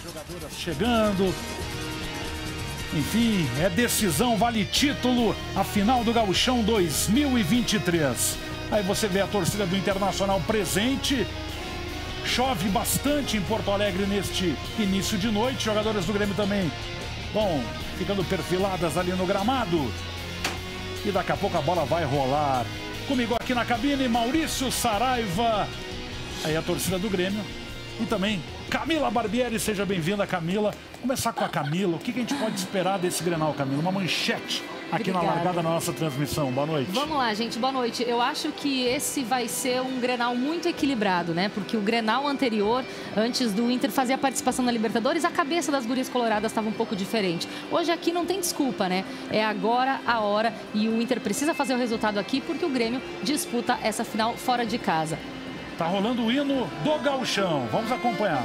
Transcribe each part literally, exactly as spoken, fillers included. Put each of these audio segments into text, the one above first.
Jogadoras chegando. Enfim, é decisão, vale título, a final do Gauchão dois mil e vinte e três. Aí você vê a torcida do Internacional presente. Chove bastante em Porto Alegre neste início de noite. Jogadoras do Grêmio também, bom, ficando perfiladas ali no gramado. E daqui a pouco a bola vai rolar. Comigo aqui na cabine, Maurício Saraiva. Aí a torcida do Grêmio. E também Camila Barbieri, seja bem-vinda, Camila. Vamos começar com a Camila. O que a gente pode esperar desse Grenal, Camila? Uma manchete aqui Obrigada. Na largada da nossa transmissão. Boa noite. Vamos lá, gente. Boa noite. Eu acho que esse vai ser um Grenal muito equilibrado, né? Porque o Grenal anterior, antes do Inter fazer a participação na Libertadores, a cabeça das gurias coloradas estava um pouco diferente. Hoje aqui não tem desculpa, né? É agora a hora e o Inter precisa fazer o resultado aqui porque o Grêmio disputa essa final fora de casa. Tá rolando o hino do Gauchão. Vamos acompanhar.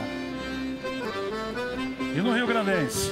Hino Rio Grandense.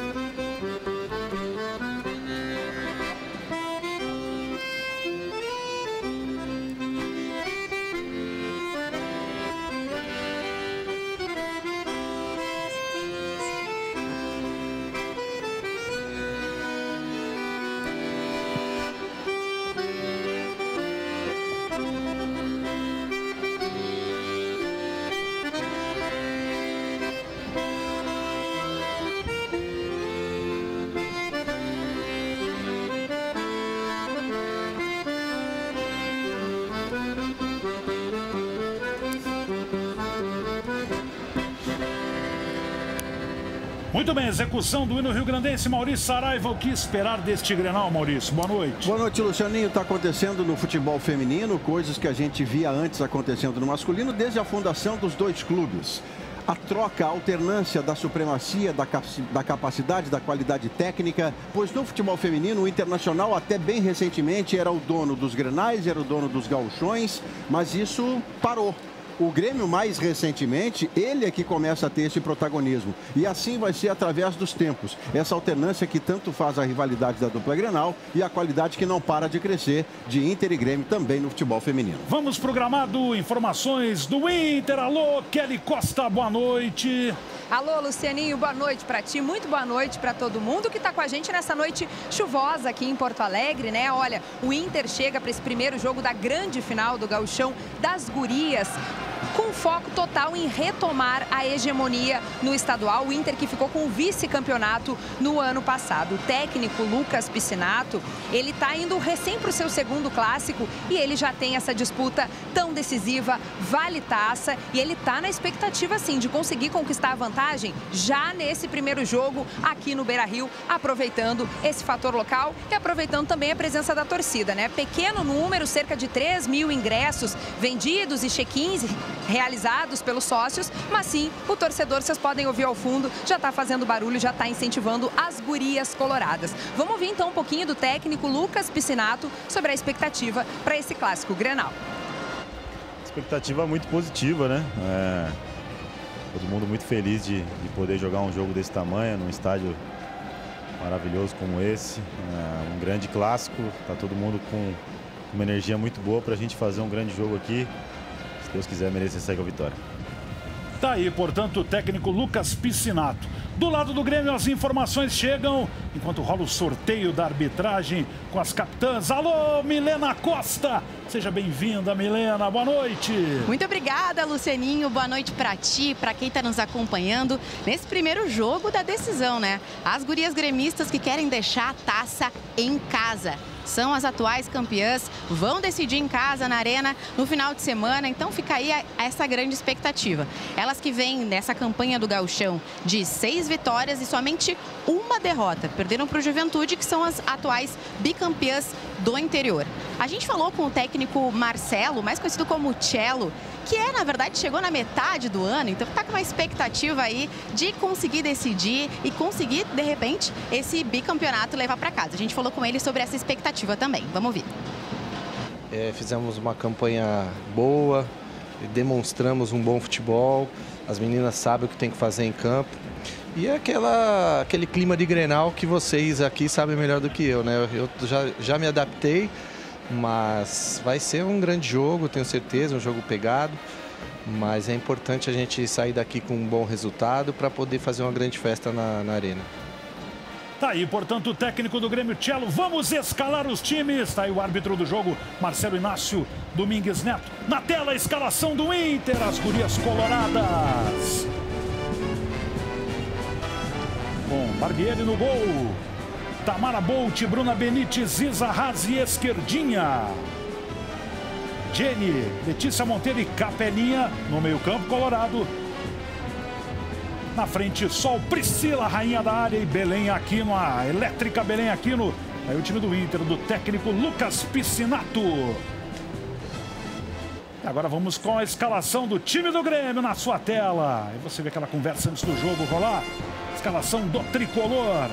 Muito bem, execução do hino Rio Grandense. Maurício Saraiva, o que esperar deste Grenal, Maurício? Boa noite. Boa noite, Lucianinho. Está acontecendo no futebol feminino, coisas que a gente via antes acontecendo no masculino, desde a fundação dos dois clubes. A troca, a alternância da supremacia, da, da capacidade, da qualidade técnica, pois no futebol feminino, o Internacional até bem recentemente era o dono dos Grenais, era o dono dos gauchões, mas isso parou. O Grêmio, mais recentemente, ele é que começa a ter esse protagonismo. E assim vai ser através dos tempos. Essa alternância que tanto faz a rivalidade da dupla Grenal e a qualidade que não para de crescer de Inter e Grêmio também no futebol feminino. Vamos pro gramado, informações do Inter. Alô, Kelly Costa, boa noite. Alô, Lucianinho, boa noite para ti, muito boa noite para todo mundo que está com a gente nessa noite chuvosa aqui em Porto Alegre, né? Olha, o Inter chega para esse primeiro jogo da grande final do Gauchão das Gurias, com foco total em retomar a hegemonia no estadual. O Inter que ficou com o vice-campeonato no ano passado. O técnico Lucas Piscinato, ele está indo recém para o seu segundo clássico e ele já tem essa disputa tão decisiva, vale taça, e ele está na expectativa, sim, de conseguir conquistar a vantagem já nesse primeiro jogo aqui no Beira-Rio, aproveitando esse fator local e aproveitando também a presença da torcida, né? Pequeno número, cerca de três mil ingressos vendidos e check-ins realizados pelos sócios, mas sim, o torcedor, vocês podem ouvir ao fundo, já está fazendo barulho, já está incentivando as gurias coloradas. Vamos ouvir então um pouquinho do técnico Lucas Piscinato sobre a expectativa para esse clássico Grenal. Expectativa muito positiva, né? É, todo mundo muito feliz de, de poder jogar um jogo desse tamanho, num estádio maravilhoso como esse. É, um grande clássico, tá todo mundo com uma energia muito boa para a gente fazer um grande jogo aqui. Deus quiser, merecer segue a vitória. Tá aí, portanto, o técnico Lucas Piscinato. Do lado do Grêmio, as informações chegam enquanto rola o sorteio da arbitragem com as capitãs. Alô, Milena Costa! Seja bem-vinda, Milena. Boa noite. Muito obrigada, Lucianinho. Boa noite para ti, para quem está nos acompanhando nesse primeiro jogo da decisão, né? As gurias gremistas que querem deixar a taça em casa. São as atuais campeãs, vão decidir em casa, na arena, no final de semana. Então fica aí essa grande expectativa. Elas que vêm nessa campanha do Gauchão de seis vitórias e somente uma derrota. Perderam para o Juventude, que são as atuais bicampeãs do interior. A gente falou com o técnico Marcelo, mais conhecido como Cello, que é, na verdade, chegou na metade do ano, então está com uma expectativa aí de conseguir decidir e conseguir, de repente, esse bicampeonato levar para casa. A gente falou com ele sobre essa expectativa também. Vamos ouvir. É, fizemos uma campanha boa, demonstramos um bom futebol, as meninas sabem o que tem que fazer em campo. E é aquela, aquele clima de Grenal que vocês aqui sabem melhor do que eu, né? Eu já, já me adaptei, mas vai ser um grande jogo, tenho certeza, um jogo pegado. mas é importante a gente sair daqui com um bom resultado para poder fazer uma grande festa na, na arena. Tá aí, portanto, o técnico do Grêmio, Cello. Vamos escalar os times. Tá aí o árbitro do jogo, Marcelo Inácio Domingues Neto. Na tela, a escalação do Inter, as gurias coloradas. Com Barbieri no gol. Tamara Bolt, Bruna Benítez, Isa Haas e Esquerdinha. Jenny, Letícia Monteiro e Capelinha no meio-campo colorado. Na frente, Sol, Priscila, rainha da área, e Belém Aquino, a elétrica Belém Aquino. Aí o time do Inter, do técnico Lucas Piscinato. E agora vamos com a escalação do time do Grêmio na sua tela. Aí você vê aquela conversa antes do jogo rolar. Escalação do tricolor.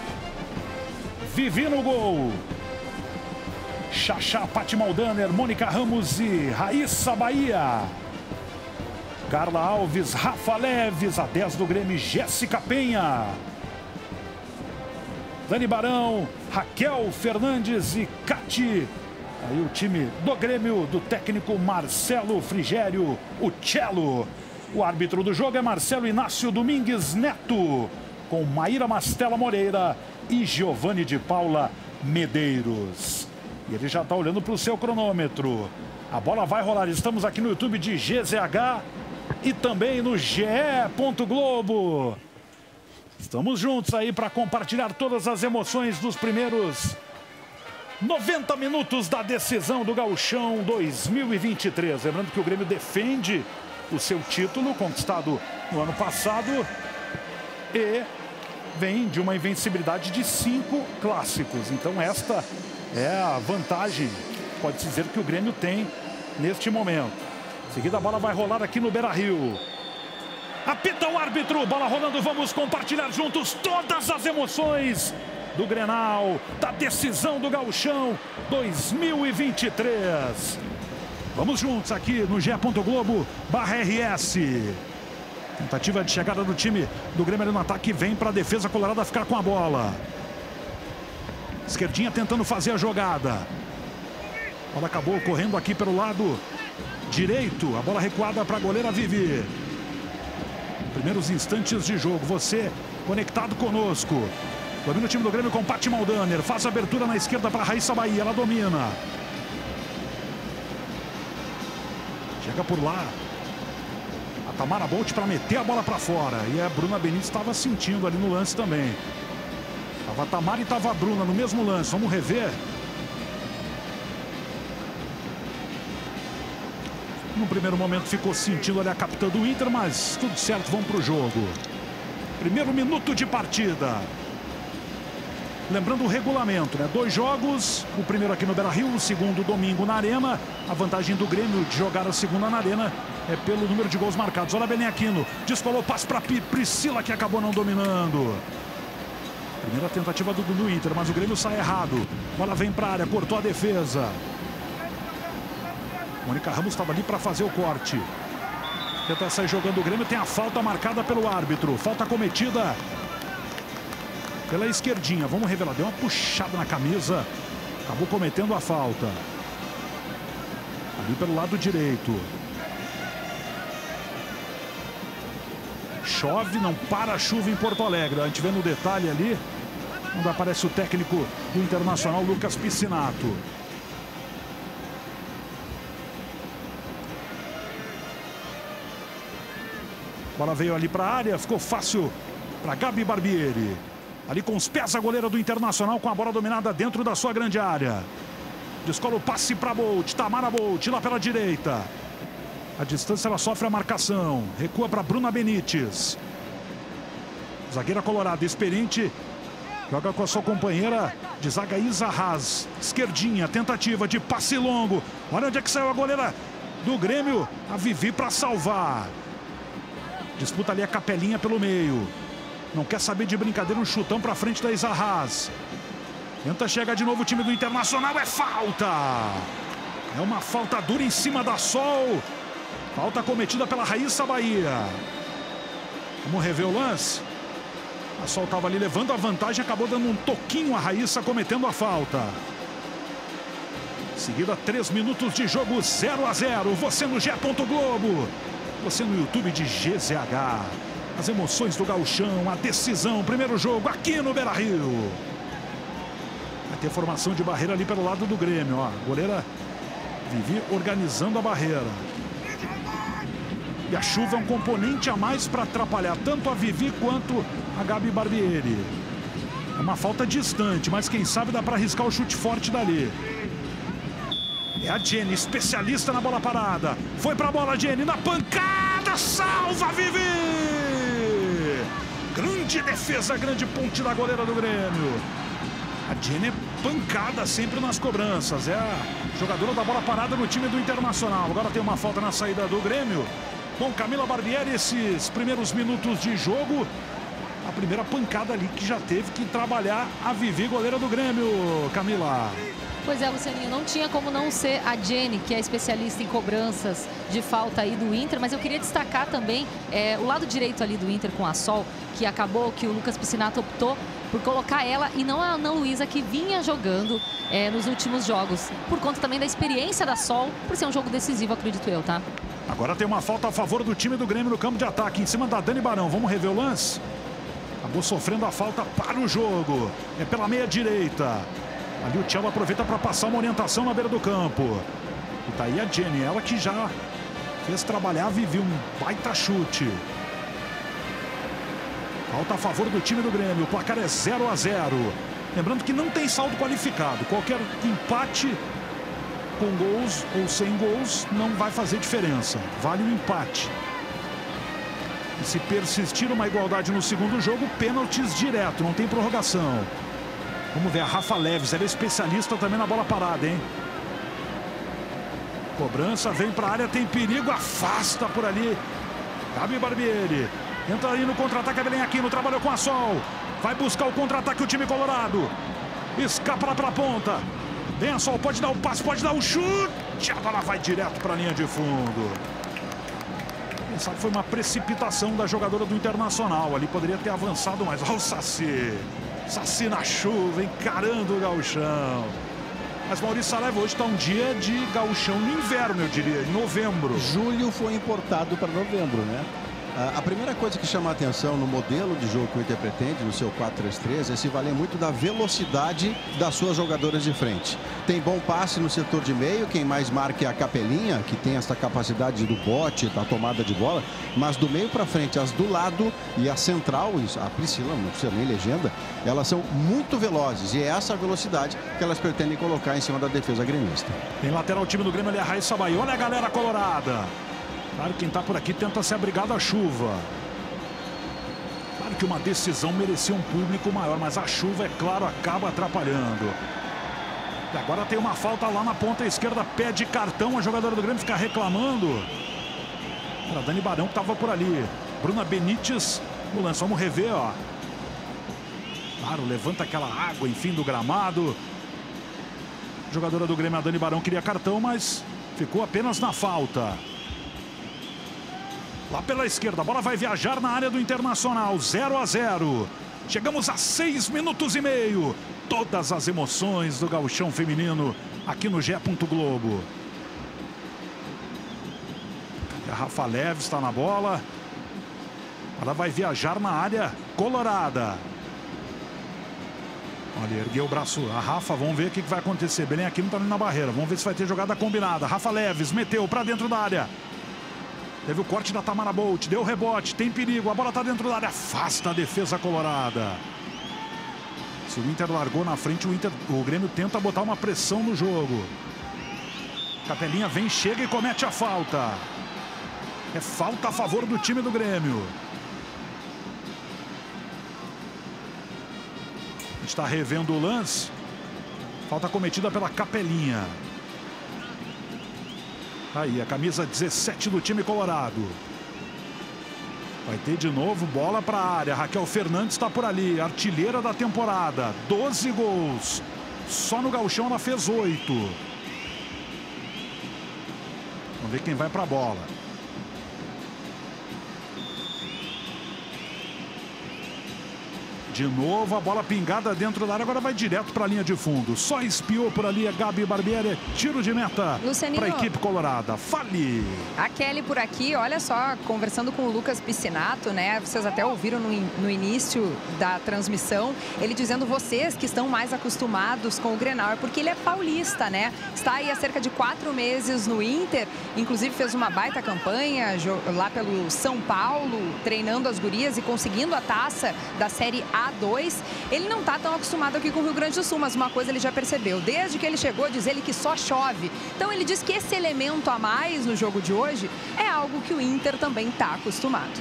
Vivi no gol. Xaxá, Pati Maldaner, Mônica Ramos e Raíssa Bahia. Carla Alves, Rafa Leves, a dez do Grêmio, Jéssica Penha. Dani Barão, Raquel Fernandes e Cati. Aí o time do Grêmio, do técnico Marcelo Frigério, o Cello. O árbitro do jogo é Marcelo Inácio Domingues Neto, com Maíra Mastella Moreira e Giovanni de Paula Medeiros. E ele já está olhando para o seu cronômetro. A bola vai rolar. Estamos aqui no YouTube de G Z H e também no G E. Globo. Estamos juntos aí para compartilhar todas as emoções dos primeiros noventa minutos da decisão do Gauchão dois mil e vinte e três. Lembrando que o Grêmio defende o seu título conquistado no ano passado e vem de uma invencibilidade de cinco clássicos. Então esta é a vantagem, pode-se dizer, que o Grêmio tem neste momento. Em seguida a bola vai rolar aqui no Beira-Rio. Apita o árbitro, bola rolando, vamos compartilhar juntos todas as emoções do Grenal, da decisão do Gauchão dois mil e vinte e três. Vamos juntos aqui no G E. Globo barra R S. Tentativa de chegada do time do Grêmio ali no ataque, vem para a defesa colorada ficar com a bola. Esquerdinha tentando fazer a jogada. A bola acabou correndo aqui pelo lado direito. A bola recuada para a goleira Vivi. Primeiros instantes de jogo. Você conectado conosco. Domina o time do Grêmio com Pati Maldaner. Faz a abertura na esquerda para Raíssa Bahia. Ela domina. Chega por lá. A Tamara Bolt para meter a bola para fora. E a Bruna Benítez estava sentindo ali no lance também. Tava a Tamara e tava a Bruna no mesmo lance. Vamos rever. No primeiro momento ficou sentindo ali a capitã do Inter, mas tudo certo, vamos para o jogo. Primeiro minuto de partida. Lembrando o regulamento, né? Dois jogos, o primeiro aqui no Beira-Rio, o segundo domingo na Arena. A vantagem do Grêmio de jogar a segunda na Arena é pelo número de gols marcados. Olha Belém Aquino, descolou, passe para Priscila, que acabou não dominando. Primeira tentativa do, do Inter, mas o Grêmio sai errado. Bola vem para a área, cortou a defesa. Mônica Ramos estava ali para fazer o corte. Tenta sair jogando o Grêmio, tem a falta marcada pelo árbitro. Falta cometida pela esquerdinha. Vamos revelar, deu uma puxada na camisa. Acabou cometendo a falta. Ali pelo lado direito. Chove, não para a chuva em Porto Alegre. A gente vê no detalhe ali, onde aparece o técnico do Internacional, Lucas Piscinato. A bola veio ali para a área, ficou fácil para Gabi Barbieri. Ali com os pés a goleira do Internacional, com a bola dominada dentro da sua grande área. Descola o passe para Bolt, Tamara Bolt, lá pela direita. A distância ela sofre a marcação. Recua para Bruna Benítez. Zagueira colorada, experiente. Joga com a sua companheira de zaga Isa Haas. Esquerdinha, tentativa de passe longo. Olha onde é que saiu a goleira do Grêmio. A Vivi para salvar. Disputa ali a Capelinha pelo meio. Não quer saber de brincadeira, um chutão para frente da Isa Haas. Tenta chegar de novo o time do Internacional, é falta. É uma falta dura em cima da Sol. Falta cometida pela Raíssa Bahia. Vamos rever o lance. A Sol estava ali levando a vantagem, acabou dando um toquinho a Raíssa, cometendo a falta. Em seguida, três minutos de jogo, zero a zero. Você no G E. Globo. Você no YouTube de G Z H. As emoções do gauchão, a decisão, primeiro jogo aqui no Beira-Rio. Vai ter formação de barreira ali pelo lado do Grêmio, ó. Goleira Vivi organizando a barreira. E a chuva é um componente a mais para atrapalhar tanto a Vivi quanto a Gabi Barbieri. É uma falta distante, mas quem sabe dá para arriscar o chute forte dali. É a Jenny, especialista na bola parada. Foi para a bola, Jenny, na pancada, salva a Vivi! Grande defesa, grande ponte da goleira do Grêmio. A Jenny é pancada sempre nas cobranças. É a jogadora da bola parada no time do Internacional. Agora tem uma falta na saída do Grêmio. Bom, Camila Barbieri, esses primeiros minutos de jogo, a primeira pancada ali que já teve que trabalhar a Vivi, goleira do Grêmio, Camila. Pois é, Lucianinho, não tinha como não ser a Jenny, que é especialista em cobranças de falta aí do Inter, mas eu queria destacar também é, o lado direito ali do Inter com a Sol, que acabou que o Lucas Piscinato optou por colocar ela e não a Ana Luísa, que vinha jogando é, nos últimos jogos, por conta também da experiência da Sol, por ser um jogo decisivo, acredito eu, tá? Agora tem uma falta a favor do time do Grêmio no campo de ataque, em cima da Dani Barão. Vamos rever o lance? Acabou sofrendo a falta para o jogo. É pela meia direita. Ali o Tchelo aproveita para passar uma orientação na beira do campo. E tá aí a Jenny, ela que já fez trabalhar, viveu um baita chute. Falta a favor do time do Grêmio. O placar é zero a zero. Lembrando que não tem saldo qualificado. Qualquer empate com gols ou sem gols não vai fazer diferença. Vale o empate. E se persistir uma igualdade no segundo jogo, pênaltis direto, não tem prorrogação. Vamos ver a Rafa Leves, ela é especialista também na bola parada, hein? Cobrança, vem para a área, tem perigo, afasta por ali. Gabi Barbieri. Entra aí no contra-ataque, a Belém Aquino trabalhou com a Sol. Vai buscar o contra-ataque o time colorado. Escapa lá pela ponta. Vem a Sol, pode dar o passe, pode dar o chute. A bola vai direto para a linha de fundo. Quem sabe foi uma precipitação da jogadora do Internacional. Ali poderia ter avançado mais. Olha o Saci. Saci na chuva, encarando o gauchão. Mas Maurício Saraiva, hoje está um dia de gauchão no inverno, eu diria, em novembro. Julho foi importado para novembro, né? A primeira coisa que chama a atenção no modelo de jogo que o Inter pretende, no seu quatro três três, é se valer muito da velocidade das suas jogadoras de frente. Tem bom passe no setor de meio, quem mais marca é a Capelinha, que tem essa capacidade do bote, da tomada de bola, mas do meio para frente, as do lado e a central, a Priscila, não precisa nem legenda, elas são muito velozes e é essa velocidade que elas pretendem colocar em cima da defesa gremista. Tem lateral o time do Grêmio ali, a Raíssa Bahia. Olha a galera colorada. Claro, quem está por aqui tenta se abrigar da chuva. Claro que uma decisão merecia um público maior, mas a chuva, é claro, acaba atrapalhando. E agora tem uma falta lá na ponta esquerda, pede cartão, a jogadora do Grêmio fica reclamando. Era a Dani Barão que estava por ali. Bruna Benítez no lance, vamos rever, ó. Claro, levanta aquela água, enfim, do gramado. A jogadora do Grêmio, a Dani Barão, queria cartão, mas ficou apenas na falta. Lá pela esquerda, a bola vai viajar na área do Internacional, zero a zero. Chegamos a seis minutos e meio. Todas as emoções do gauchão feminino aqui no G E. Globo. A Rafa Leves está na bola. Ela vai viajar na área colorada. Olha, ergueu o braço. A Rafa, vamos ver o que vai acontecer. Belém aqui não está na barreira. Vamos ver se vai ter jogada combinada. Rafa Leves meteu para dentro da área. Teve o corte da Tamara Bolt, deu rebote, tem perigo, a bola está dentro da área, afasta a defesa colorada. Se o Inter largou na frente, o, Inter, o Grêmio tenta botar uma pressão no jogo. Capelinha vem, chega e comete a falta. É falta a favor do time do Grêmio. Está revendo o lance. Falta cometida pela Capelinha. Aí, a camisa dezessete do time colorado. Vai ter de novo bola para a área. Raquel Fernandes está por ali, artilheira da temporada. doze gols. Só no gauchão ela fez oito. Vamos ver quem vai para a bola. De novo a bola pingada dentro da área, agora vai direto para a linha de fundo. Só espiou por ali a Gabi Barbieri, tiro de meta para a equipe colorada. Fale! A Kelly por aqui, olha só, conversando com o Lucas Piscinato, né? Vocês até ouviram no, in no início da transmissão, ele dizendo vocês que estão mais acostumados com o Grenal, é porque ele é paulista, né? Está aí há cerca de quatro meses no Inter, inclusive fez uma baita campanha lá pelo São Paulo, treinando as gurias e conseguindo a taça da Série A dois. Ele não está tão acostumado aqui com o Rio Grande do Sul, mas uma coisa ele já percebeu. Desde que ele chegou, diz ele que só chove. Então ele diz que esse elemento a mais no jogo de hoje é algo que o Inter também está acostumado.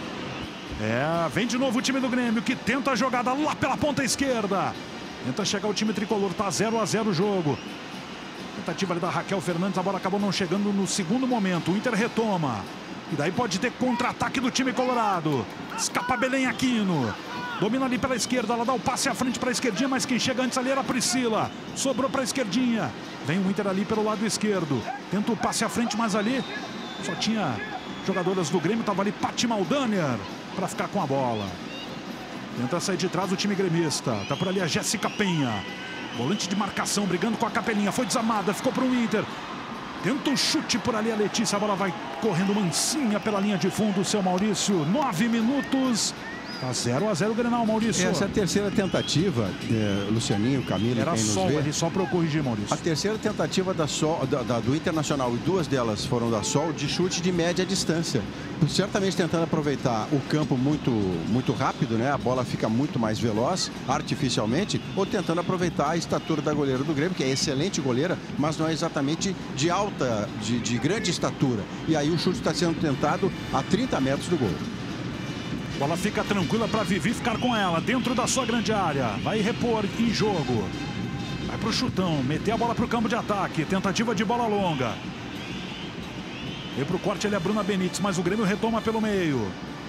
É, vem de novo o time do Grêmio, que tenta a jogada lá pela ponta esquerda. Tenta chegar o time tricolor, tá zero a zero o jogo. Tentativa ali da Raquel Fernandes, a bola acabou não chegando no segundo momento. O Inter retoma. E daí pode ter contra-ataque do time colorado. Escapa Belém Aquino. Domina ali pela esquerda, ela dá o passe à frente para a esquerdinha, mas quem chega antes ali era a Priscila. Sobrou para a esquerdinha. Vem o Inter ali pelo lado esquerdo. Tenta o passe à frente, mas ali só tinha jogadoras do Grêmio. Tava ali Pati Maldaner para ficar com a bola. Tenta sair de trás o time gremista. Tá por ali a Jéssica Penha. Volante de marcação, brigando com a Capelinha. Foi desarmada, ficou para o Inter. Tenta o chute por ali a Letícia. A bola vai correndo mansinha pela linha de fundo. O seu Maurício, nove minutos. Tá zero a zero o Grenal, Maurício. Essa é a terceira tentativa, é, Lucianinho, Camila, era quem nos sol vê. ali, só para eu corrigir, Maurício. A terceira tentativa da Sol, da, da, do Internacional, e duas delas foram da Sol, de chute de média distância. Certamente tentando aproveitar o campo muito, muito rápido, né? A bola fica muito mais veloz, artificialmente, ou tentando aproveitar a estatura da goleira do Grêmio, que é excelente goleira, mas não é exatamente de alta, de, de grande estatura. E aí o chute está sendo tentado a trinta metros do gol. Bola fica tranquila para Vivi ficar com ela dentro da sua grande área. Vai repor em jogo. Vai pro chutão, meter a bola pro campo de ataque. Tentativa de bola longa. Vem pro corte ali a Bruna Benítez, mas o Grêmio retoma pelo meio.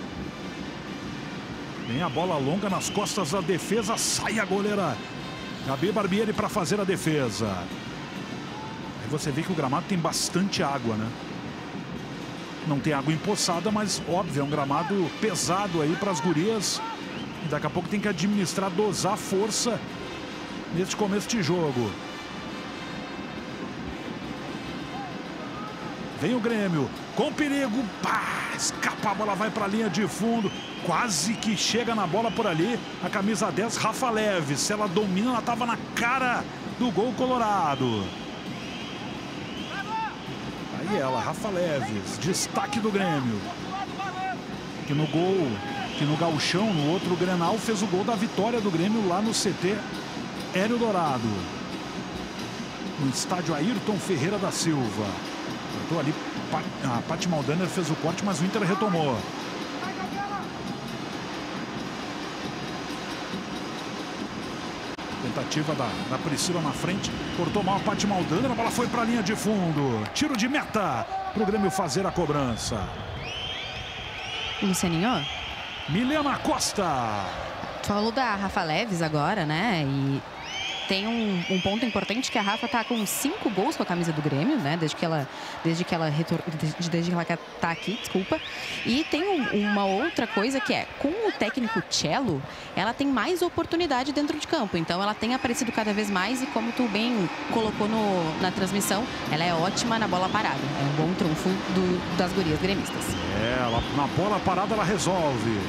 Vem a bola longa nas costas da defesa. Sai a goleira Gabi Barbieri para fazer a defesa. Aí você vê que o gramado tem bastante água, né? Não tem água empoçada, mas óbvio, é um gramado pesado aí para as gurias. E daqui a pouco tem que administrar, dosar força neste começo de jogo. Vem o Grêmio, com perigo, pá, escapa, a bola vai para a linha de fundo. Quase que chega na bola por ali a camisa dez, Rafa Leves. Se ela domina, ela estava na cara do gol colorado. E ela, Rafa Leves, destaque do Grêmio. Que no gol, que no gauchão, no outro Grenal, fez o gol da vitória do Grêmio lá no C T Hélio Dourado. No estádio Ayrton Ferreira da Silva. Botou ali, a Pati Maldaner fez o corte, mas o Inter retomou. Tentativa da, da Priscila na frente. Cortou mal a Pati Maldaner. A bola foi para a linha de fundo. Tiro de meta para o Grêmio fazer a cobrança. Lucianinho? Milena Costa. Falou da Rafa Leves agora, né? E tem um, um ponto importante que a Rafa tá com cinco gols com a camisa do Grêmio, né? Desde que ela, desde que ela, retor... desde que ela tá aqui, desculpa. E tem um, uma outra coisa que é, com o técnico Cello, ela tem mais oportunidade dentro de campo. Então ela tem aparecido cada vez mais e, como tu bem colocou no, na transmissão, ela é ótima na bola parada. É um bom trunfo do, das gurias gremistas. É, ela, na bola parada ela resolve.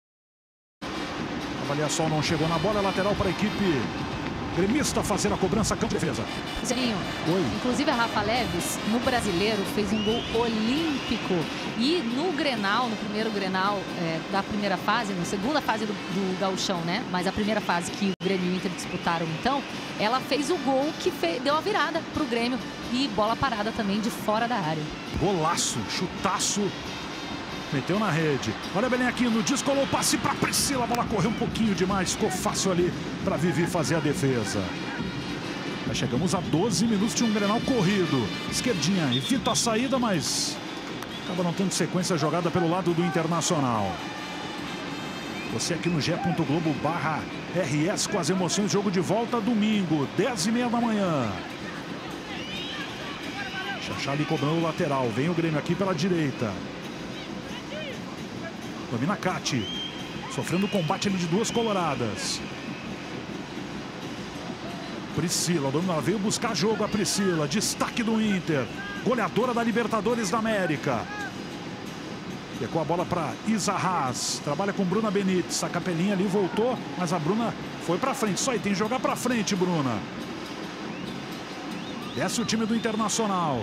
A avaliação não chegou na bola, lateral para a equipe gremista fazer a cobrança, campo de defesa. Zinho, inclusive a Rafa Leves, no Brasileiro, fez um gol olímpico. E no Grenal, no primeiro Grenal é, da primeira fase, na segunda fase do, do gauchão, né? Mas a primeira fase que o Grêmio e o Inter disputaram, então, ela fez o gol que fez, deu a virada para o Grêmio. E bola parada também de fora da área. Golaço, chutaço. Meteu na rede. Olha Belém Aquino, descolou o passe para Priscila. A bola correu um pouquinho demais. Ficou fácil ali para Vivi fazer a defesa. Já chegamos a doze minutos de um Grenal corrido. Esquerdinha, evita a saída, mas acaba não tendo sequência jogada pelo lado do Internacional. Você aqui no G ponto globo barra R S com as emoções. Jogo de volta domingo, dez e meia da manhã. Xaxá ali cobrando o lateral. Vem o Grêmio aqui pela direita. Domina Cati. Sofrendo o combate ali de duas coloradas. Priscila, ela veio buscar jogo, a Priscila, destaque do Inter, goleadora da Libertadores da América. Pegou a bola para Isa Haas, trabalha com Bruna Benítez, a capelinha ali voltou, mas a Bruna foi para frente. Isso aí, tem que jogar para frente, Bruna. Desce o time do Internacional.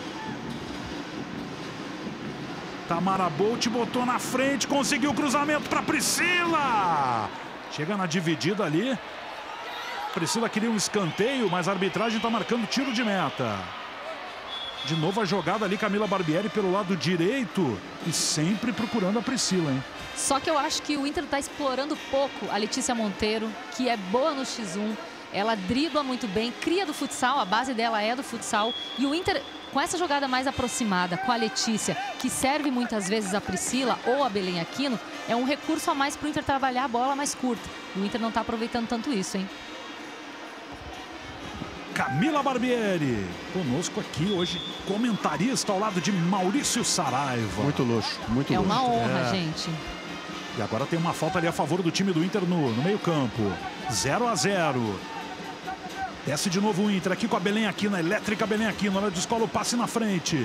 Tamara Bolt botou na frente, conseguiu o cruzamento para Priscila. Chega na dividida ali. Priscila queria um escanteio, mas a arbitragem está marcando tiro de meta. De novo a jogada ali, Camila Barbieri pelo lado direito e sempre procurando a Priscila, hein? Só que eu acho que o Inter está explorando pouco a Letícia Monteiro, que é boa no xis um. Ela dribla muito bem, cria do futsal, a base dela é do futsal. E o Inter, com essa jogada mais aproximada, com a Letícia, que serve muitas vezes a Priscila ou a Belém Aquino, é um recurso a mais para o Inter trabalhar a bola mais curta. O Inter não está aproveitando tanto isso, hein? Camila Barbieri, conosco aqui hoje, comentarista ao lado de Maurício Saraiva. Muito luxo, muito é luxo. É uma honra, é. gente. E agora tem uma falta ali a favor do time do Inter no, no meio campo. zero a zero. Desce de novo o Inter aqui com a Belém Aquino, a elétrica Belém Aquino. Ela descola o passe na frente.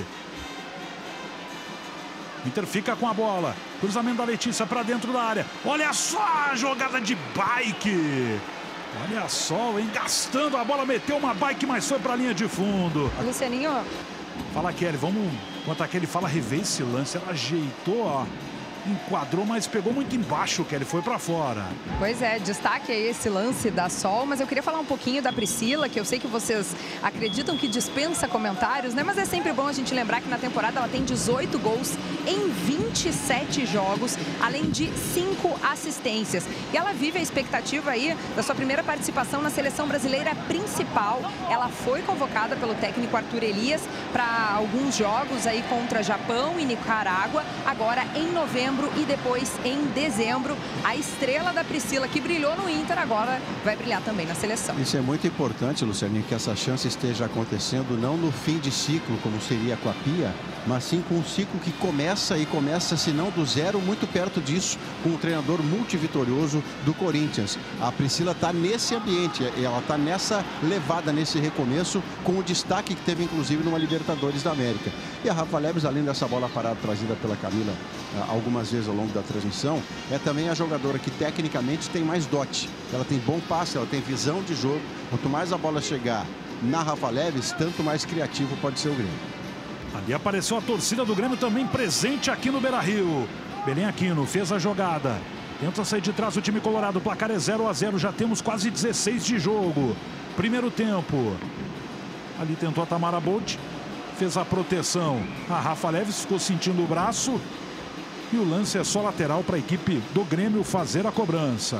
O Inter fica com a bola. Cruzamento da Letícia para dentro da área. Olha só a jogada de bike. Olha só, engastando a bola, meteu uma bike, mas foi para a linha de fundo. Lucianinho. Fala, Kelly, vamos... Enquanto aquele fala, rever esse lance. Ela ajeitou, ó. Enquadrou, mas pegou muito embaixo, Kelly, foi para fora. Pois é, destaque aí esse lance da Sol, mas eu queria falar um pouquinho da Priscila, que eu sei que vocês acreditam que dispensa comentários, né? Mas é sempre bom a gente lembrar que na temporada ela tem dezoito gols em vinte e sete jogos, além de cinco assistências. E ela vive a expectativa aí da sua primeira participação na seleção brasileira principal. Ela foi convocada pelo técnico Arthur Elias para alguns jogos aí contra Japão e Nicarágua, agora em novembro e depois em dezembro. A estrela da Priscila, que brilhou no Inter, agora vai brilhar também na seleção. Isso é muito importante, Lucianinho, que essa chance esteja acontecendo não no fim de ciclo, como seria com a Pia, mas sim com um ciclo que começa e começa, se não do zero, muito perto disso, com o treinador multivitorioso do Corinthians. A Priscila está nesse ambiente, ela está nessa levada, nesse recomeço, com o destaque que teve, inclusive, numa Libertadores da América. E a Rafa Leves, além dessa bola parada trazida pela Camila algumas vezes ao longo da transmissão, é também a jogadora que tecnicamente tem mais dote. Ela tem bom passe, ela tem visão de jogo. Quanto mais a bola chegar na Rafa Leves, tanto mais criativo pode ser o Grêmio. Ali apareceu a torcida do Grêmio também presente aqui no Beira-Rio. Belém Aquino fez a jogada. Tenta sair de trás o time colorado. O placar é zero a zero. Já temos quase dezesseis de jogo. Primeiro tempo. Ali tentou a Tamara Bolt. Fez a proteção. A Rafa Leves ficou sentindo o braço. E o lance é só lateral para a equipe do Grêmio fazer a cobrança.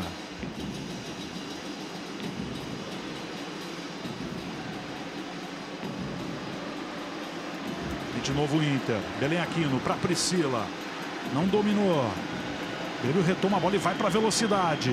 E de novo o Inter. Belém Aquino para Priscila. Não dominou. O Grêmio retoma a bola e vai para a velocidade.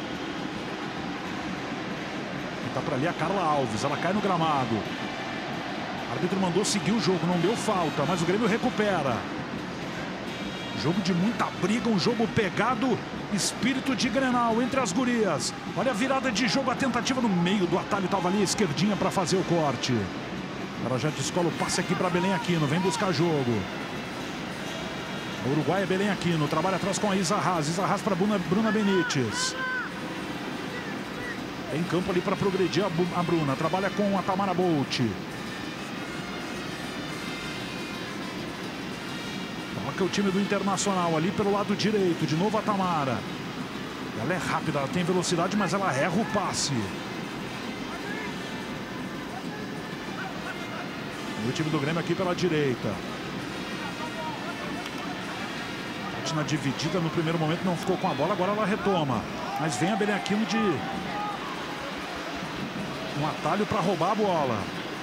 Está para ali a Carla Alves. Ela cai no gramado. O árbitro mandou seguir o jogo. Não deu falta, mas o Grêmio recupera. Jogo de muita briga, um jogo pegado, espírito de Grenal entre as gurias. Olha a virada de jogo, a tentativa no meio do atalho, estava ali a esquerdinha para fazer o corte. Ela já descola o passe aqui para Belém Aquino, vem buscar jogo. A Uruguai é Belém Aquino, trabalha atrás com a Isa Haas, Isa Haas para Bruna, Bruna Benítez. Tem campo ali para progredir a, a Bruna, trabalha com a Tamara Bolt. Que é o time do Internacional ali pelo lado direito, de novo a Tamara. Ela é rápida, ela tem velocidade, mas ela erra o passe. E o time do Grêmio aqui pela direita. Bate na dividida, no primeiro momento não ficou com a bola, agora ela retoma. Mas vem a Belém Aquino de um atalho para roubar a bola.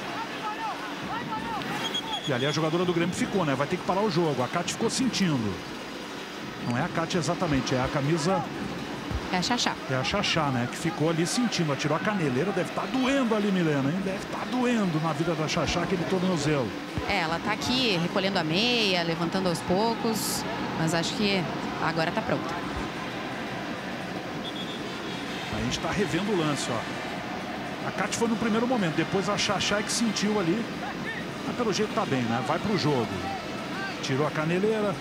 E ali a jogadora do Grêmio ficou, né? Vai ter que parar o jogo. A Cátia ficou sentindo. Não é a Cátia exatamente, é a camisa... É a Xaxá. É a Xaxá, né? Que ficou ali sentindo. Atirou a caneleira. Deve estar doendo ali, Milena, hein? Deve estar doendo na vida da Xaxá aquele tornozelo. É, ela tá aqui recolhendo a meia, levantando aos poucos. Mas acho que agora tá pronta. A gente tá revendo o lance, ó. A Cate foi no primeiro momento, depois a Xaxá que sentiu ali. Mas pelo jeito tá bem, né? Vai pro jogo. Tirou a caneleira.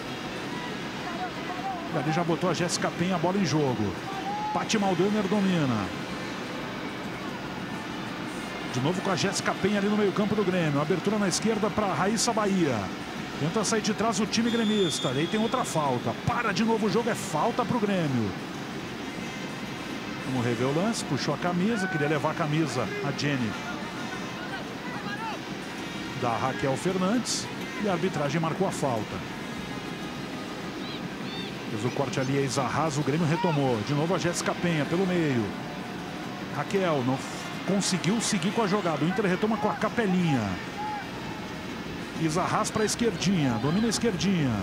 E ali já botou a Jéssica Penha a bola em jogo. Paty Maldaner domina. De novo com a Jéssica Penha ali no meio campo do Grêmio. Abertura na esquerda para Raíssa Bahia. Tenta sair de trás o time gremista. Daí tem outra falta. Para de novo o jogo, é falta para o Grêmio. Vamos rever o lance. Puxou a camisa, queria levar a camisa a Jenny da Raquel Fernandes. E a arbitragem marcou a falta. Fez o corte ali, a Isa Haas, o Grêmio retomou. De novo a Jéssica Penha pelo meio. Raquel não conseguiu seguir com a jogada. O Inter retoma com a Capelinha. Isa Haas para a esquerdinha. Domina a esquerdinha.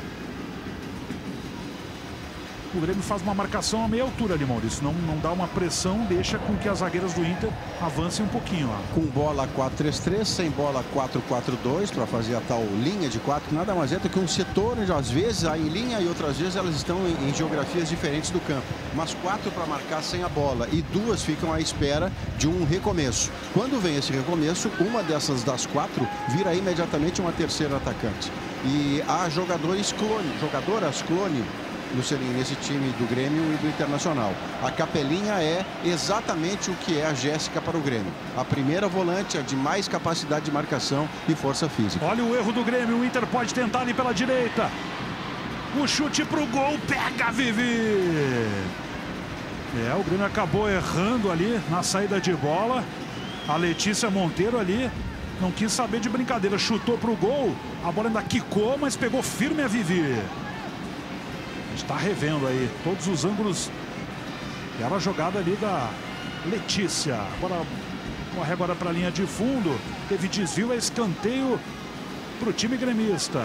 O Grêmio faz uma marcação a meia altura ali, Maurício. Não, não dá uma pressão, deixa com que as zagueiras do Inter avancem um pouquinho. Ó. Com bola quatro três três, sem bola quatro quatro dois, para fazer a tal linha de quatro. Nada mais é do que um setor onde às vezes há em linha e outras vezes elas estão em, em geografias diferentes do campo. Mas quatro para marcar sem a bola e duas ficam à espera de um recomeço. Quando vem esse recomeço, uma dessas das quatro vira imediatamente uma terceira atacante. E há jogadores clone, jogadoras clone nesse time do Grêmio e do Internacional. A Capelinha é exatamente o que é a Jéssica para o Grêmio. A primeira volante, a de mais capacidade de marcação e força física. Olha o erro do Grêmio, o Inter pode tentar ali pela direita. O chute pro gol, pega a Vivi. É, o Grêmio acabou errando ali na saída de bola. A Letícia Monteiro ali não quis saber de brincadeira, chutou pro gol. A bola ainda quicou, mas pegou firme a Vivi. Está revendo aí todos os ângulos. Era a jogada ali da Letícia. Agora corre agora para a linha de fundo. Teve desvio, é escanteio para o time gremista.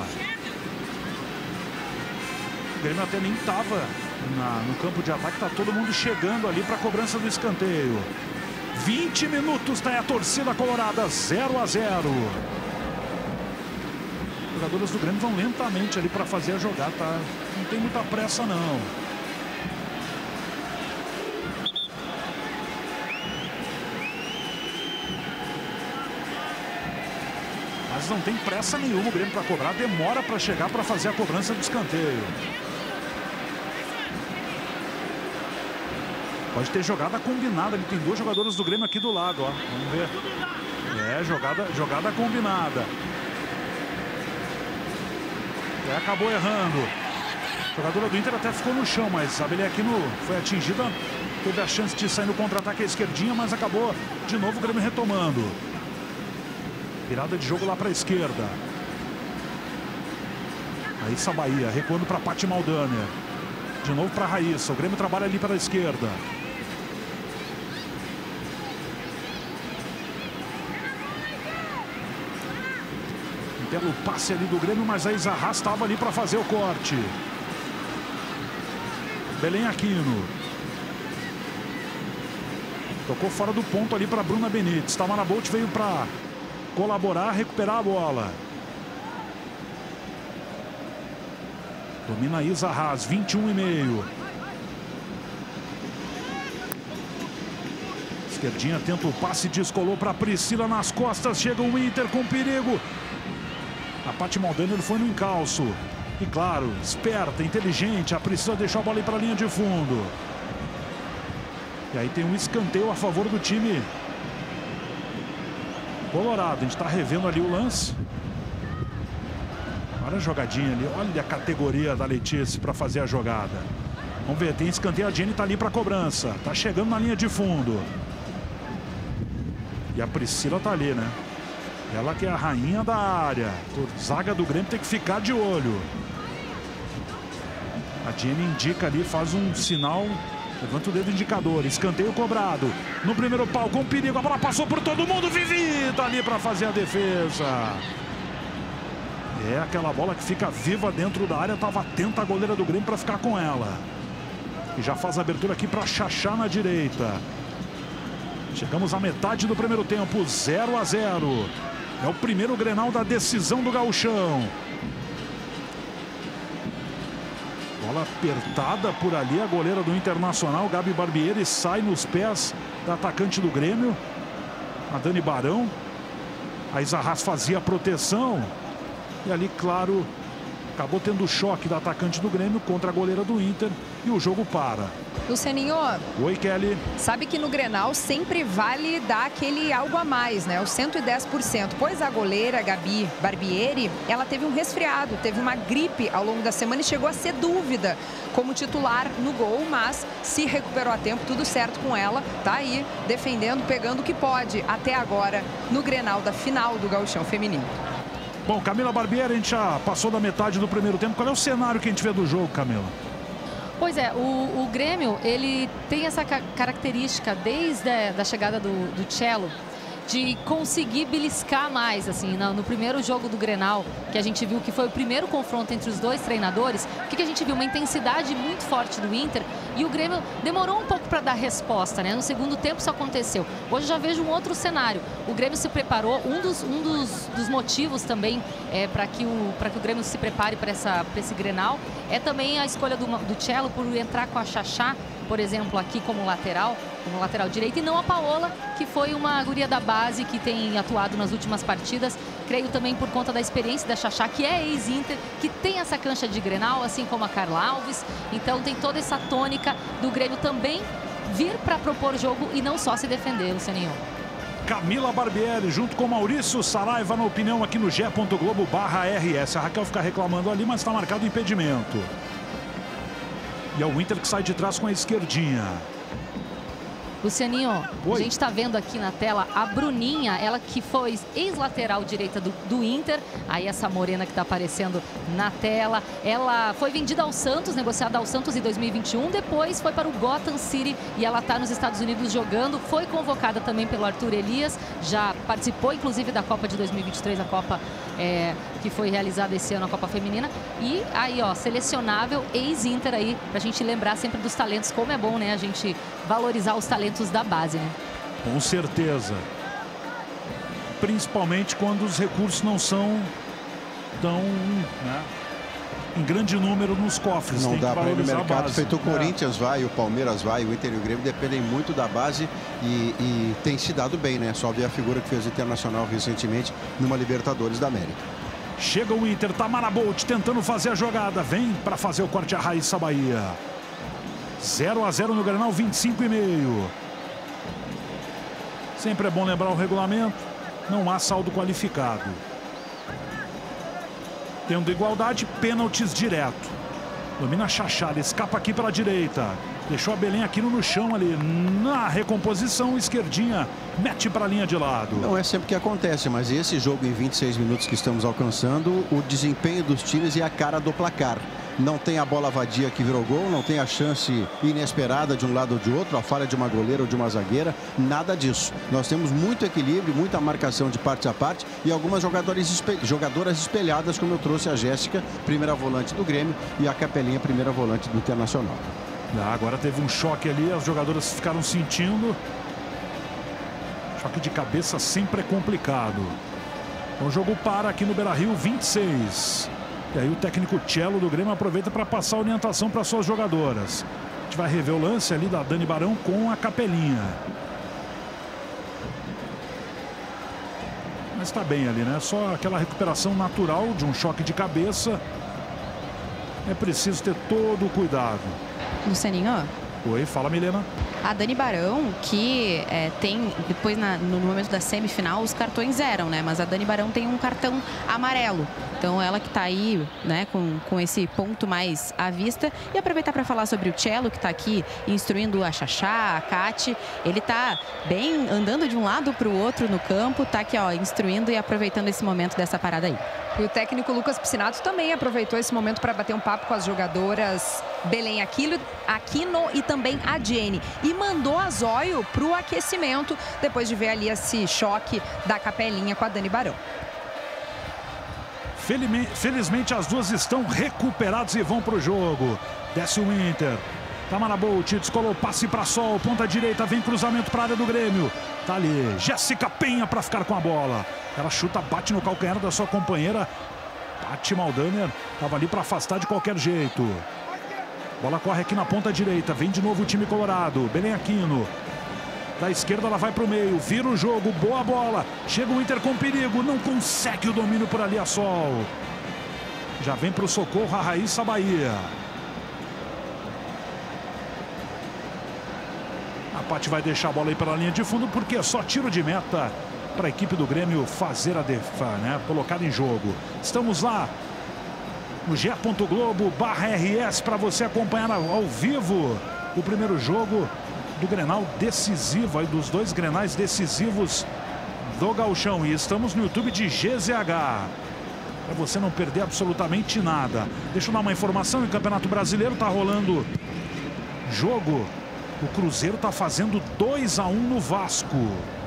O Grêmio até nem estava no campo de ataque. Está todo mundo chegando ali para a cobrança do escanteio. vinte minutos, tá aí a torcida colorada, zero a zero. Os jogadores do Grêmio vão lentamente ali para fazer a jogada, tá? Não tem muita pressa, não. Mas não tem pressa nenhuma o Grêmio para cobrar. Demora para chegar para fazer a cobrança do escanteio. Pode ter jogada combinada. Ele tem dois jogadores do Grêmio aqui do lado, ó. Vamos ver. É, jogada, jogada combinada. E acabou errando. A jogadora do Inter até ficou no chão, mas a Abelha Aquino foi atingida. Teve a chance de sair no contra-ataque à esquerdinha, mas acabou de novo o Grêmio retomando. Virada de jogo lá para a esquerda. Raíssa Bahia recuando para Paty Maldaner. De novo para Raíssa. O Grêmio trabalha ali para a esquerda. Pelo passe ali do Grêmio, mas a Isa Haas estava ali para fazer o corte. Belém Aquino. Tocou fora do ponto ali para Bruna Benítez. Tamara Bolt veio para colaborar, recuperar a bola. Domina a Isa Haas, vinte e um e meio. Esquerdinha tenta o passe, descolou para Priscila nas costas. Chega o Inter com perigo. A Paty Maldaner foi no encalço. E claro, esperta, inteligente. A Priscila deixou a bola ir para a linha de fundo. E aí tem um escanteio a favor do time colorado. A gente está revendo ali o lance. Olha a jogadinha ali. Olha a categoria da Letícia para fazer a jogada. Vamos ver, tem escanteio. A Jenny está ali para a cobrança. Está chegando na linha de fundo. E a Priscila está ali, né? Ela que é a rainha da área. A zaga do Grêmio tem que ficar de olho. A Jenny indica ali, faz um sinal. Levanta o dedo indicador. Escanteio cobrado. No primeiro pau, com perigo. A bola passou por todo mundo. Vivi tá ali para fazer a defesa. É aquela bola que fica viva dentro da área. Estava atenta a goleira do Grêmio para ficar com ela. E já faz a abertura aqui para Xaxá na direita. Chegamos à metade do primeiro tempo. zero a zero. É o primeiro Grenal da decisão do Gauchão. Bola apertada por ali. A goleira do Internacional, Gabi Barbieri, sai nos pés da atacante do Grêmio. a Dani Barão. A Isa Haas fazia a proteção. E ali, claro, acabou tendo o choque da atacante do Grêmio contra a goleira do Inter. E o jogo para. Lucianinho, oi, Kelly. Sabe que no Grenal sempre vale dar aquele algo a mais, né? O cento e dez por cento. Pois a goleira Gabi Barbieri, ela teve um resfriado, teve uma gripe ao longo da semana e chegou a ser dúvida como titular no gol, mas se recuperou a tempo, tudo certo com ela. Tá aí, defendendo, pegando o que pode até agora no Grenal da final do Gauchão Feminino. Bom, Camila Barbieri, a gente já passou da metade do primeiro tempo. Qual é o cenário que a gente vê do jogo, Camila? Pois é, o, o Grêmio, ele tem essa ca característica desde a da chegada do, do Cello, de conseguir beliscar mais, assim, no, no primeiro jogo do Grenal, que a gente viu que foi o primeiro confronto entre os dois treinadores, o que, que a gente viu? Uma intensidade muito forte do Inter, e o Grêmio demorou um pouco para dar resposta, né? No segundo tempo isso aconteceu. Hoje já vejo um outro cenário. O Grêmio se preparou, um dos, um dos, dos motivos também é, para que, o, que o Grêmio se prepare para esse Grenal é também a escolha do, do Cello por entrar com a Xaxá, por exemplo, aqui como lateral, como lateral direito, e não a Paola, que foi uma guria da base que tem atuado nas últimas partidas. Creio também por conta da experiência da Xaxá, que é ex-Inter, que tem essa cancha de Grenal, assim como a Carla Alves. Então tem toda essa tônica do Grêmio também vir para propor jogo e não só se defender, Lucianinho. Camila Barbieri, junto com Maurício Saraiva, na opinião aqui no G ponto globo barra R S. A Raquel fica reclamando ali, mas está marcado o impedimento. E é o Inter que sai de trás com a esquerdinha. Lucianinho, oi. A gente está vendo aqui na tela a Bruninha, ela que foi ex-lateral direita do, do Inter. Aí essa morena que está aparecendo na tela. Ela foi vendida ao Santos, negociada ao Santos em dois mil e vinte e um. Depois foi para o Gotham City e ela está nos Estados Unidos jogando. Foi convocada também pelo Arthur Elias. Já participou, inclusive, da Copa de dois mil e vinte e três, a Copa é, que foi realizada esse ano, a Copa Feminina. E aí, ó, selecionável ex-Inter aí, pra gente lembrar sempre dos talentos. Como é bom, né, a gente valorizar os talentos da base, né? Com certeza. Principalmente quando os recursos não são tão, né, em grande número nos cofres. Não tem dá para ir no mercado base. feito o É. Corinthians vai, o Palmeiras vai, o Inter e o Grêmio dependem muito da base e, e tem se dado bem, né? Só ver a figura que fez o Internacional recentemente numa Libertadores da América. Chega o Inter, Tamara Bolt tentando fazer a jogada. Vem para fazer o corte a Raíssa Bahia. zero a zero no Grenal, vinte e cinco e meio. Sempre é bom lembrar o regulamento. Não há saldo qualificado. Tendo igualdade, pênaltis direto. Domina a Xaxá, ele escapa aqui pela direita. Deixou a Belém Aquino no chão ali. Na recomposição, esquerdinha mete para a linha de lado. Não é sempre que acontece, mas esse jogo em vinte e seis minutos que estamos alcançando, o desempenho dos times é a cara do placar. Não tem a bola vadia que virou gol, não tem a chance inesperada de um lado ou de outro, a falha de uma goleira ou de uma zagueira, nada disso. Nós temos muito equilíbrio, muita marcação de parte a parte e algumas jogadores espe- jogadoras espelhadas, como eu trouxe a Jéssica, primeira volante do Grêmio, e a Capelinha, primeira volante do Internacional. Ah, agora teve um choque ali, as jogadoras ficaram sentindo. Choque de cabeça sempre é complicado. O jogo para aqui no Beira-Rio, vinte e seis. E aí o técnico Cello do Grêmio aproveita para passar orientação para suas jogadoras. A gente vai rever o lance ali da Dani Barão com a Capelinha. Mas está bem ali, né? Só aquela recuperação natural de um choque de cabeça. É preciso ter todo o cuidado. Lucianinho. Oi, fala, Milena. A Dani Barão, que é, tem, depois na, no momento da semifinal, os cartões eram, né? Mas a Dani Barão tem um cartão amarelo. Então ela que está aí, né, com, com esse ponto mais à vista. E aproveitar para falar sobre o Cello, que está aqui instruindo a Xaxá, a Cate. Ele está bem andando de um lado para o outro no campo, está aqui, ó, instruindo e aproveitando esse momento dessa parada aí. E o técnico Lucas Piscinato também aproveitou esse momento para bater um papo com as jogadoras Belém Aquino, Aquino e também a Jenny. E mandou a Zóio para o aquecimento, depois de ver ali esse choque da Capelinha com a Dani Barão. Felizmente as duas estão recuperadas e vão para o jogo. Desce o Inter. Tamara Bolt descolou, passe para Sol, ponta direita, vem cruzamento para a área do Grêmio. Tá ali, Jéssica Penha para ficar com a bola. Ela chuta, bate no calcanhar da sua companheira. Tati Maldaner estava ali para afastar de qualquer jeito. Bola corre aqui na ponta direita, vem de novo o time colorado. Belém Aquino. Da esquerda ela vai para o meio, vira o jogo, boa bola. Chega o Inter com perigo, não consegue o domínio por ali a Sol. Já vem para o socorro a Raíssa Bahia. A Paty vai deixar a bola aí pela linha de fundo porque é só tiro de meta para a equipe do Grêmio fazer a defesa, né? Colocar em jogo. Estamos lá no G E Globo barra R S para você acompanhar ao vivo o primeiro jogo do Grenal decisivo, aí dos dois Grenais decisivos do Gauchão. E estamos no YouTube de G Z H, para você não perder absolutamente nada. Deixa eu dar uma informação: em Campeonato Brasileiro tá rolando jogo. O Cruzeiro tá fazendo dois a um no Vasco.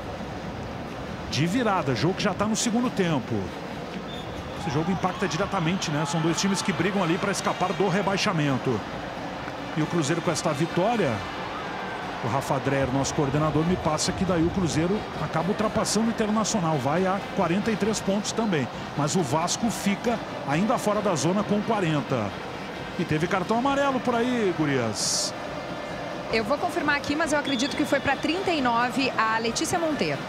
De virada, jogo que já tá no segundo tempo. Esse jogo impacta diretamente, né? São dois times que brigam ali para escapar do rebaixamento. E o Cruzeiro com esta vitória, o Rafa Dreher, nosso coordenador, me passa que daí o Cruzeiro acaba ultrapassando o Internacional, vai a quarenta e três pontos também. Mas o Vasco fica ainda fora da zona com quarenta. E teve cartão amarelo por aí, gurias. Eu vou confirmar aqui, mas eu acredito que foi para trinta e nove a Letícia Monteiro.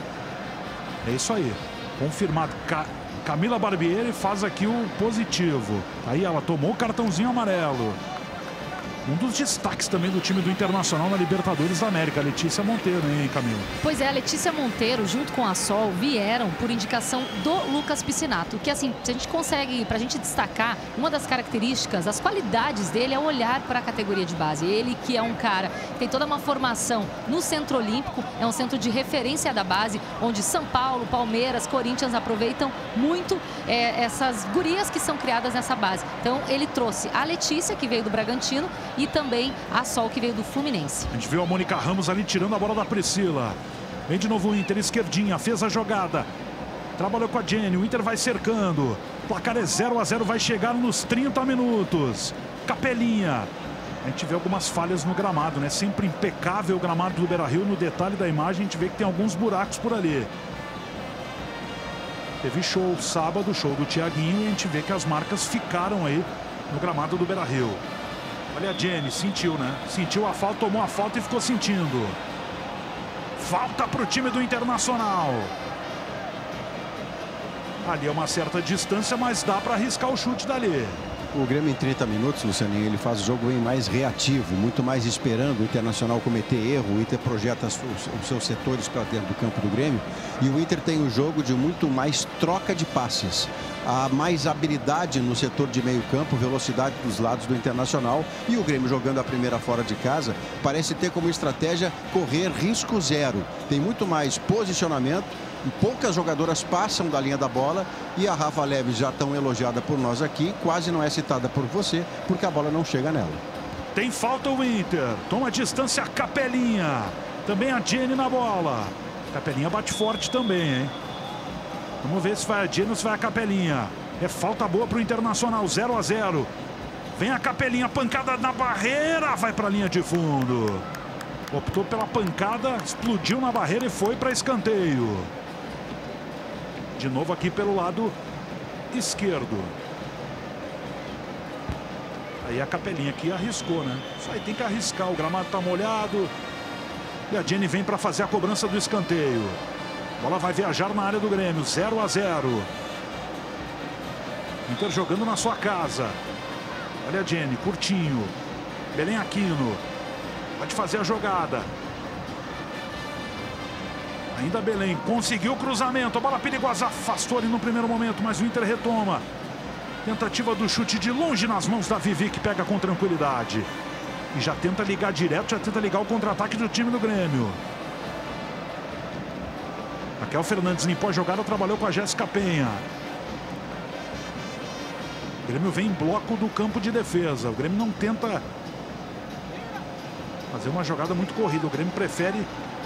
É isso aí, confirmado. Ca Camila Barbieri faz aqui o positivo. Aí ela tomou o cartãozinho amarelo. Um dos destaques também do time do Internacional na Libertadores da América, Letícia Monteiro, hein, Camila? Pois é, a Letícia Monteiro, junto com a Sol, vieram por indicação do Lucas Piscinato. Que, assim, se a gente consegue, pra gente destacar, uma das características, as qualidades dele é olhar para a categoria de base. Ele que é um cara que tem toda uma formação no Centro Olímpico, é um centro de referência da base, onde São Paulo, Palmeiras, Corinthians aproveitam muito é, essas gurias que são criadas nessa base. Então, ele trouxe a Letícia, que veio do Bragantino, e também a Sol, que veio do Fluminense. A gente viu a Mônica Ramos ali tirando a bola da Priscila. Vem de novo o Inter, esquerdinha, fez a jogada. Trabalhou com a Jenny, o Inter vai cercando. O placar é zero a zero, vai chegar nos trinta minutos. Capelinha. A gente vê algumas falhas no gramado, né? Sempre impecável o gramado do Beira-Rio. No detalhe da imagem a gente vê que tem alguns buracos por ali. Teve show sábado, show do Thiaguinho, e a gente vê que as marcas ficaram aí no gramado do Beira-Rio. Olha a Jenny, sentiu, né? Sentiu a falta, tomou a falta e ficou sentindo. Falta para o time do Internacional. Ali é uma certa distância, mas dá para arriscar o chute dali. O Grêmio em trinta minutos, Lucianinho, ele faz o jogo bem mais reativo, muito mais esperando o Internacional cometer erro. O Inter projeta os, os seus setores para dentro do campo do Grêmio. E o Inter tem um jogo de muito mais troca de passes. Há mais habilidade no setor de meio campo, velocidade dos lados do Internacional. E o Grêmio, jogando a primeira fora de casa, parece ter como estratégia correr risco zero. Tem muito mais posicionamento. Poucas jogadoras passam da linha da bola, e a Rafa Leves, já tão elogiada por nós aqui, quase não é citada por você, porque a bola não chega nela. Tem falta o Inter, toma distância a Capelinha, também a Jenny na bola. Capelinha bate forte também, hein? Vamos ver se vai a Jenny ou se vai a Capelinha. É falta boa para o Internacional, zero a zero. Vem a Capelinha, pancada na barreira, vai para a linha de fundo. Optou pela pancada, explodiu na barreira e foi para escanteio. De novo aqui pelo lado esquerdo. Aí a Capelinha aqui arriscou, né? Isso aí tem que arriscar, o gramado tá molhado. E a Jenny vem para fazer a cobrança do escanteio. A bola vai viajar na área do Grêmio, zero a zero. Inter jogando na sua casa. Olha a Jenny, curtinho. Belém Aquino. Pode fazer a jogada. Ainda Belém, conseguiu o cruzamento, a bola perigosa, afastou ali no primeiro momento, mas o Inter retoma. Tentativa do chute de longe nas mãos da Vivi, que pega com tranquilidade. E já tenta ligar direto, já tenta ligar o contra-ataque do time do Grêmio. Raquel Fernandes limpou a jogada, trabalhou com a Jéssica Penha. O Grêmio vem em bloco do campo de defesa. O Grêmio não tenta fazer uma jogada muito corrida, o Grêmio prefere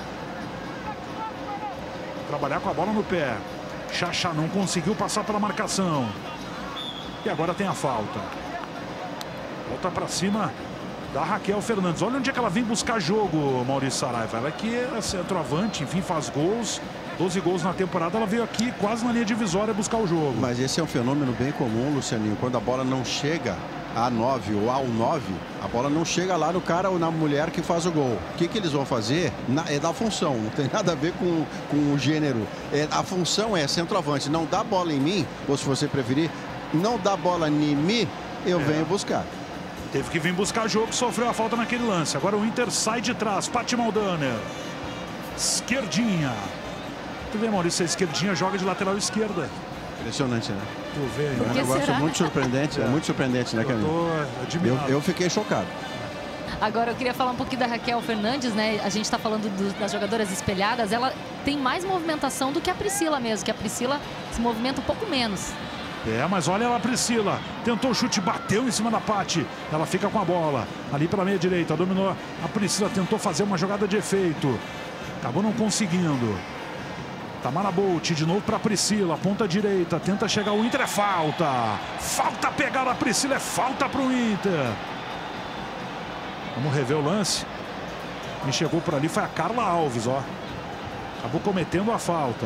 trabalhar com a bola no pé. Xaxá não conseguiu passar pela marcação. E agora tem a falta. Volta para cima da Raquel Fernandes. Olha onde é que ela vem buscar jogo, Maurício Saraiva. Ela que é centroavante, enfim, faz gols. doze gols na temporada, ela veio aqui quase na linha divisória buscar o jogo. Mas esse é um fenômeno bem comum, Lucianinho. Quando a bola não chega a nove ou ao nove, a bola não chega lá no cara ou na mulher que faz o gol. O que, que eles vão fazer? Na, é da função, não tem nada a ver com, com o gênero. É, a função é centroavante, não dá bola em mim, ou se você preferir, não dá bola em mim, eu é. venho buscar. Teve que vir buscar jogo, sofreu a falta naquele lance. Agora o Inter sai de trás, Pati Maldaner. Esquerdinha. Tu vê, Maurício, a esquerdinha joga de lateral esquerda. Impressionante, né? Tu vê, é um negócio será? muito surpreendente, é. é muito surpreendente, né, Camilo? Eu, eu fiquei chocado. Agora eu queria falar um pouquinho da Raquel Fernandes, né? A gente está falando do, das jogadoras espelhadas. Ela tem mais movimentação do que a Priscila mesmo, que a Priscila se movimenta um pouco menos. É, mas olha lá a Priscila. Tentou o chute, bateu em cima da Pati. Ela fica com a bola. Ali pela meia direita, dominou. A Priscila tentou fazer uma jogada de efeito. Acabou não conseguindo. Tamara Bolt de novo para Priscila, ponta direita, tenta chegar o Inter, é falta. Falta pegar a Priscila, é falta para o Inter. Vamos rever o lance. Quem chegou por ali foi a Carla Alves, ó. Acabou cometendo a falta.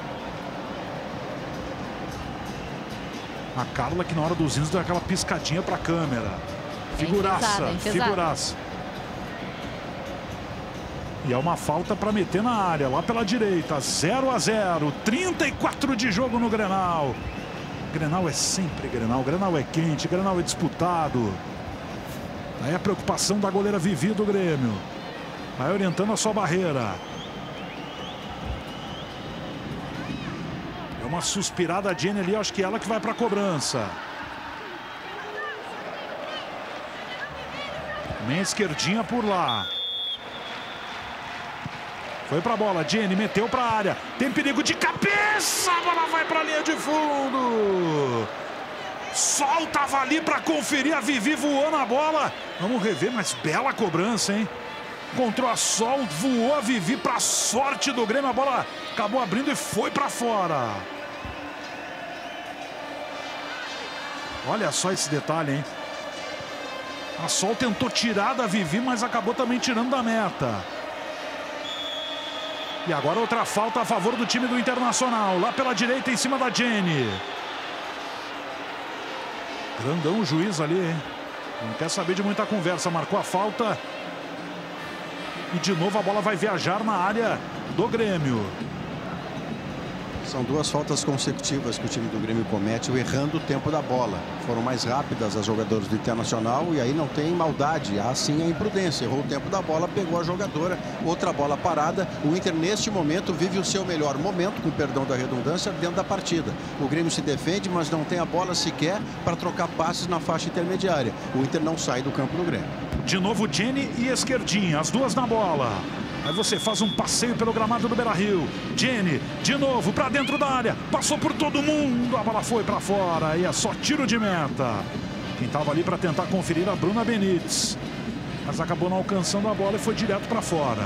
A Carla que na hora dos hinos deu aquela piscadinha para a câmera. Figuraça, figuraça. E é uma falta para meter na área, lá pela direita, zero a zero, trinta e quatro de jogo no Grenal. Grenal é sempre Grenal, Grenal é quente, Grenal é disputado. Aí a preocupação da goleira Vivi do Grêmio. Vai orientando a sua barreira. É uma suspirada a Jenny ali, acho que é ela que vai para a cobrança. Meia esquerdinha por lá. Foi pra bola, Jenny meteu pra área. Tem perigo de cabeça, a bola vai pra linha de fundo. Sol tava ali pra conferir, a Vivi voou na bola. Vamos rever, mas bela cobrança, hein? Encontrou a Sol, voou a Vivi pra sorte do Grêmio. A bola acabou abrindo e foi pra fora. Olha só esse detalhe, hein? A Sol tentou tirar da Vivi, mas acabou também tirando da meta. E agora outra falta a favor do time do Internacional. Lá pela direita em cima da Jenny. Grandão o juiz ali, hein? Não quer saber de muita conversa. Marcou a falta. E de novo a bola vai viajar na área do Grêmio. São duas faltas consecutivas que o time do Grêmio comete, errando o tempo da bola. Foram mais rápidas as jogadoras do Internacional e aí não tem maldade. Há sim a imprudência. Errou o tempo da bola, pegou a jogadora. Outra bola parada. O Inter, neste momento, vive o seu melhor momento, com perdão da redundância, dentro da partida. O Grêmio se defende, mas não tem a bola sequer para trocar passes na faixa intermediária. O Inter não sai do campo do Grêmio. De novo, Jenny e Esquerdinha, as duas na bola. Aí você faz um passeio pelo gramado do Beira-Rio. Jenny, de novo, para dentro da área. Passou por todo mundo. A bola foi para fora. E é só tiro de meta. Quem estava ali para tentar conferir a Bruna Benites. Mas acabou não alcançando a bola e foi direto para fora.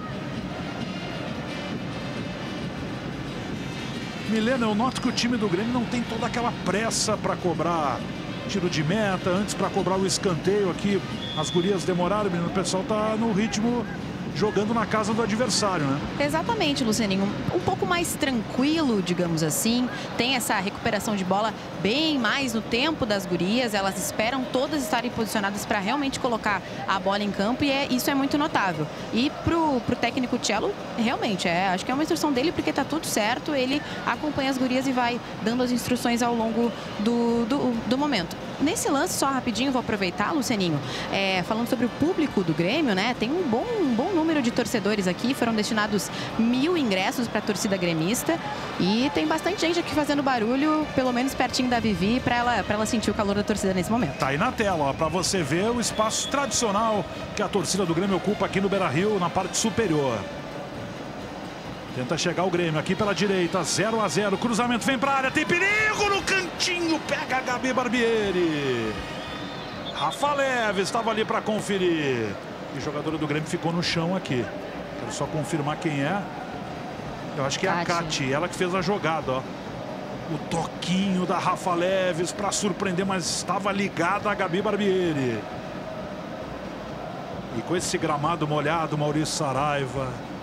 Milena, eu noto que o time do Grêmio não tem toda aquela pressa para cobrar tiro de meta. Antes para cobrar o escanteio aqui. As gurias demoraram, o pessoal tá no ritmo jogando na casa do adversário, né? Exatamente, Lucianinho. Um pouco mais tranquilo, digamos assim. Tem essa recuperação de bola bem mais no tempo das gurias. Elas esperam todas estarem posicionadas para realmente colocar a bola em campo e é, isso é muito notável. E pro, pro técnico Cello, realmente, é, acho que é uma instrução dele porque tá tudo certo. Ele acompanha as gurias e vai dando as instruções ao longo do, do, do momento. Nesse lance, só rapidinho, vou aproveitar, Lucianinho, é, falando sobre o público do Grêmio, né? Tem um bom, um bom número de torcedores aqui, foram destinados mil ingressos para a torcida gremista e tem bastante gente aqui fazendo barulho, pelo menos pertinho da Vivi, para ela, para ela sentir o calor da torcida nesse momento. Tá aí na tela, para você ver o espaço tradicional que a torcida do Grêmio ocupa aqui no Beira-Rio, na parte superior. Tenta chegar o Grêmio aqui pela direita, zero a zero, cruzamento vem para a área, tem perigo no cantinho, pega a Gabi Barbieri. Rafa Leves estava ali para conferir. E a jogadora do Grêmio ficou no chão aqui. Quero só confirmar quem é. Eu acho que é a Cati, ela que fez a jogada, ó. O toquinho da Rafa Leves para surpreender, mas estava ligada a Gabi Barbieri. E com esse gramado molhado, Maurício Saraiva,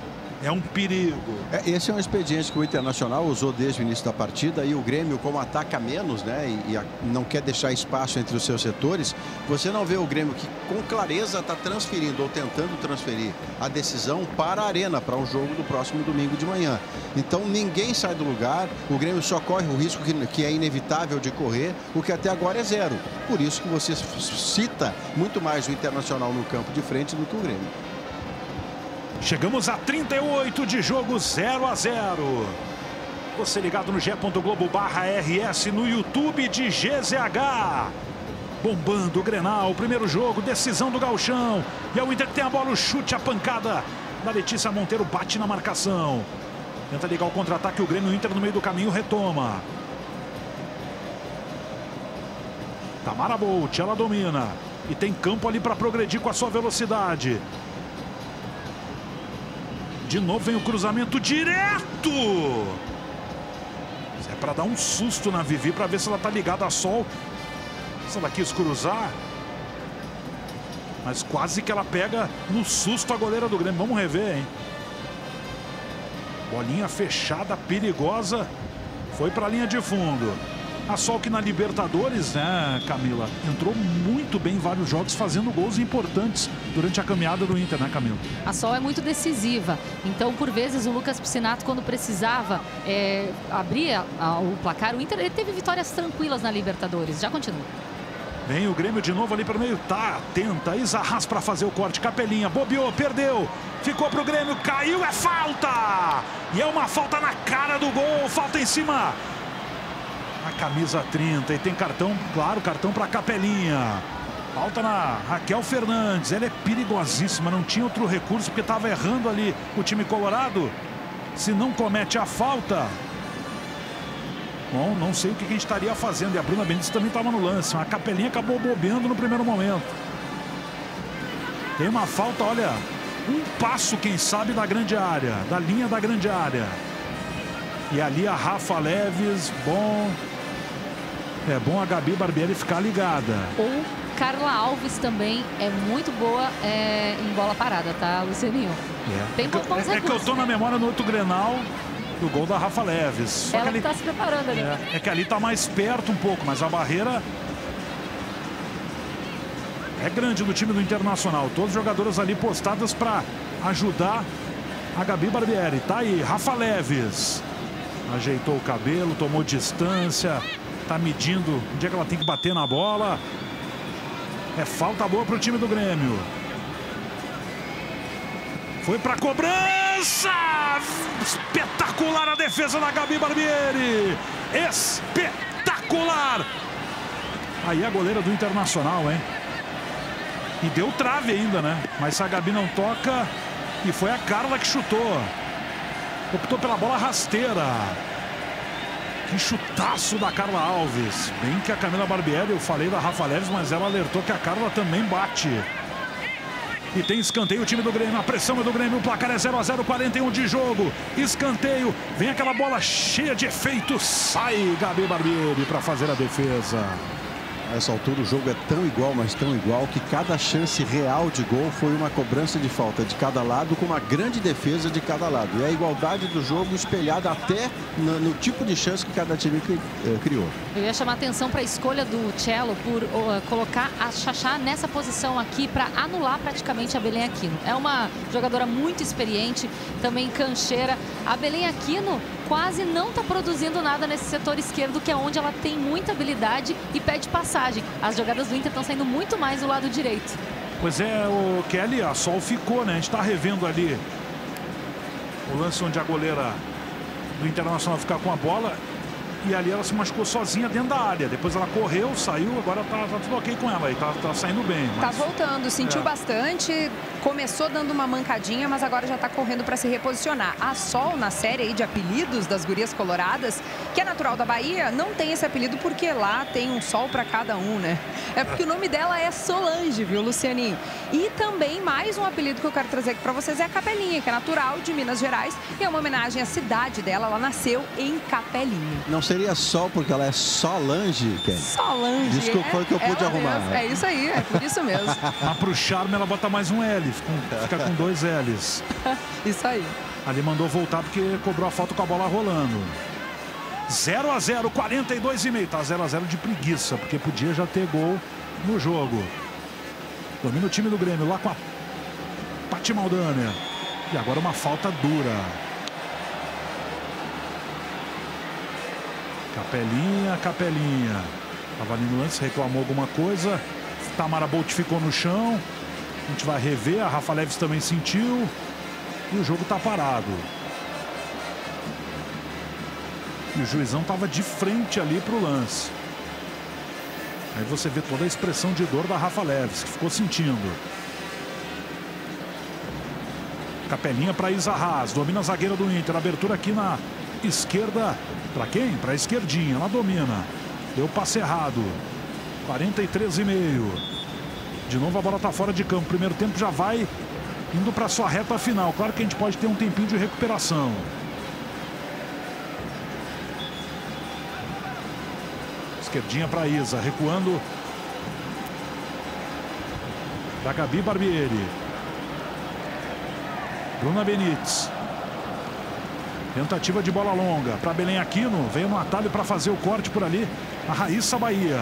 É um perigo. É, esse é um expediente que o Internacional usou desde o início da partida, e o Grêmio, como ataca menos, né, e, e a, não quer deixar espaço entre os seus setores, você não vê o Grêmio que com clareza está transferindo ou tentando transferir a decisão para a Arena, para um jogo do próximo domingo de manhã. Então ninguém sai do lugar, o Grêmio só corre o risco que, que é inevitável de correr, o que até agora é zero. Por isso que você cita muito mais o Internacional no campo de frente do que o Grêmio. Chegamos a trinta e oito de jogo, zero a zero. Você ligado no g ponto globo barra R S, no YouTube de G Z H. Bombando o Grenal, primeiro jogo, decisão do Gauchão. E é o Inter que tem a bola, o chute, a pancada da Letícia Monteiro, bate na marcação. Tenta ligar o contra-ataque, o Grêmio, o Inter no meio do caminho retoma. Tamara Bolt, ela domina. E tem campo ali para progredir com a sua velocidade. De novo vem o cruzamento direto. É para dar um susto na Vivi, para ver se ela tá ligada a sol. Se ela quis cruzar. Mas quase que ela pega no susto a goleira do Grêmio. Vamos rever, hein? Bolinha fechada, perigosa. Foi para a linha de fundo. A Sol que na Libertadores, né, Camila, entrou muito bem em vários jogos, fazendo gols importantes durante a caminhada do Inter, né, Camila? A Sol é muito decisiva, então por vezes o Lucas Piscinato, quando precisava é, abrir a, a, o placar, o Inter ele teve vitórias tranquilas na Libertadores. Já continua. Vem o Grêmio de novo ali para o meio, tá, tenta, Isarraz para fazer o corte, Capelinha, bobeou, perdeu, ficou pro Grêmio, caiu, é falta! E é uma falta na cara do gol, falta em cima. A camisa trinta, e tem cartão, claro, cartão para Capelinha. Falta na Raquel Fernandes, ela é perigosíssima, não tinha outro recurso porque estava errando ali o time colorado. Se não comete a falta, bom, não sei o que a gente estaria fazendo. E a Bruna Benítez também estava no lance, mas a Capelinha acabou bobeando no primeiro momento. Tem uma falta, olha, um passo, quem sabe, da grande área, da linha da grande área. E ali a Rafa Leves, bom... É bom a Gabi Barbieri ficar ligada. Ou Carla Alves também é muito boa é, em bola parada, tá, Lucianinho? É. Tem É, que, bons é, é que eu tô na memória no outro Grenal do gol da Rafa Leves. Só Ela que ali, tá se preparando ali. É, é que ali tá mais perto um pouco, mas a barreira é grande do time do Internacional. Todos os jogadores ali postadas para ajudar a Gabi Barbieri. Tá aí, Rafa Leves. Ajeitou o cabelo, tomou distância. Tá medindo onde é que ela tem que bater na bola. É falta boa para o time do Grêmio. Foi para cobrança. Espetacular a defesa da Gabi Barbieri. Espetacular. Aí a goleira do Internacional, hein? E deu trave ainda, né? Mas se a Gabi não toca... E foi a Carla que chutou. Optou pela bola rasteira. Que chutaço da Carla Alves. Bem que a Camila Barbieri, eu falei da Rafa Leves, mas ela alertou que a Carla também bate. E tem escanteio o time do Grêmio. A pressão é do Grêmio. O placar é zero a zero, quarenta e um de jogo. Escanteio. Vem aquela bola cheia de efeito. Sai Gabi Barbieri para fazer a defesa. A essa altura o jogo é tão igual, mas tão igual, que cada chance real de gol foi uma cobrança de falta de cada lado, com uma grande defesa de cada lado. E a igualdade do jogo espelhada até no, no tipo de chance que cada time cri, eh, criou. Eu ia chamar atenção para a escolha do Cello por uh, colocar a Xaxá nessa posição aqui para anular praticamente a Belém Aquino. É uma jogadora muito experiente, também cancheira. A Belém Aquino quase não está produzindo nada nesse setor esquerdo, que é onde ela tem muita habilidade e pede passagem. As jogadas do Inter estão saindo muito mais do lado direito. Pois é, o Kelly, a Sol ficou, né? A gente está revendo ali o lance onde a goleira do Internacional ficar com a bola. E ali ela se machucou sozinha dentro da área. Depois ela correu, saiu, agora tá, tá tudo ok com ela. E tá, tá saindo bem. Mas... Tá voltando, sentiu é. bastante. Começou dando uma mancadinha, mas agora já tá correndo para se reposicionar. A Sol, na série aí de apelidos das gurias coloradas, que é natural da Bahia, não tem esse apelido porque lá tem um sol para cada um, né? É porque o nome dela é Solange, viu, Lucianinho? E também mais um apelido que eu quero trazer aqui para vocês é a Capelinha, que é natural de Minas Gerais e é uma homenagem à cidade dela. Ela nasceu em Capelinha. Não seria Sol porque ela é Solange, Kelly? Solange. Desculpa, foi o que eu pude arrumar. Mesmo. É isso aí, é por isso mesmo. Mas pro charme ela bota mais um L, fica com, fica com dois L's. Isso aí. Ali mandou voltar porque cobrou a falta com a bola rolando. zero a zero, quarenta e dois e meio. Tá zero a zero de preguiça, porque podia já ter gol no jogo. Domina o time do Grêmio lá com a Pati Maldaner. E agora uma falta dura. Capelinha, Capelinha. Tava ali no lance, reclamou alguma coisa. Tamara Bolt ficou no chão. A gente vai rever. A Rafa Leves também sentiu. E o jogo tá parado. E o juizão tava de frente ali pro lance. Aí você vê toda a expressão de dor da Rafa Leves, que ficou sentindo. Capelinha para Isa Haas, domina a zagueira do Inter. Abertura aqui na esquerda. Para quem? Para a esquerdinha. Ela domina. Deu passe errado. quarenta e três e meio. De novo a bola está fora de campo. Primeiro tempo já vai indo para sua reta final. Claro que a gente pode ter um tempinho de recuperação. Esquerdinha para Isa. Recuando. Da Gabi Barbieri. Bruna Benítez. Tentativa de bola longa para Belém Aquino. Veio no atalho para fazer o corte por ali. A Raíssa Bahia.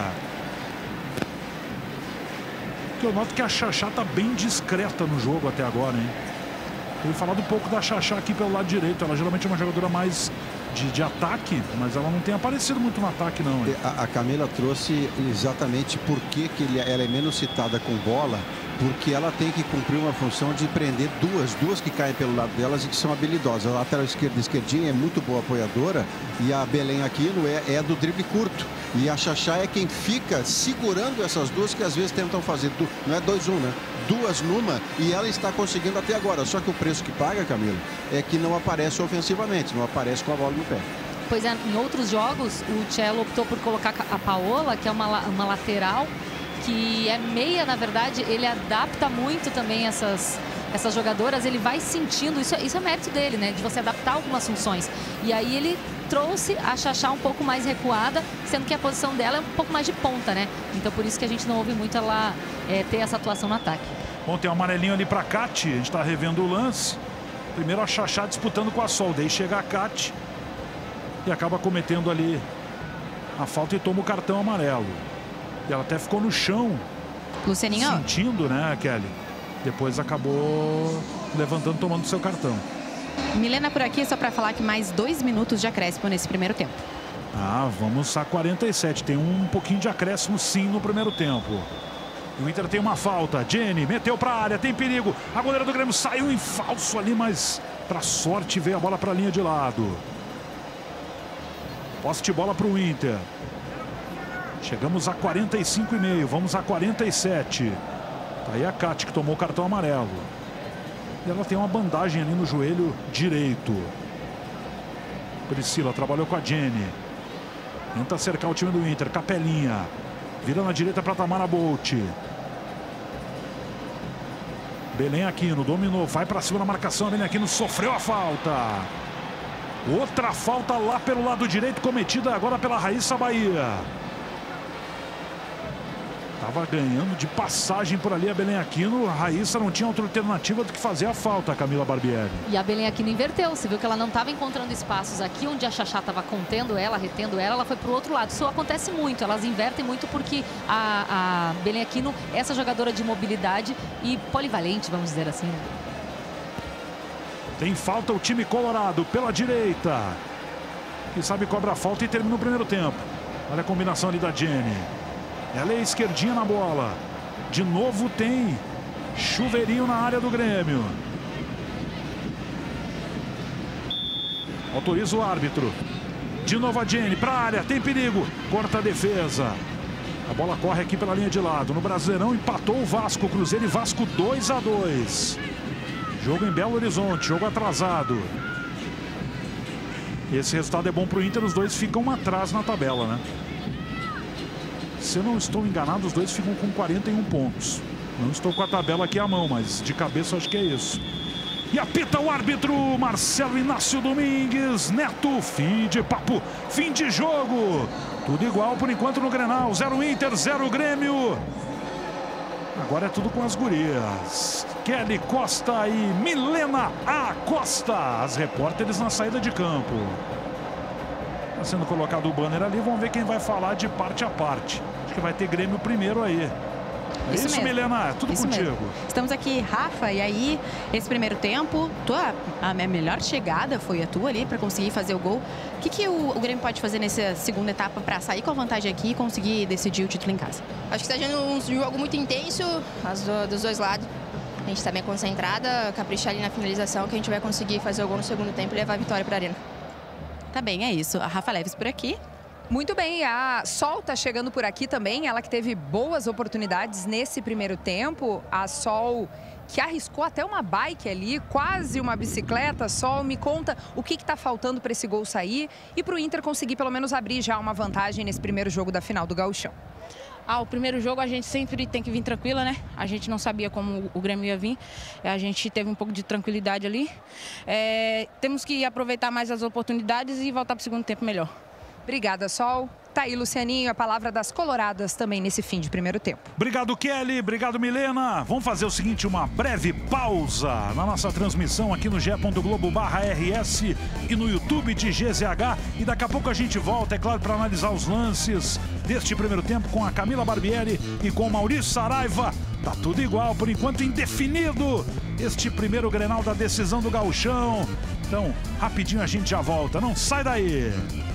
Eu noto que a Xaxá tá bem discreta no jogo até agora, hein? Tenho falado um pouco da Xaxá aqui pelo lado direito. Ela geralmente é uma jogadora mais de, de ataque, mas ela não tem aparecido muito no ataque, não. Hein? A, a Camila trouxe exatamente por que, que ele, ela é menos citada com bola. Porque ela tem que cumprir uma função de prender duas, duas que caem pelo lado delas e que são habilidosas. A lateral esquerda e esquerdinha é muito boa apoiadora e a Belém Aquino é, é do drible curto. E a Xaxá é quem fica segurando essas duas que às vezes tentam fazer, du não é dois um, né? Duas numa, e ela está conseguindo até agora. Só que o preço que paga, Camila, é que não aparece ofensivamente, não aparece com a bola no pé. Pois é, em outros jogos o Cello optou por colocar a Paola, que é uma, uma lateral, que é meia, na verdade. Ele adapta muito também essas, essas jogadoras, ele vai sentindo, isso, isso é mérito dele, né? De você adaptar algumas funções. E aí ele trouxe a Xaxá um pouco mais recuada, sendo que a posição dela é um pouco mais de ponta, né? Então por isso que a gente não ouve muito ela é, ter essa atuação no ataque. Bom, tem um amarelinho ali para Cate, a gente está revendo o lance. Primeiro a Xaxá disputando com a Sol, daí chega a Cate e acaba cometendo ali a falta e toma o cartão amarelo. E ela até ficou no chão, Lucianinho, sentindo, né, Kelly? Depois acabou levantando, tomando seu cartão. Milena por aqui, só para falar que mais dois minutos de acréscimo nesse primeiro tempo. Ah, vamos a quarenta e sete. Tem um pouquinho de acréscimo sim no primeiro tempo. O Inter tem uma falta. Jenny meteu para a área, tem perigo. A goleira do Grêmio saiu em falso ali, mas para sorte veio a bola para a linha de lado. Posse de bola para o Inter. Chegamos a quarenta e cinco e meio, vamos a quarenta e sete. Tá aí a Cate que tomou o cartão amarelo. E ela tem uma bandagem ali no joelho direito. Priscila trabalhou com a Jenny. Tenta cercar o time do Inter. Capelinha. Vira na direita para Tamara Bolt. Belém Aquino dominou. Vai para cima da marcação. Belém Aquino sofreu a falta. Outra falta lá pelo lado direito, cometida agora pela Raíssa Bahia. Estava ganhando de passagem por ali a Belém Aquino. A Raíssa não tinha outra alternativa do que fazer a falta, a Camila Barbieri. E a Belém Aquino inverteu. Você viu que ela não estava encontrando espaços aqui onde a Xaxá estava contendo ela, retendo ela. Ela foi para o outro lado. Isso acontece muito. Elas invertem muito porque a, a Belém Aquino é essa jogadora de mobilidade e polivalente, vamos dizer assim. Tem falta o time colorado pela direita. E sabe, cobra a falta e termina o primeiro tempo. Olha a combinação ali da Jenny. Ela é esquerdinha na bola. De novo tem chuveirinho na área do Grêmio. Autoriza o árbitro. De novo a Jenny para a área. Tem perigo. Corta a defesa. A bola corre aqui pela linha de lado. No Brasileirão empatou o Vasco. Cruzeiro e Vasco dois a dois. Jogo em Belo Horizonte. Jogo atrasado. Esse resultado é bom para o Inter. Os dois ficam atrás na tabela, né? Se eu não estou enganado, os dois ficam com quarenta e um pontos. Não estou com a tabela aqui à mão, mas de cabeça acho que é isso. E apita o árbitro Marcelo Inácio Domingues. Neto, fim de papo, fim de jogo. Tudo igual por enquanto no Grenal. Zero Inter, zero Grêmio. Agora é tudo com as gurias. Kelly Costa e Milena Acosta, as repórteres na saída de campo. Está sendo colocado o banner ali, vamos ver quem vai falar de parte a parte. Acho que vai ter Grêmio primeiro aí. É isso, isso Milena, é tudo isso contigo. Mesmo. Estamos aqui, Rafa, e aí, esse primeiro tempo, tua, a minha melhor chegada foi a tua ali para conseguir fazer o gol. O que, que o, o Grêmio pode fazer nessa segunda etapa para sair com a vantagem aqui e conseguir decidir o título em casa? Acho que está sendo um jogo muito intenso, as do, dos dois lados. A gente está bem concentrada, caprichar ali na finalização, que a gente vai conseguir fazer o gol no segundo tempo e levar a vitória para a arena. Tá bem, é isso. A Rafa Leves por aqui. Muito bem, a Sol tá chegando por aqui também, ela que teve boas oportunidades nesse primeiro tempo. A Sol que arriscou até uma bike ali, quase uma bicicleta. Sol, me conta o que está faltando para esse gol sair e para o Inter conseguir pelo menos abrir já uma vantagem nesse primeiro jogo da final do Gauchão. Ah, o primeiro jogo a gente sempre tem que vir tranquila, né? A gente não sabia como o Grêmio ia vir. A gente teve um pouco de tranquilidade ali. É, temos que aproveitar mais as oportunidades e voltar para o segundo tempo melhor. Obrigada, Sol. Tá aí, Lucianinho, a palavra das coloradas também nesse fim de primeiro tempo. Obrigado, Kelly. Obrigado, Milena. Vamos fazer o seguinte, uma breve pausa na nossa transmissão aqui no ge ponto globo barra R S e no YouTube de G Z H. E daqui a pouco a gente volta, é claro, para analisar os lances deste primeiro tempo com a Camila Barbieri e com o Maurício Saraiva. Tá tudo igual, por enquanto indefinido, este primeiro Grenal da decisão do Gauchão. Então, rapidinho a gente já volta. Não sai daí.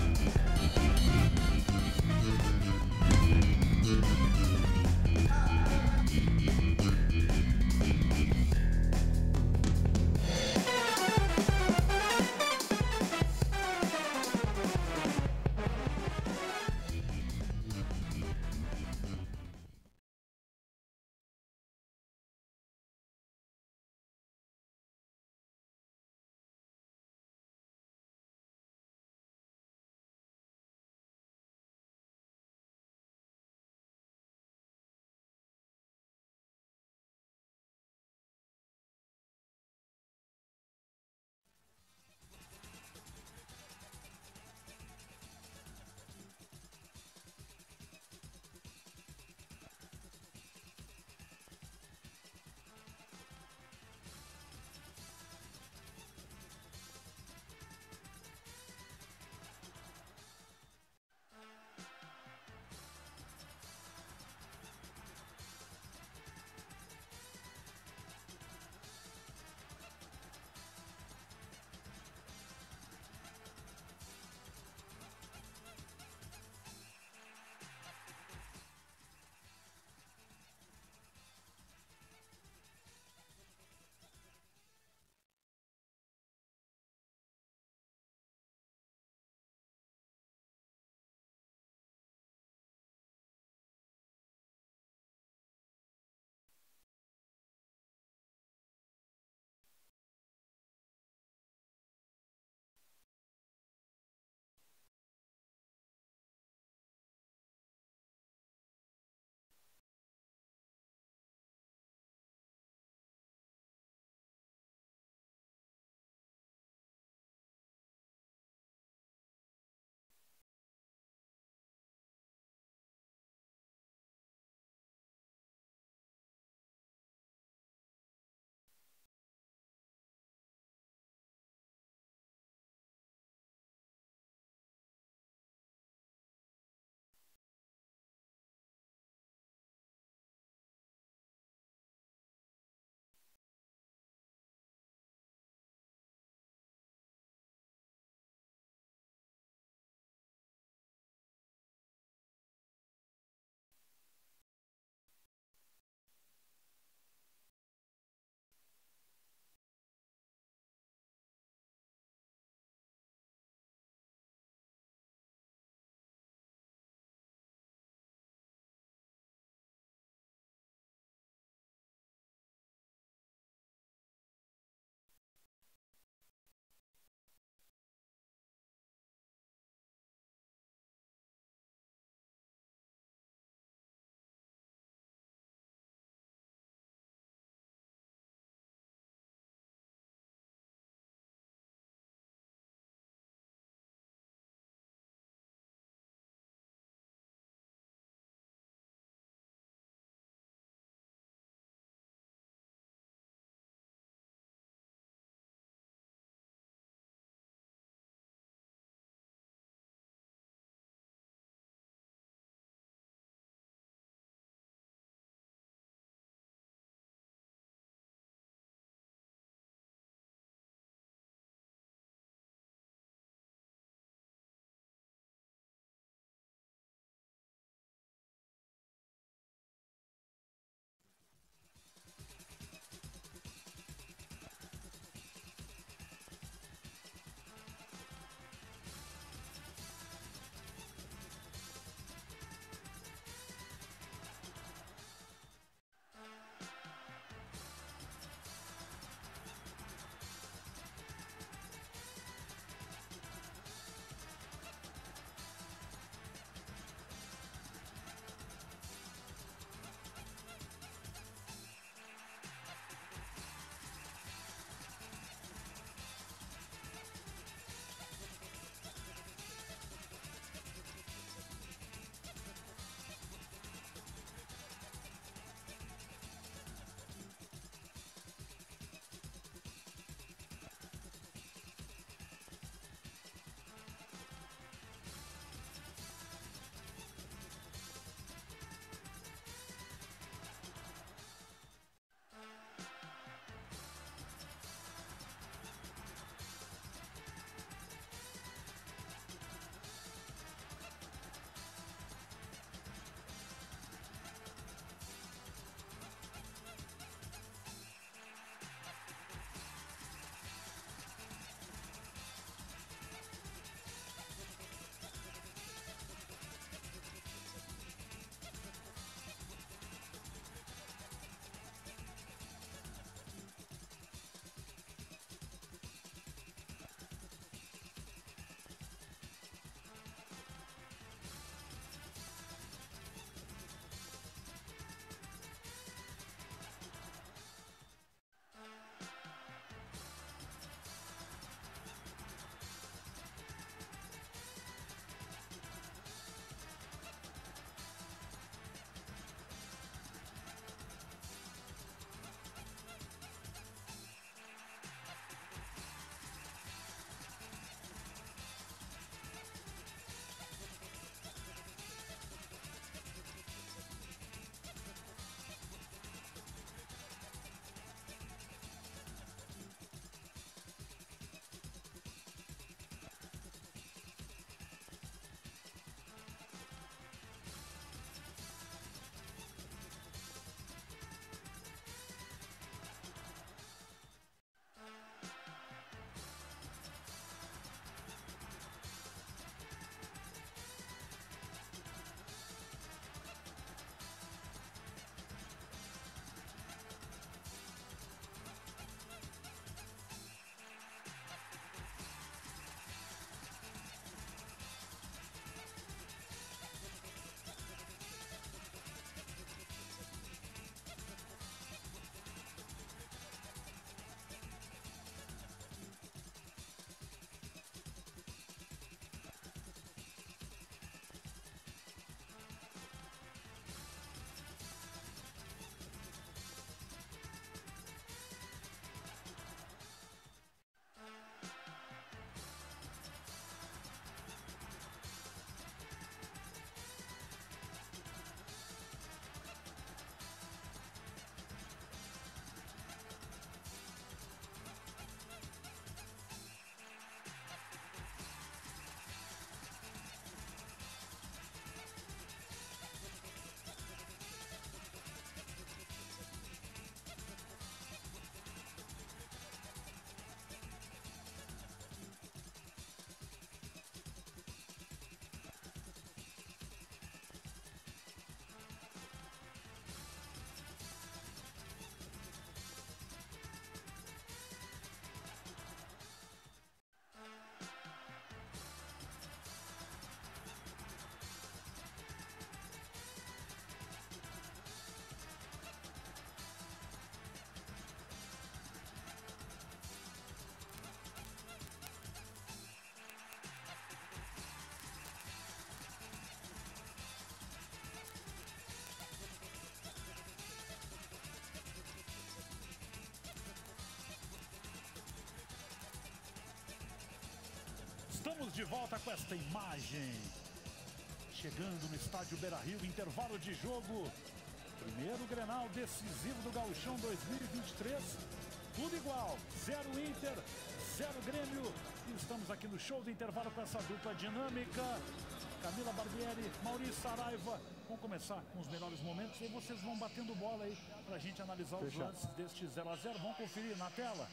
Estamos de volta com esta imagem. Chegando no estádio Beira-Rio, intervalo de jogo. Primeiro Grenal decisivo do Gauchão dois mil e vinte e três. Tudo igual, zero Inter, zero Grêmio. E estamos aqui no show do intervalo com essa dupla dinâmica. Camila Barbieri, Maurício Saraiva. Vamos começar com os melhores momentos e vocês vão batendo bola aí pra gente analisar os Fechado. lances deste zero a zero. Vamos conferir na tela.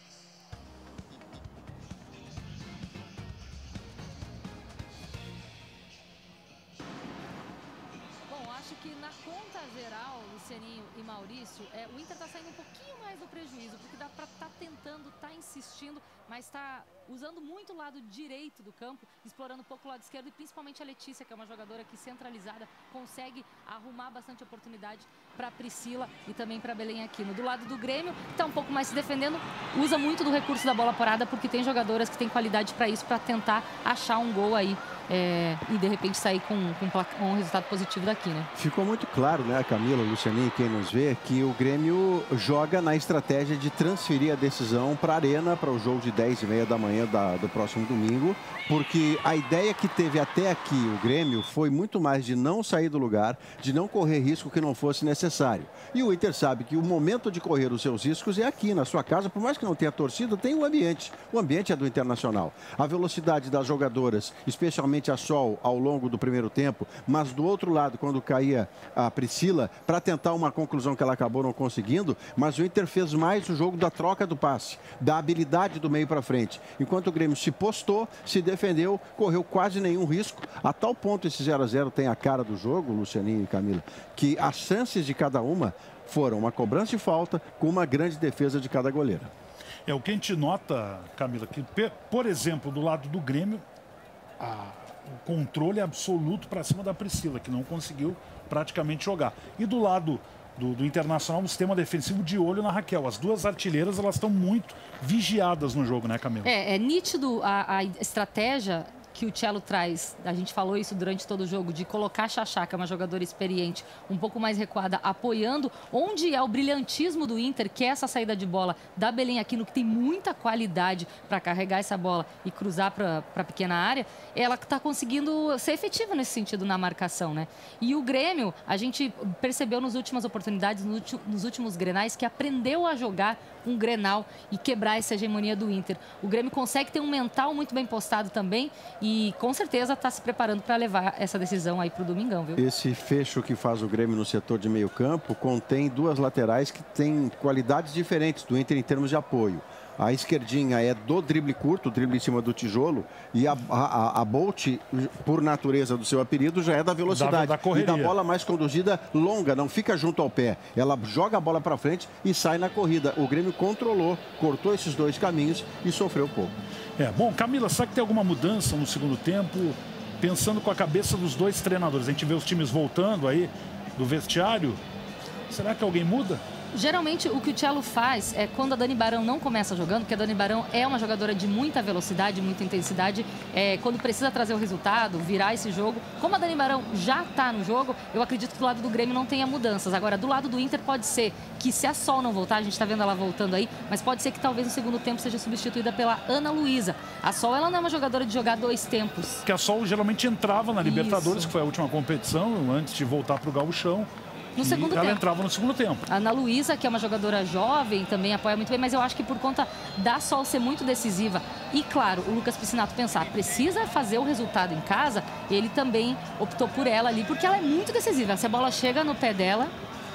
Acho que na conta geral, Lucianinho e Maurício, é, o Inter está saindo um pouquinho mais do prejuízo, porque dá para estar tá tentando, tá insistindo, mas está usando muito o lado direito do campo, explorando um pouco o lado esquerdo, e principalmente a Letícia, que é uma jogadora que centralizada consegue arrumar bastante oportunidade para Priscila e também para Belém Aquino. Do lado do Grêmio, está um pouco mais se defendendo, usa muito do recurso da bola parada, porque tem jogadoras que têm qualidade para isso, para tentar achar um gol aí é, e de repente sair com, com um resultado positivo daqui, né? Ficou muito claro, né, Camila, Lucianinho, quem nos vê, que o Grêmio joga na estratégia de transferir a decisão para a Arena, para o jogo de dez e meia da manhã da, do próximo domingo, porque a ideia que teve até aqui o Grêmio foi muito mais de não sair do lugar, de não correr risco que não fosse necessário. E o Inter sabe que o momento de correr os seus riscos é aqui, na sua casa, por mais que não tenha torcida, tem o ambiente. O ambiente é do Internacional. A velocidade das jogadoras, especialmente a Sol, ao longo do primeiro tempo, mas do outro lado, quando caía a Priscila, para tentar uma conclusão que ela acabou não conseguindo, mas o Inter fez mais o jogo da troca do passe, da habilidade do meio para frente. Enquanto o Grêmio se postou, se defendeu, correu quase nenhum risco. A tal ponto esse zero a zero tem a cara do jogo, Lucianinho e Camila, que as chances de cada uma foram uma cobrança de falta com uma grande defesa de cada goleira. É o que a gente nota, Camila, que, por exemplo, do lado do Grêmio, a, o controle absoluto para cima da Priscila, que não conseguiu praticamente jogar. E do lado do, do Internacional, um sistema defensivo de olho na Raquel. As duas artilheiras, elas estão muito vigiadas no jogo, né, Camila? É, é nítido a, a estratégia que o Cello traz, a gente falou isso durante todo o jogo, de colocar a Xaxá, que é uma jogadora experiente, um pouco mais recuada, apoiando, onde é o brilhantismo do Inter, que é essa saída de bola da Belém Aquino, que tem muita qualidade para carregar essa bola e cruzar para a pequena área, ela está conseguindo ser efetiva nesse sentido na marcação, né? E o Grêmio, a gente percebeu nas últimas oportunidades, nos últimos grenais, que aprendeu a jogar um Grenal e quebrar essa hegemonia do Inter. O Grêmio consegue ter um mental muito bem postado também e com certeza está se preparando para levar essa decisão aí para o domingão, viu? Esse fecho que faz o Grêmio no setor de meio campo contém duas laterais que têm qualidades diferentes do Inter em termos de apoio. A esquerdinha é do drible curto, drible em cima do tijolo, e a, a, a Bolt, por natureza do seu apelido, já é da velocidade. Da, da e da bola mais conduzida longa, não fica junto ao pé. Ela joga a bola para frente e sai na corrida. O Grêmio controlou, cortou esses dois caminhos e sofreu pouco. É, bom, Camila, será que tem alguma mudança no segundo tempo? Pensando com a cabeça dos dois treinadores, a gente vê os times voltando aí do vestiário. Será que alguém muda? Geralmente, o que o Cello faz é quando a Dani Barão não começa jogando, porque a Dani Barão é uma jogadora de muita velocidade, muita intensidade, é, quando precisa trazer o resultado, virar esse jogo. Como a Dani Barão já está no jogo, eu acredito que do lado do Grêmio não tenha mudanças. Agora, do lado do Inter, pode ser que se a Sol não voltar, a gente está vendo ela voltando aí, mas pode ser que talvez no segundo tempo seja substituída pela Ana Luísa. A Sol, ela não é uma jogadora de jogar dois tempos. Que a Sol geralmente entrava na Libertadores, Isso. que foi a última competição, antes de voltar para o Gauchão. No segundo ela tempo. entrava no segundo tempo. A Ana Luísa, que é uma jogadora jovem, também apoia muito bem, mas eu acho que por conta da Sol ser muito decisiva e, claro, o Lucas Piscinato pensar, precisa fazer o resultado em casa, ele também optou por ela ali, porque ela é muito decisiva. Se a bola chega no pé dela,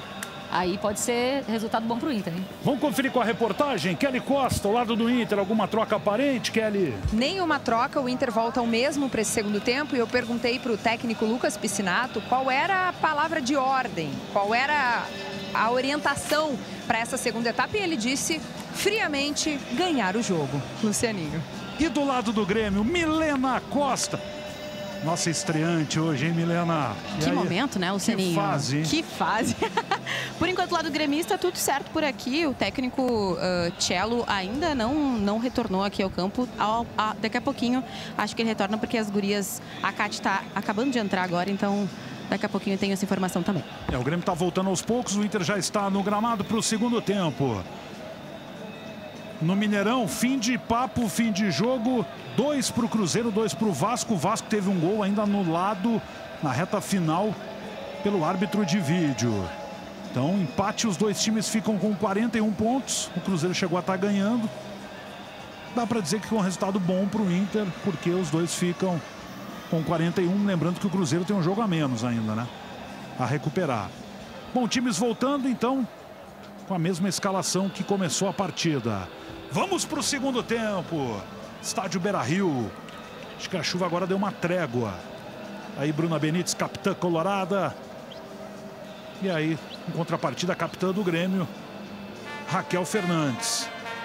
aí pode ser resultado bom para o Inter, hein? Vamos conferir com a reportagem. Kelly Costa, ao lado do Inter, alguma troca aparente, Kelly? Nenhuma troca, o Inter volta ao mesmo para esse segundo tempo. E eu perguntei para o técnico Lucas Piscinato qual era a palavra de ordem, qual era a orientação para essa segunda etapa. E ele disse, friamente, ganhar o jogo. Lucianinho. E do lado do Grêmio, Milena Costa. Nossa estreante hoje, hein, Milena? E que aí? momento, né, Lucianinho? Que fase. Que fase. Por enquanto, lado gremista, tudo certo por aqui. O técnico uh, Cello ainda não, não retornou aqui ao campo. Ao, a, daqui a pouquinho, acho que ele retorna porque as gurias... A Cate está acabando de entrar agora, então... Daqui a pouquinho eu tenho essa informação também. É, o Grêmio está voltando aos poucos. O Inter já está no gramado para o segundo tempo. no Mineirão, fim de papo, fim de jogo. Dois para o Cruzeiro, dois para o Vasco. O Vasco teve um gol ainda anulado na reta final pelo árbitro de vídeo. Então, empate, os dois times ficam com quarenta e um pontos. O Cruzeiro chegou a estar ganhando. Dá para dizer que foi um resultado bom para o Inter, porque os dois ficam com quarenta e um. Lembrando que o Cruzeiro tem um jogo a menos ainda, né? A recuperar. Bom, times voltando, então, com a mesma escalação que começou a partida. Vamos para o segundo tempo. Estádio Beira-Rio. Acho que a chuva agora deu uma trégua. Aí Bruna Benítez, capitã colorada. E aí, em contrapartida, a capitã do Grêmio, Raquel Fernandes.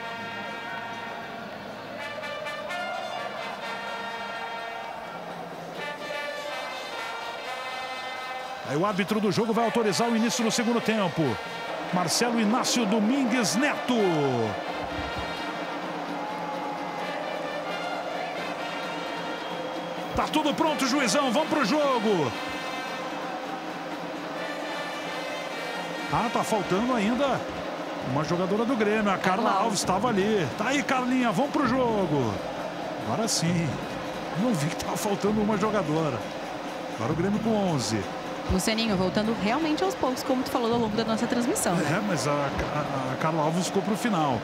Aí o árbitro do jogo vai autorizar o início do segundo tempo. Marcelo Inácio Domingues Neto. Tá tudo pronto, juizão. Vamos pro jogo. Ah, tá faltando ainda uma jogadora do Grêmio. A Carla Alves estava ali. Tá aí, Carlinha. Vamos pro jogo. Agora sim. Não vi que tava faltando uma jogadora. Agora o Grêmio com onze. Lucianinho, voltando realmente aos poucos, como tu falou ao longo da nossa transmissão. É, mas a, a, a Carla Alves ficou pro final.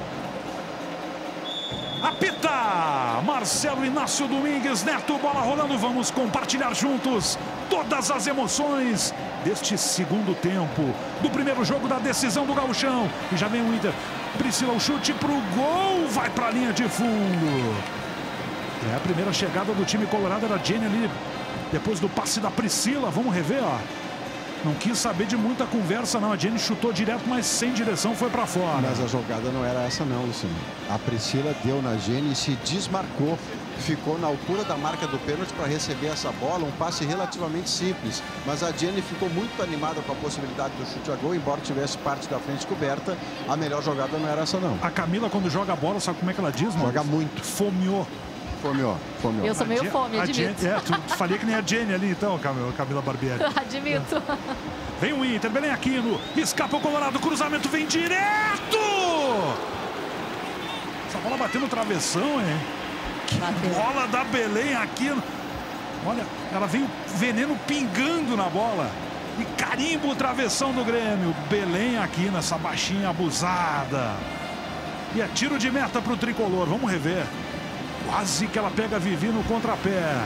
Apita! Marcelo Inácio Domingues Neto, bola rolando. Vamos compartilhar juntos todas as emoções deste segundo tempo do primeiro jogo da decisão do Gauchão. E já vem o Inter. Priscila, o chute pro gol. Vai pra linha de fundo. É, a primeira chegada do time colorado era a Jenny ali. Depois do passe da Priscila, vamos rever, ó. Não quis saber de muita conversa, não. A Jenny chutou direto, mas sem direção, foi para fora. Mas a jogada não era essa, não, Luciano. A Priscila deu na Jenny e se desmarcou. Ficou na altura da marca do pênalti para receber essa bola. Um passe relativamente simples. Mas a Jenny ficou muito animada com a possibilidade do chute a gol, embora tivesse parte da frente coberta. A melhor jogada não era essa, não. A Camila, quando joga a bola, sabe como é que ela diz, mano? Joga muito. Fomeou. Fomeou, fomeou. Eu sou meio fome, admito. Jenny, é, tu, tu falei que nem a Jenny ali, então, Camila, Camila Barbieri. Admito. Vem o Inter, Belém Aquino. Escapa o Colorado, cruzamento vem direto! Essa bola bateu no travessão, hein? Que bateu. Bola da Belém Aquino. Olha, ela vem veneno pingando na bola. E carimba o travessão do Grêmio. Belém Aquino, essa baixinha abusada. E é tiro de meta para o tricolor. Vamos rever. Quase que ela pega a Vivi no contrapé.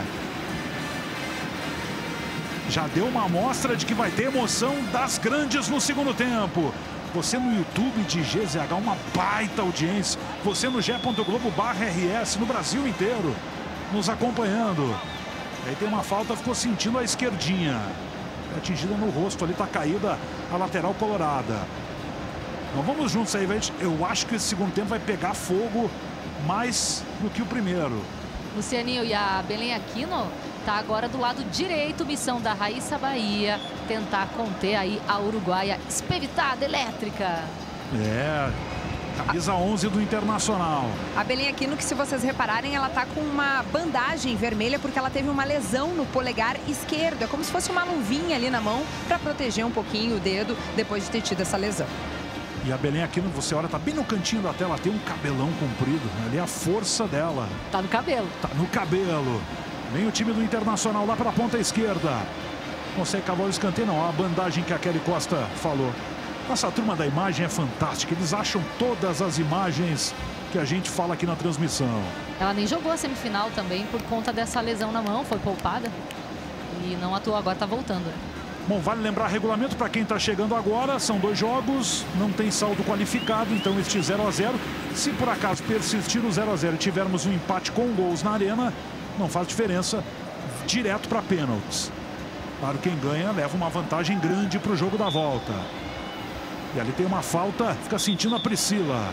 Já deu uma amostra de que vai ter emoção das grandes no segundo tempo. Você no YouTube de G Z H, uma baita audiência. Você no G ponto globo barra R S, no Brasil inteiro, nos acompanhando. Aí tem uma falta, ficou sentindo a esquerdinha. Atingida no rosto, ali tá caída a lateral colorada. Então vamos juntos aí, gente. Eu acho que esse segundo tempo vai pegar fogo mais do que o primeiro. Lucianinho, e a Belém Aquino tá agora do lado direito, missão da Raíssa Bahia, tentar conter aí a uruguaia esperitada elétrica. É, camisa onze do Internacional. A Belém Aquino, que se vocês repararem, ela tá com uma bandagem vermelha porque ela teve uma lesão no polegar esquerdo. É como se fosse uma luvinha ali na mão para proteger um pouquinho o dedo depois de ter tido essa lesão. E a Belém Aquino, você olha, tá bem no cantinho da tela, tem um cabelão comprido. Ali é a força dela. Tá no cabelo. Tá no cabelo. Vem o time do Internacional lá pela ponta esquerda. Consegue cavar o escanteio, não. A bandagem que a Kelly Costa falou. Essa turma da imagem é fantástica. Eles acham todas as imagens que a gente fala aqui na transmissão. Ela nem jogou a semifinal também por conta dessa lesão na mão. Foi poupada. E não atuou, agora tá voltando. Bom, vale lembrar regulamento para quem está chegando agora. São dois jogos, não tem saldo qualificado, então este zero a zero. Se por acaso persistir o zero a zero e tivermos um empate com gols na arena, não faz diferença, direto para pênaltis. Claro, quem ganha leva uma vantagem grande para o jogo da volta. E ali tem uma falta, fica sentindo a Priscila.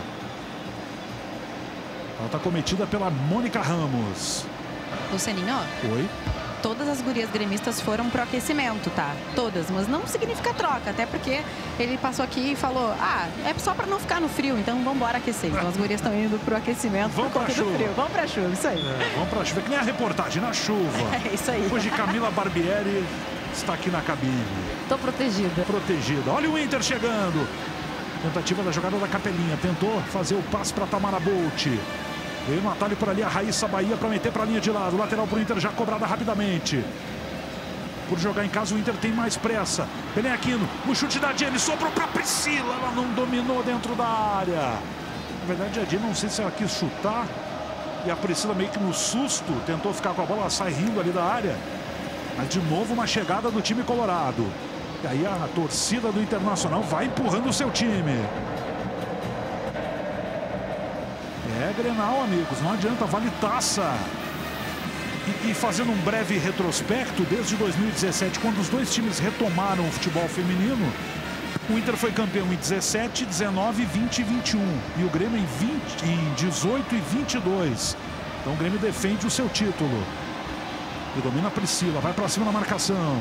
Falta cometida pela Mônica Ramos. Lucianinho, ó. Oi. Todas as gurias gremistas foram pro aquecimento, tá? Todas, mas não significa troca, até porque ele passou aqui e falou, ah, é só para não ficar no frio, então vamos embora aquecer. Então as gurias estão indo pro aquecimento vamos por conta pra do frio. Vamos pra chuva, isso aí. É, vamos pra chuva, que nem a reportagem, na chuva. É isso aí. Hoje Camila Barbieri está aqui na cabine. Tô protegida. Protegida. Olha o Inter chegando. Tentativa da jogada da Capelinha. Tentou fazer o passe para Tamara Bolt. Veio no atalho por ali a Raíssa Bahia para meter para a linha de lado. Lateral para o Inter já cobrada rapidamente. Por jogar em casa, o Inter tem mais pressa. Belém Aquino, o chute da Jenny, sobrou para Priscila. Ela não dominou dentro da área. Na verdade, a Jenny, não sei se ela quis chutar. E a Priscila meio que no susto tentou ficar com a bola, ela sai rindo ali da área. Mas de novo uma chegada do time colorado. E aí a torcida do Internacional vai empurrando o seu time. É Grenal, amigos, não adianta, vale taça. E, e fazendo um breve retrospecto, desde dois mil e dezessete, quando os dois times retomaram o futebol feminino, o Inter foi campeão em dezessete, dezenove, vinte e vinte e um. E o Grêmio em, vinte, em dezoito e vinte e dois. Então o Grêmio defende o seu título. E domina a Priscila, vai para cima na marcação.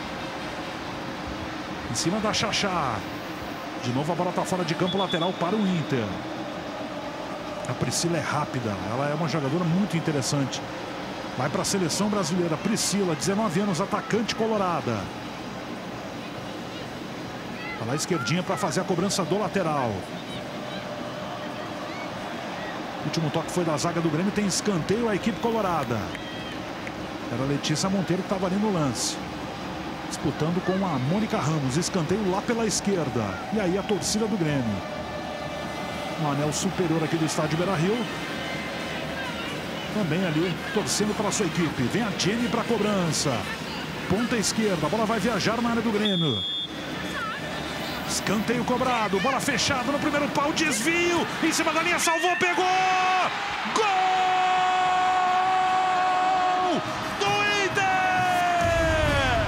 Em cima da Xaxá. De novo a bola está fora de campo, lateral para o Inter. A Priscila é rápida, ela é uma jogadora muito interessante. Vai para a seleção brasileira, Priscila, dezenove anos, atacante colorada. Tá lá a esquerdinha para fazer a cobrança do lateral. O último toque foi da zaga do Grêmio, tem escanteio a equipe colorada. Era a Letícia Monteiro que estava ali no lance. Disputando com a Mônica Ramos, escanteio lá pela esquerda. E aí a torcida do Grêmio. Um anel superior aqui do estádio Beira-Rio. Também ali, torcendo para a sua equipe. Vem a Jenny para a cobrança. Ponta esquerda, a bola vai viajar na área do Grêmio. Escanteio cobrado, bola fechada no primeiro pau, desvio. Em cima da linha, salvou, pegou! Gol! Do Inter!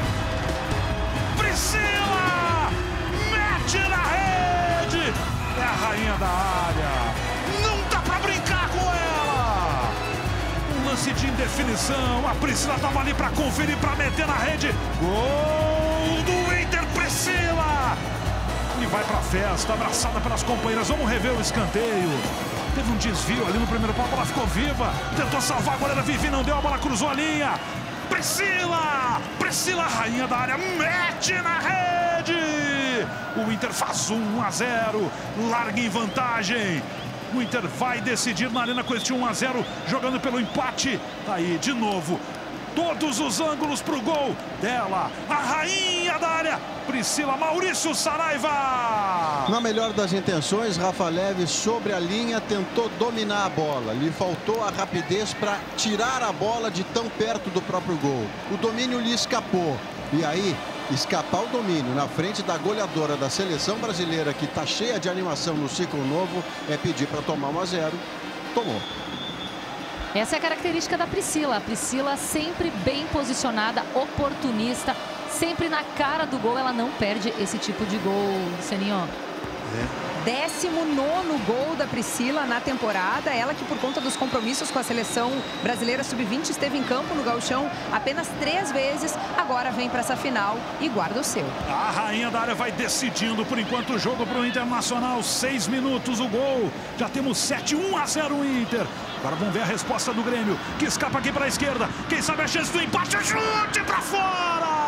Priscila! Mete na rede! É a rainha da área. Não dá pra brincar com ela! Um lance de indefinição. A Priscila estava ali para conferir, para meter na rede. Gol do Inter, Priscila! E vai para a festa, abraçada pelas companheiras. Vamos rever o escanteio. Teve um desvio ali no primeiro pau, a bola ficou viva. Tentou salvar, a goleira Vivi não deu, a bola cruzou a linha. Priscila! Priscila, rainha da área, mete na rede! O Inter faz um a zero, larga em vantagem. O Inter vai decidir na arena com este um a zero, jogando pelo empate. Aí, de novo, todos os ângulos para o gol dela, a rainha da área, Priscila, Maurício Saraiva. Na melhor das intenções, Rafa Leves sobre a linha tentou dominar a bola. Lhe faltou a rapidez para tirar a bola de tão perto do próprio gol. O domínio lhe escapou. E aí, escapar o domínio na frente da goleadora da seleção brasileira, que está cheia de animação no ciclo novo, é pedir para tomar um a zero. Tomou. Essa é a característica da Priscila. A Priscila sempre bem posicionada, oportunista, sempre na cara do gol. Ela não perde esse tipo de gol, Seninho. É. décimo nono gol da Priscila na temporada. Ela que, por conta dos compromissos com a seleção brasileira sub vinte, esteve em campo no Gauchão apenas três vezes. Agora vem para essa final e guarda o seu. A rainha da área vai decidindo por enquanto o jogo para o Internacional. Seis minutos o gol. Já temos sete, um a zero o Inter. Agora vamos ver a resposta do Grêmio, que escapa aqui para a esquerda. Quem sabe a chance do empate, chute para fora!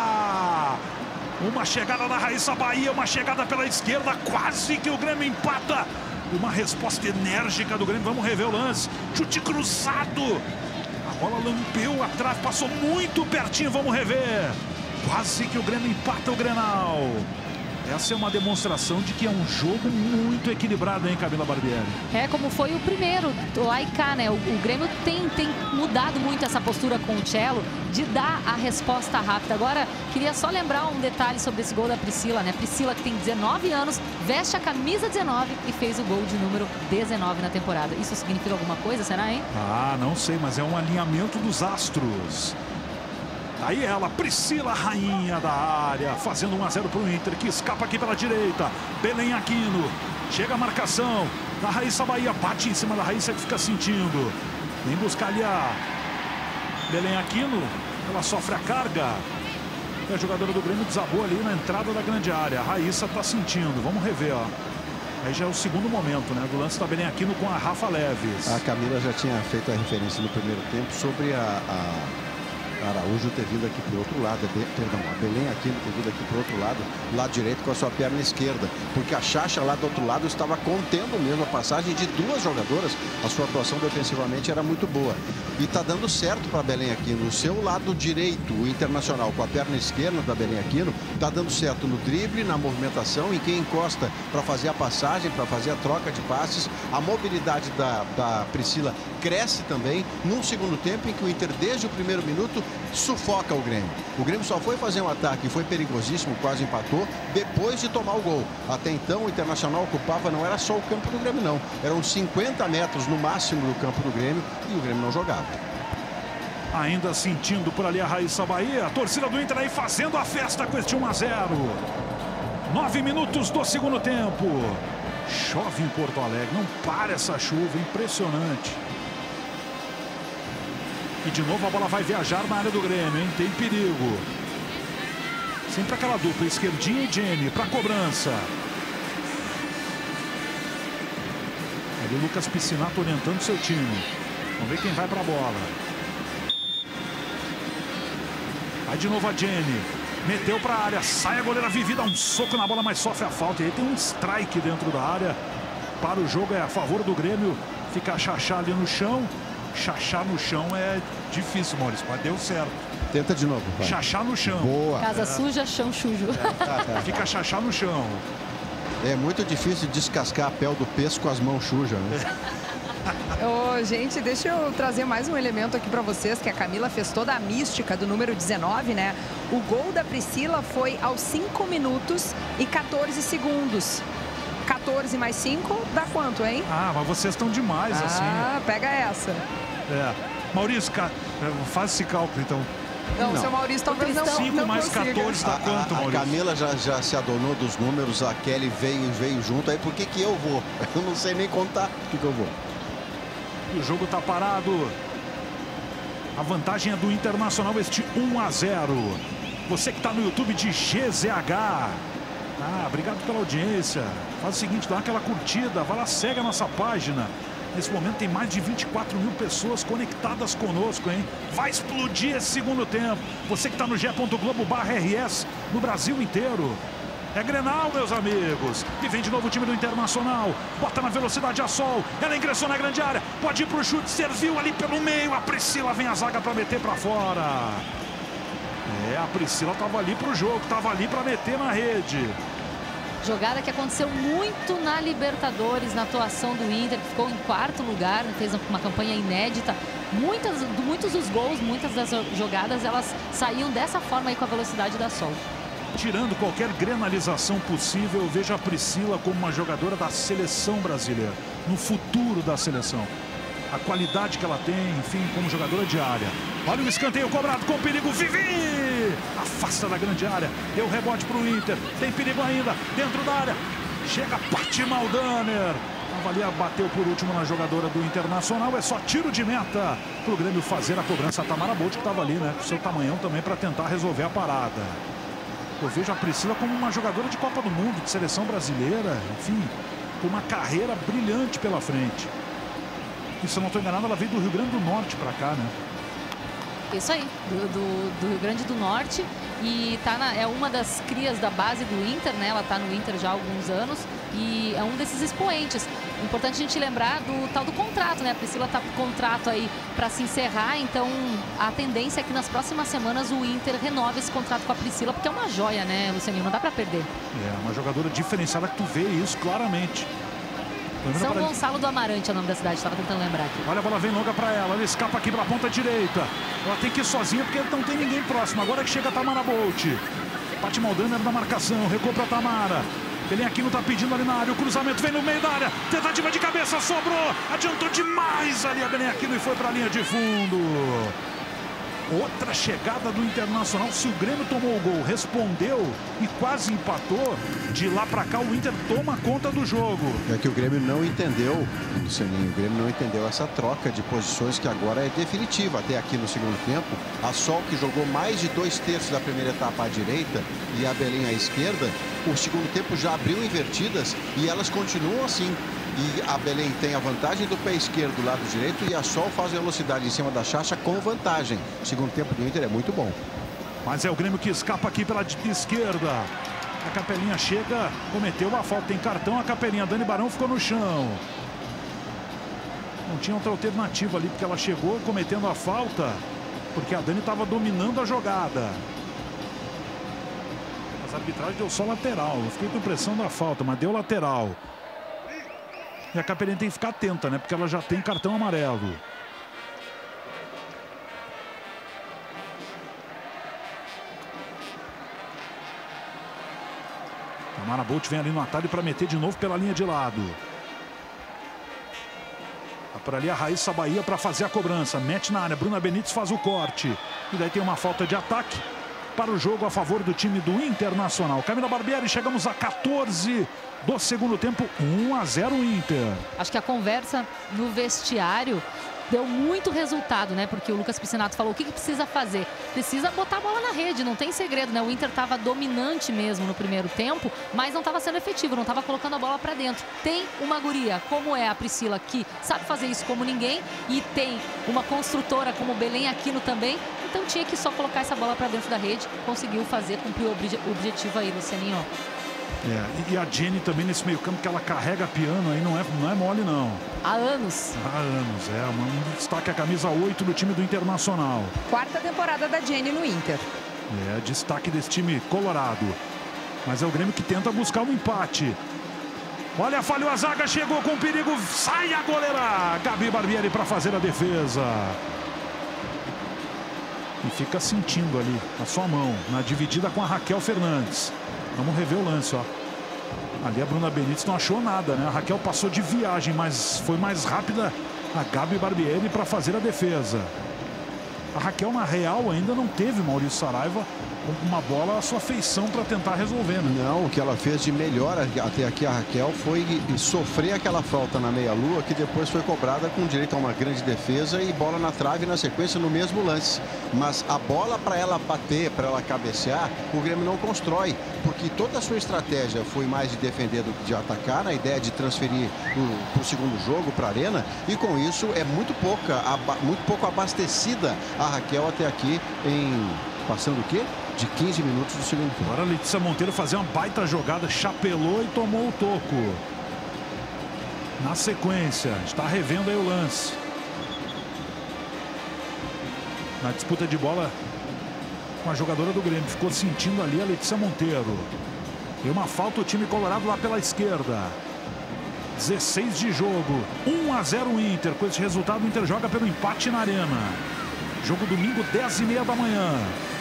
Uma chegada da Raíssa Bahia, uma chegada pela esquerda, quase que o Grêmio empata. Uma resposta enérgica do Grêmio, vamos rever o lance. Chute cruzado. A bola lampeou atrás, passou muito pertinho, vamos rever. Quase que o Grêmio empata o Grenal. Essa é uma demonstração de que é um jogo muito equilibrado, hein, Camila Barbieri? É, como foi o primeiro, lá e cá, né? O, o Grêmio tem, tem mudado muito essa postura com o Cello, de dar a resposta rápida. Agora, queria só lembrar um detalhe sobre esse gol da Priscila, né? Priscila, que tem dezenove anos, veste a camisa dezenove e fez o gol de número dezenove na temporada. Isso significa alguma coisa, será, hein? Ah, não sei, mas é um alinhamento dos astros. Aí ela, Priscila, rainha da área, fazendo um a zero para o Inter, que escapa aqui pela direita. Belém Aquino, chega a marcação da Raíssa Bahia, bate em cima da Raíssa, que fica sentindo. Vem buscar ali a Belém Aquino, ela sofre a carga. E a jogadora do Grêmio desabou ali na entrada da grande área. A Raíssa está sentindo, vamos rever, ó. Aí já é o segundo momento, né, do lance da Belém Aquino com a Rafa Leves. A Camila já tinha feito a referência no primeiro tempo sobre a... a... Araújo ter vindo aqui pro outro lado, perdão, a Belém Aquino ter vindo aqui pro outro lado, lado direito com a sua perna esquerda, porque a Chacha lá do outro lado estava contendo mesmo a passagem de duas jogadoras. A sua atuação defensivamente era muito boa e está dando certo para a Belém Aquino. O seu lado direito, o Internacional, com a perna esquerda da Belém Aquino, está dando certo no drible, na movimentação, em quem encosta para fazer a passagem, para fazer a troca de passes. A mobilidade da, da Priscila cresce também num segundo tempo em que o Inter, desde o primeiro minuto, sufoca o Grêmio. O Grêmio só foi fazer um ataque e foi perigosíssimo, quase empatou, depois de tomar o gol. Até então, o Internacional ocupava, não era só o campo do Grêmio, não. Eram cinquenta metros no máximo do campo do Grêmio e o Grêmio não jogava. Ainda sentindo por ali a Raíssa Bahia, a torcida do Inter aí fazendo a festa com este um a zero. Nove minutos do segundo tempo. Chove em Porto Alegre, não para essa chuva, impressionante. E de novo a bola vai viajar na área do Grêmio, hein? Tem perigo. Sempre aquela dupla, esquerdinha e Jenny, para cobrança. Ali o Lucas Piscinato orientando seu time. Vamos ver quem vai para a bola. Vai de novo a Jenny. Meteu para a área, sai a goleira Vivi, dá um soco na bola, mas sofre a falta. E aí tem um strike dentro da área. Para o jogo, é a favor do Grêmio. Fica a Xaxá ali no chão. Xaxá no chão é difícil, Maurício, mas deu certo. Tenta de novo. Vai. Xaxá no chão. Boa. Casa é. suja, chão sujo. É. Fica Xaxá no chão. É muito difícil descascar a pele do peixe com as mãos sujas, né? Oh, gente, deixa eu trazer mais um elemento aqui para vocês, que a Camila fez toda a mística do número dezenove, né? O gol da Priscila foi aos cinco minutos e quatorze segundos. quatorze mais cinco dá quanto, hein? Ah, mas vocês estão demais, ah, assim. Ah, pega essa. É. Maurício, faz esse cálculo, então. Não, o seu Maurício talvez não cinco não mais consiga. quatorze dá quanto, a, a, Maurício? a Camila já, já se adonou dos números, a Kelly veio, veio junto. Aí por que que eu vou? Eu não sei nem contar por que que eu vou. E o jogo tá parado. A vantagem é do Internacional, este um a zero. Você que tá no YouTube de G Z H. Ah, obrigado pela audiência. Faz o seguinte, dá aquela curtida, vai lá, segue a nossa página. Nesse momento tem mais de vinte e quatro mil pessoas conectadas conosco, hein? Vai explodir esse segundo tempo. Você que está no G E Globo barra R S no Brasil inteiro. É Grenal, meus amigos. E vem de novo o time do Internacional. Bota na velocidade a Sol. Ela ingressou na grande área. Pode ir para o chute. Serviu ali pelo meio. A Priscila vem a zaga para meter para fora. É, a Priscila estava ali para o jogo. Estava ali para meter na rede. Jogada que aconteceu muito na Libertadores, na atuação do Inter, que ficou em quarto lugar, fez uma campanha inédita. Muitas, muitos dos gols, muitas das jogadas, elas saíam dessa forma aí com a velocidade da Sol. Tirando qualquer grenalização possível, eu vejo a Priscila como uma jogadora da seleção brasileira, no futuro da seleção. A qualidade que ela tem, enfim, como jogadora de área. Olha o escanteio cobrado com perigo, Vivi! Afasta da grande área, deu rebote para o Inter, tem perigo ainda, dentro da área. Chega Pati Maldaner. A Valia bateu por último na jogadora do Internacional, é só tiro de meta para o Grêmio fazer a cobrança. A Tamara Bolt que estava ali, né, com seu tamanhão também para tentar resolver a parada. Eu vejo a Priscila como uma jogadora de Copa do Mundo, de seleção brasileira, enfim, com uma carreira brilhante pela frente. E se eu não estou enganado, ela veio do Rio Grande do Norte para cá, né? Isso aí, do, do, do Rio Grande do Norte. E tá na, é uma das crias da base do Inter, né? Ela tá no Inter já há alguns anos e é um desses expoentes. Importante a gente lembrar do tal do contrato, né? A Priscila tá com contrato aí para se encerrar, então a tendência é que nas próximas semanas o Inter renove esse contrato com a Priscila, porque é uma joia, né, Lucianinho? Não dá para perder. É, uma jogadora diferenciada que tu vê isso claramente. São Gonçalo do Amarante é o nome da cidade, estava tentando lembrar aqui. Olha, a bola vem longa para ela, ela escapa aqui pela ponta direita. Ela tem que ir sozinha porque não tem ninguém próximo. Agora que chega a Tamara Bolt. Pati Maldaner na marcação, recuo para Tamara. Belém Aquino tá pedindo ali na área, o cruzamento vem no meio da área. Tentativa de cabeça, sobrou. Adiantou demais ali a Belém Aquino e foi para a linha de fundo. Outra chegada do Internacional. Se o Grêmio tomou o gol, respondeu e quase empatou, de lá para cá o Inter toma conta do jogo. É que o Grêmio não entendeu, Lucianinho, o Grêmio não entendeu essa troca de posições que agora é definitiva. Até aqui no segundo tempo, a Sol, que jogou mais de dois terços da primeira etapa à direita e a Belém à esquerda, o segundo tempo já abriu invertidas e elas continuam assim. E a Belém tem a vantagem do pé esquerdo do lado direito e a Sol faz velocidade em cima da Chacha com vantagem. O segundo tempo do Inter é muito bom. Mas é o Grêmio que escapa aqui pela esquerda. A Capelinha chega, cometeu a falta, tem cartão, a Capelinha, Dani Barão ficou no chão. Não tinha outra alternativa ali, porque ela chegou cometendo a falta, porque a Dani estava dominando a jogada. Mas a arbitragem deu só lateral, eu fiquei com a impressão da falta, mas deu lateral. E a Capelinha tem que ficar atenta, né, porque ela já tem cartão amarelo. A Mara Bolt vem ali no atalho para meter de novo pela linha de lado. Tá por ali a Raíssa Bahia para fazer a cobrança. Mete na área, Bruna Benítez faz o corte. E daí tem uma falta de ataque para o jogo a favor do time do Internacional. Camila Barbieri, chegamos a quatorze do segundo tempo, um a zero Inter. Acho que a conversa no vestiário deu muito resultado, né? Porque o Lucas Piscinato falou o que, que precisa fazer. Precisa botar a bola na rede, não tem segredo, né? O Inter estava dominante mesmo no primeiro tempo, mas não estava sendo efetivo, não estava colocando a bola para dentro. Tem uma guria, como é a Priscila, que sabe fazer isso como ninguém, e tem uma construtora como Belém Aquino também, então tinha que só colocar essa bola para dentro da rede. Conseguiu fazer, cumpriu o obje- objetivo aí, Lucianinho. É, e a Jenny também nesse meio campo, que ela carrega piano aí, não é, não é mole não. Há anos. Há anos, é. Um destaque a camisa oito do time do Internacional. Quarta temporada da Jenny no Inter. É, destaque desse time colorado. Mas é o Grêmio que tenta buscar um empate. Olha, falhou a zaga, chegou com perigo, sai a goleira Gabi Barbieri para fazer a defesa. E fica sentindo ali a sua mão, na dividida com a Raquel Fernandes. Vamos rever o lance, ó. Ali a Bruna Benítez não achou nada, né? A Raquel passou de viagem, mas foi mais rápida a Gabi Barbieri para fazer a defesa. A Raquel, na real, ainda não teve Maurício Saraiva com uma bola à sua feição para tentar resolver, né? Não, o que ela fez de melhor até aqui a Raquel foi sofrer aquela falta na meia-lua, que depois foi cobrada com direito a uma grande defesa e bola na trave na sequência no mesmo lance. Mas a bola para ela bater, para ela cabecear, o Grêmio não constrói, porque toda a sua estratégia foi mais de defender do que de atacar, na ideia de transferir para o segundo jogo, para a arena, e com isso é muito pouca, muito pouco abastecida a Raquel até aqui, em passando o quê? De quinze minutos do segundo tempo. Agora a Letícia Monteiro fazer uma baita jogada, chapelou e tomou o toco. Na sequência, está revendo aí o lance. Na disputa de bola com a jogadora do Grêmio, ficou sentindo ali a Letícia Monteiro. E uma falta o time colorado lá pela esquerda. dezesseis de jogo, um a zero Inter. Com esse resultado o Inter joga pelo empate na arena. Jogo domingo, dez e meia da manhã.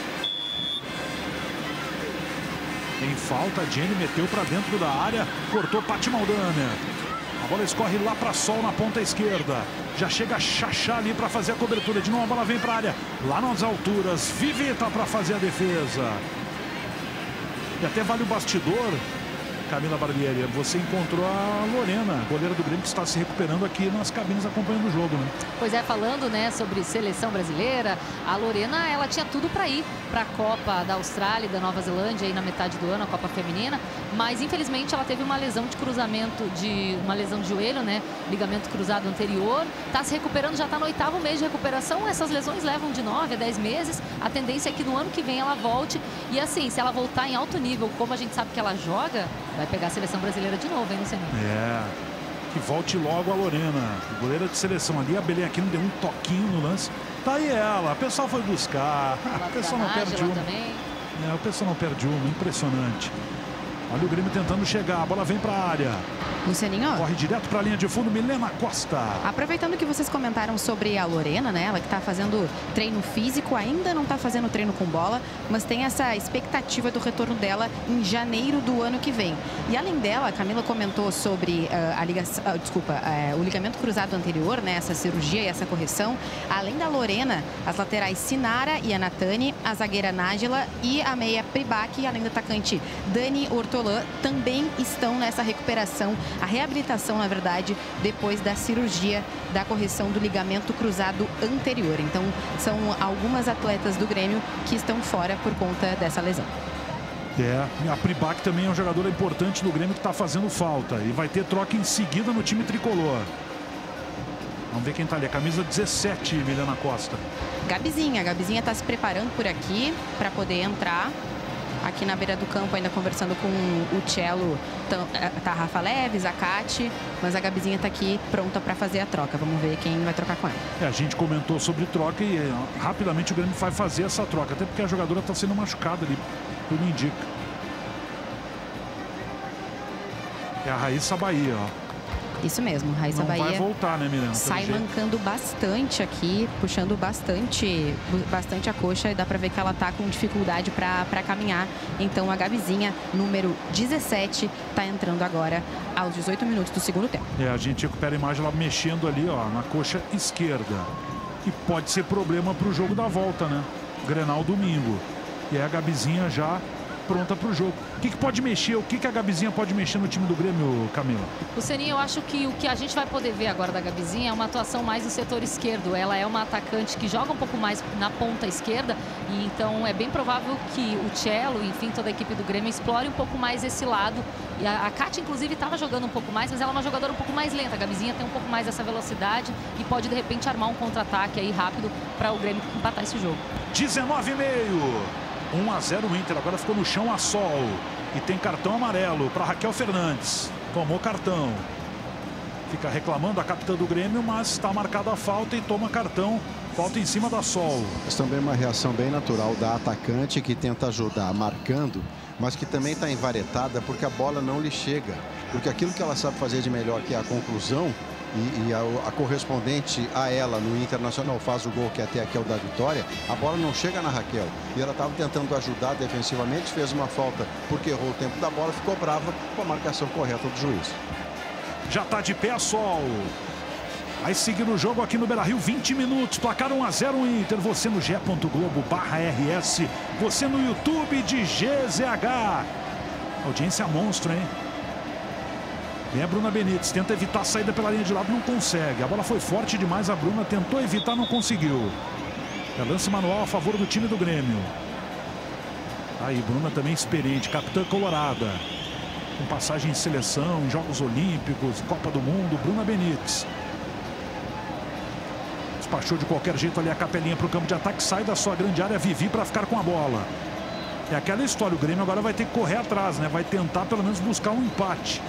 Em falta, a Jenny meteu para dentro da área, cortou Paty Maldaner. A bola escorre lá para Sol na ponta esquerda. Já chega a Xaxá ali para fazer a cobertura. De novo a bola vem para a área, lá nas alturas. Viveta para fazer a defesa. E até vale o bastidor. Camila Barbieri, você encontrou a Lorena, goleira do Grêmio, que está se recuperando aqui nas cabines acompanhando o jogo, né? Pois é, falando, né, sobre seleção brasileira, a Lorena, ela tinha tudo para ir para a Copa da Austrália e da Nova Zelândia aí na metade do ano, a Copa Feminina, mas infelizmente ela teve uma lesão de cruzamento, de uma lesão de joelho, né, ligamento cruzado anterior, está se recuperando, já está no oitavo mês de recuperação. Essas lesões levam de nove a dez meses, a tendência é que no ano que vem ela volte, e assim, se ela voltar em alto nível, como a gente sabe que ela joga, vai pegar a seleção brasileira de novo, hein, Lucianinho? É, que volte logo a Lorena, goleira de seleção ali. A Belém aqui não deu um toquinho no lance. Tá aí ela, o pessoal foi buscar. O pessoal não perde uma. É, o pessoal não perde uma, impressionante. Olha o Grêmio tentando chegar, a bola vem para a área. Lucianinho. Corre direto para a linha de fundo, Milena Costa. Aproveitando que vocês comentaram sobre a Lorena, né? Ela que está fazendo treino físico, ainda não está fazendo treino com bola, mas tem essa expectativa do retorno dela em janeiro do ano que vem. E além dela, a Camila comentou sobre uh, a ligação, uh, desculpa, uh, o ligamento cruzado anterior, né? Essa cirurgia e essa correção. Além da Lorena, as laterais Sinara e a Natane, a zagueira Nájila e a meia Pribac, além do atacante Dani Ortolã, também estão nessa recuperação, a reabilitação, na verdade, depois da cirurgia da correção do ligamento cruzado anterior. Então, são algumas atletas do Grêmio que estão fora por conta dessa lesão. É, a Pribac também é um jogador importante do Grêmio que está fazendo falta. E vai ter troca em seguida no time tricolor. Vamos ver quem tá ali. A camisa dezessete, Milena Costa. Gabizinha. A Gabizinha está se preparando por aqui para poder entrar. Aqui na beira do campo, ainda conversando com o Cello, tá a Rafa Leves, a Cati, mas a Gabizinha está aqui pronta para fazer a troca. Vamos ver quem vai trocar com ela. É, a gente comentou sobre troca e é, rapidamente o Grêmio vai fazer essa troca, até porque a jogadora está sendo machucada ali, tudo indica. É a Raíssa Bahia, ó. Isso mesmo, Raíssa Bahia. Não vai voltar, né, Milena? Sai mancando bastante aqui, puxando bastante, bastante a coxa, e dá pra ver que ela tá com dificuldade pra, pra caminhar. Então a Gabizinha, número dezessete, tá entrando agora aos dezoito minutos do segundo tempo. É, a gente recupera a imagem lá mexendo ali, ó, na coxa esquerda. E pode ser problema pro jogo da volta, né? Grenal domingo. E aí a Gabizinha já pronta para o jogo. O que, que pode mexer? O que, que a Gabizinha pode mexer no time do Grêmio, Camila? Lucianinho, eu acho que o que a gente vai poder ver agora da Gabizinha é uma atuação mais no setor esquerdo. Ela é uma atacante que joga um pouco mais na ponta esquerda, e então é bem provável que o Cello, enfim, toda a equipe do Grêmio explore um pouco mais esse lado. E a, a Kátia, inclusive, estava jogando um pouco mais, mas ela é uma jogadora um pouco mais lenta. A Gabizinha tem um pouco mais essa velocidade e pode, de repente, armar um contra-ataque aí rápido para o Grêmio empatar esse jogo. dezenove e meio. um a zero o Inter, agora ficou no chão a Sol. E tem cartão amarelo para Raquel Fernandes. Tomou cartão. Fica reclamando a capitã do Grêmio, mas está marcada a falta e toma cartão. Falta em cima da Sol. Mas também uma reação bem natural da atacante, que tenta ajudar marcando, mas que também está envaretada porque a bola não lhe chega. Porque aquilo que ela sabe fazer de melhor, que é a conclusão, E, e a, a correspondente a ela no Internacional faz o gol que até aqui é o da vitória, a bola não chega na Raquel. E ela estava tentando ajudar defensivamente, fez uma falta porque errou o tempo da bola, ficou brava com a marcação correta do juiz. Já está de pé a Sol. Vai seguir o jogo aqui no Beira-Rio, vinte minutos, placar um a zero Inter. Você no g ponto globo barra R S, você no YouTube de G Z H. Audiência monstro, hein? Vem a Bruna Benítez, tenta evitar a saída pela linha de lado, não consegue. A bola foi forte demais, a Bruna tentou evitar, não conseguiu. É lance manual a favor do time do Grêmio. Aí, Bruna também experiente, capitã colorada. Com passagem em seleção, em Jogos Olímpicos, Copa do Mundo, Bruna Benítez. Despachou de qualquer jeito ali a capelinha para o campo de ataque, sai da sua grande área, Vivi para ficar com a bola. É aquela história, o Grêmio agora vai ter que correr atrás, né? Vai tentar pelo menos buscar um empate.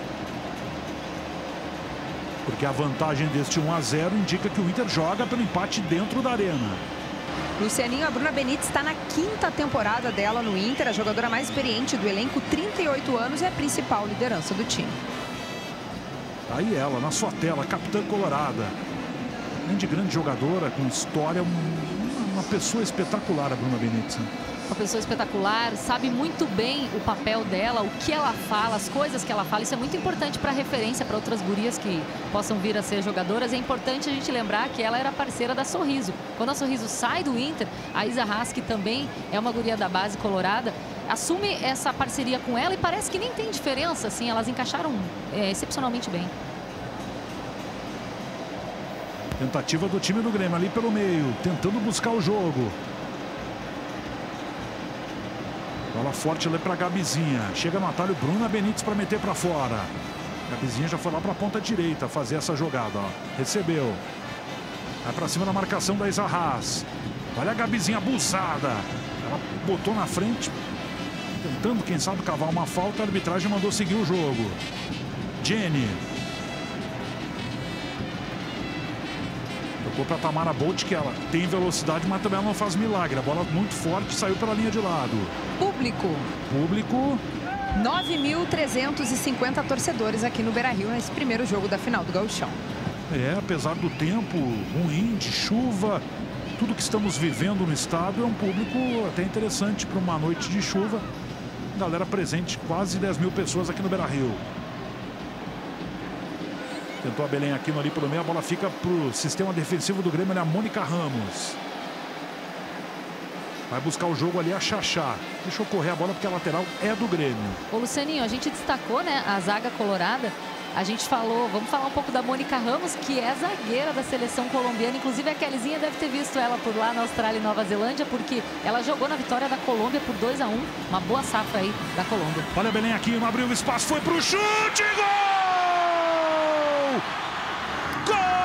Porque a vantagem deste um a zero indica que o Inter joga pelo empate dentro da arena. Lucianinho, a Bruna Benítez está na quinta temporada dela no Inter, a jogadora mais experiente do elenco, trinta e oito anos, e a principal liderança do time. Aí ela, na sua tela, capitã colorada. Grande, grande jogadora, com história, uma, uma pessoa espetacular, a Bruna Benítez. Uma pessoa espetacular, sabe muito bem o papel dela, o que ela fala, as coisas que ela fala. Isso é muito importante para referência para outras gurias que possam vir a ser jogadoras. É importante a gente lembrar que ela era parceira da Sorriso. Quando a Sorriso sai do Inter, a Isa Haas, que também é uma guria da base colorada, assume essa parceria com ela e parece que nem tem diferença, assim, elas encaixaram é, excepcionalmente bem. Tentativa do time do Grêmio ali pelo meio, tentando buscar o jogo. Bola forte ali para Gabizinha. Chega no atalho, Bruna Benítez para meter para fora. Gabizinha já foi lá para a ponta direita fazer essa jogada. Ó. Recebeu. Vai para cima da marcação da Isa Haas. Olha a Gabizinha abusada. Ela botou na frente, tentando, quem sabe, cavar uma falta. A arbitragem mandou seguir o jogo. Jenny. Tocou para Tamara Bolt, que ela tem velocidade, mas também ela não faz milagre. A bola muito forte, saiu pela linha de lado. Público. Público. nove mil trezentos e cinquenta torcedores aqui no Beira-Rio nesse primeiro jogo da final do Gauchão. É, apesar do tempo ruim, de chuva, tudo que estamos vivendo no estado, é um público até interessante para uma noite de chuva. Galera presente, quase dez mil pessoas aqui no Beira-Rio. Tentou a Belém aqui no ali pelo meio, a bola fica para o sistema defensivo do Grêmio, é a Mônica Ramos. Vai buscar o jogo ali a Xaxá. Deixou correr a bola porque a lateral é do Grêmio. Ô Lucianinho, a gente destacou, né, a zaga colorada A gente falou, vamos falar um pouco da Mônica Ramos, que é zagueira da seleção colombiana. Inclusive a Kellyzinha deve ter visto ela por lá na Austrália e Nova Zelândia, porque ela jogou na vitória da Colômbia por dois a um. Uma boa safra aí da Colômbia. Olha Belém aqui, não abriu o espaço, foi pro chute, gol! Gol!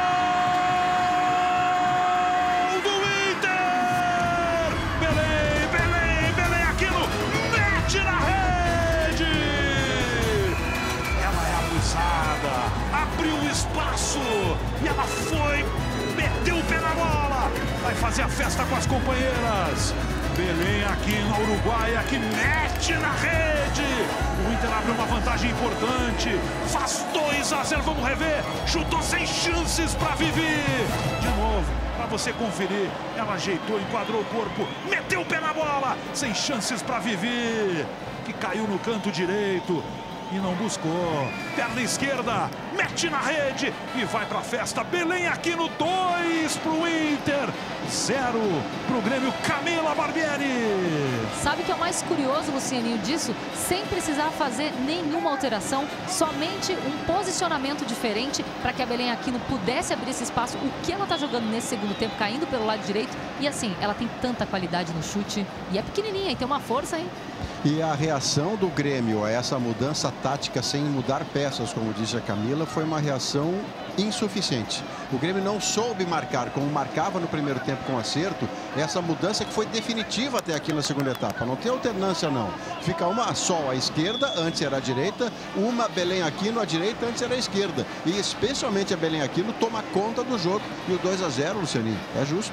Abriu o espaço e ela foi, meteu o pé na bola, vai fazer a festa com as companheiras. Belém aqui no Uruguai, aqui mete na rede. O Inter abre uma vantagem importante, faz dois a zero, vamos rever. Chutou sem chances para Vivi. De novo, para você conferir, ela ajeitou, enquadrou o corpo, meteu o pé na bola, sem chances para Vivi, que caiu no canto direito e não buscou. Perna esquerda, mete na rede e vai pra festa. Belém aqui no dois pro Inter, zero pro Grêmio. Camila Barbieri. Sabe o que é o mais curioso, Lucianinho, disso? Sem precisar fazer nenhuma alteração, somente um posicionamento diferente para que a Belém Aquino pudesse abrir esse espaço. O que ela tá jogando nesse segundo tempo, caindo pelo lado direito. E assim, ela tem tanta qualidade no chute e é pequenininha e tem uma força, hein? E a reação do Grêmio a essa mudança tática sem mudar peças, como disse a Camila, foi uma reação insuficiente. O Grêmio não soube marcar como marcava no primeiro tempo com acerto, essa mudança que foi definitiva até aqui na segunda etapa. Não tem alternância não. Fica uma só à esquerda, antes era à direita, uma Belém Aquino à direita, antes era à esquerda. E especialmente a Belém Aquino toma conta do jogo. E o dois a zero, Lucianinho, é justo.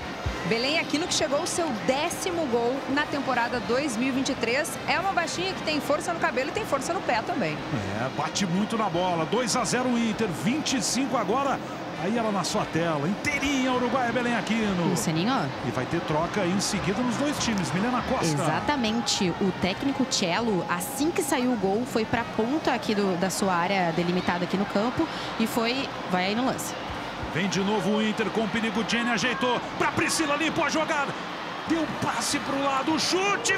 Belém Aquino, que chegou ao seu décimo gol na temporada dois mil e vinte e três. É uma baixinha que tem força no cabelo e tem força no pé também. É, bate muito na bola. dois a zero o Inter, vinte e cinco agora. Aí ela na sua tela, inteirinha, Uruguai, Belém Aquino. Lucianinho. E vai ter troca aí em seguida nos dois times. Milena Costa. Exatamente. O técnico Cello, assim que saiu o gol, foi para a ponta aqui do, da sua área delimitada aqui no campo e foi, vai aí no lance. Vem de novo o Inter com perigo. Jenny ajeitou para Priscila, limpou a jogada. Deu um passe para o lado. Chute,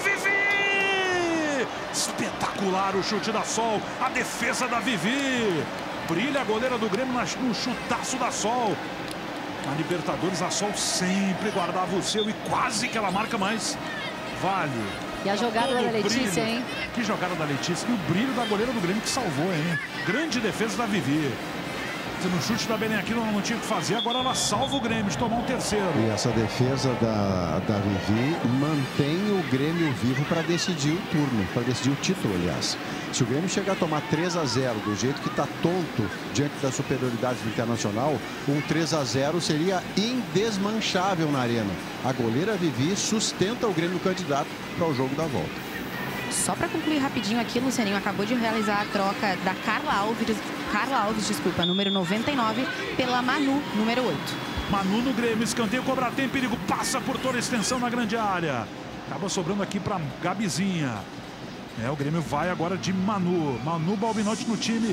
Vivi! Espetacular o chute da Sol. A defesa da Vivi. Brilha a goleira do Grêmio no chutaço da Sol. Na Libertadores, a Sol sempre guardava o seu e quase que ela marca mais. Vale. E a jogada da Letícia, hein? Que jogada da Letícia. E o brilho da goleira do Grêmio que salvou, hein? Grande defesa da Vivi. No chute da Belém Aquino ela não tinha o que fazer, agora ela salva o Grêmio de tomar um terceiro. E essa defesa da, da Vivi mantém o Grêmio vivo para decidir o turno, para decidir o título, aliás. Se o Grêmio chegar a tomar três a zero do jeito que está tonto diante da superioridade do Internacional, um três a zero seria indesmanchável na arena. A goleira Vivi sustenta o Grêmio candidato para o jogo da volta. Só para concluir rapidinho aqui, Lucianinho acabou de realizar a troca da Carla Alves, Carla Alves, desculpa, número noventa e nove, pela Manu, número oito. Manu no Grêmio, escanteio, cobra, tem perigo, passa por toda a extensão na grande área. Acaba sobrando aqui para Gabizinha. É, o Grêmio vai agora de Manu. Manu Balbinotti no time.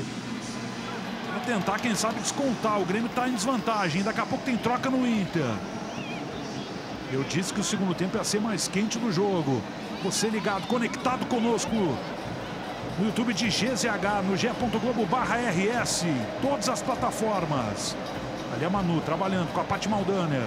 Para tentar, quem sabe, descontar. O Grêmio está em desvantagem. Daqui a pouco tem troca no Inter. Eu disse que o segundo tempo ia ser mais quente do jogo. Você ligado, conectado conosco no YouTube de G Z H, no G ponto globo barra R S, todas as plataformas. Ali a Manu trabalhando com a Paty Maldaner.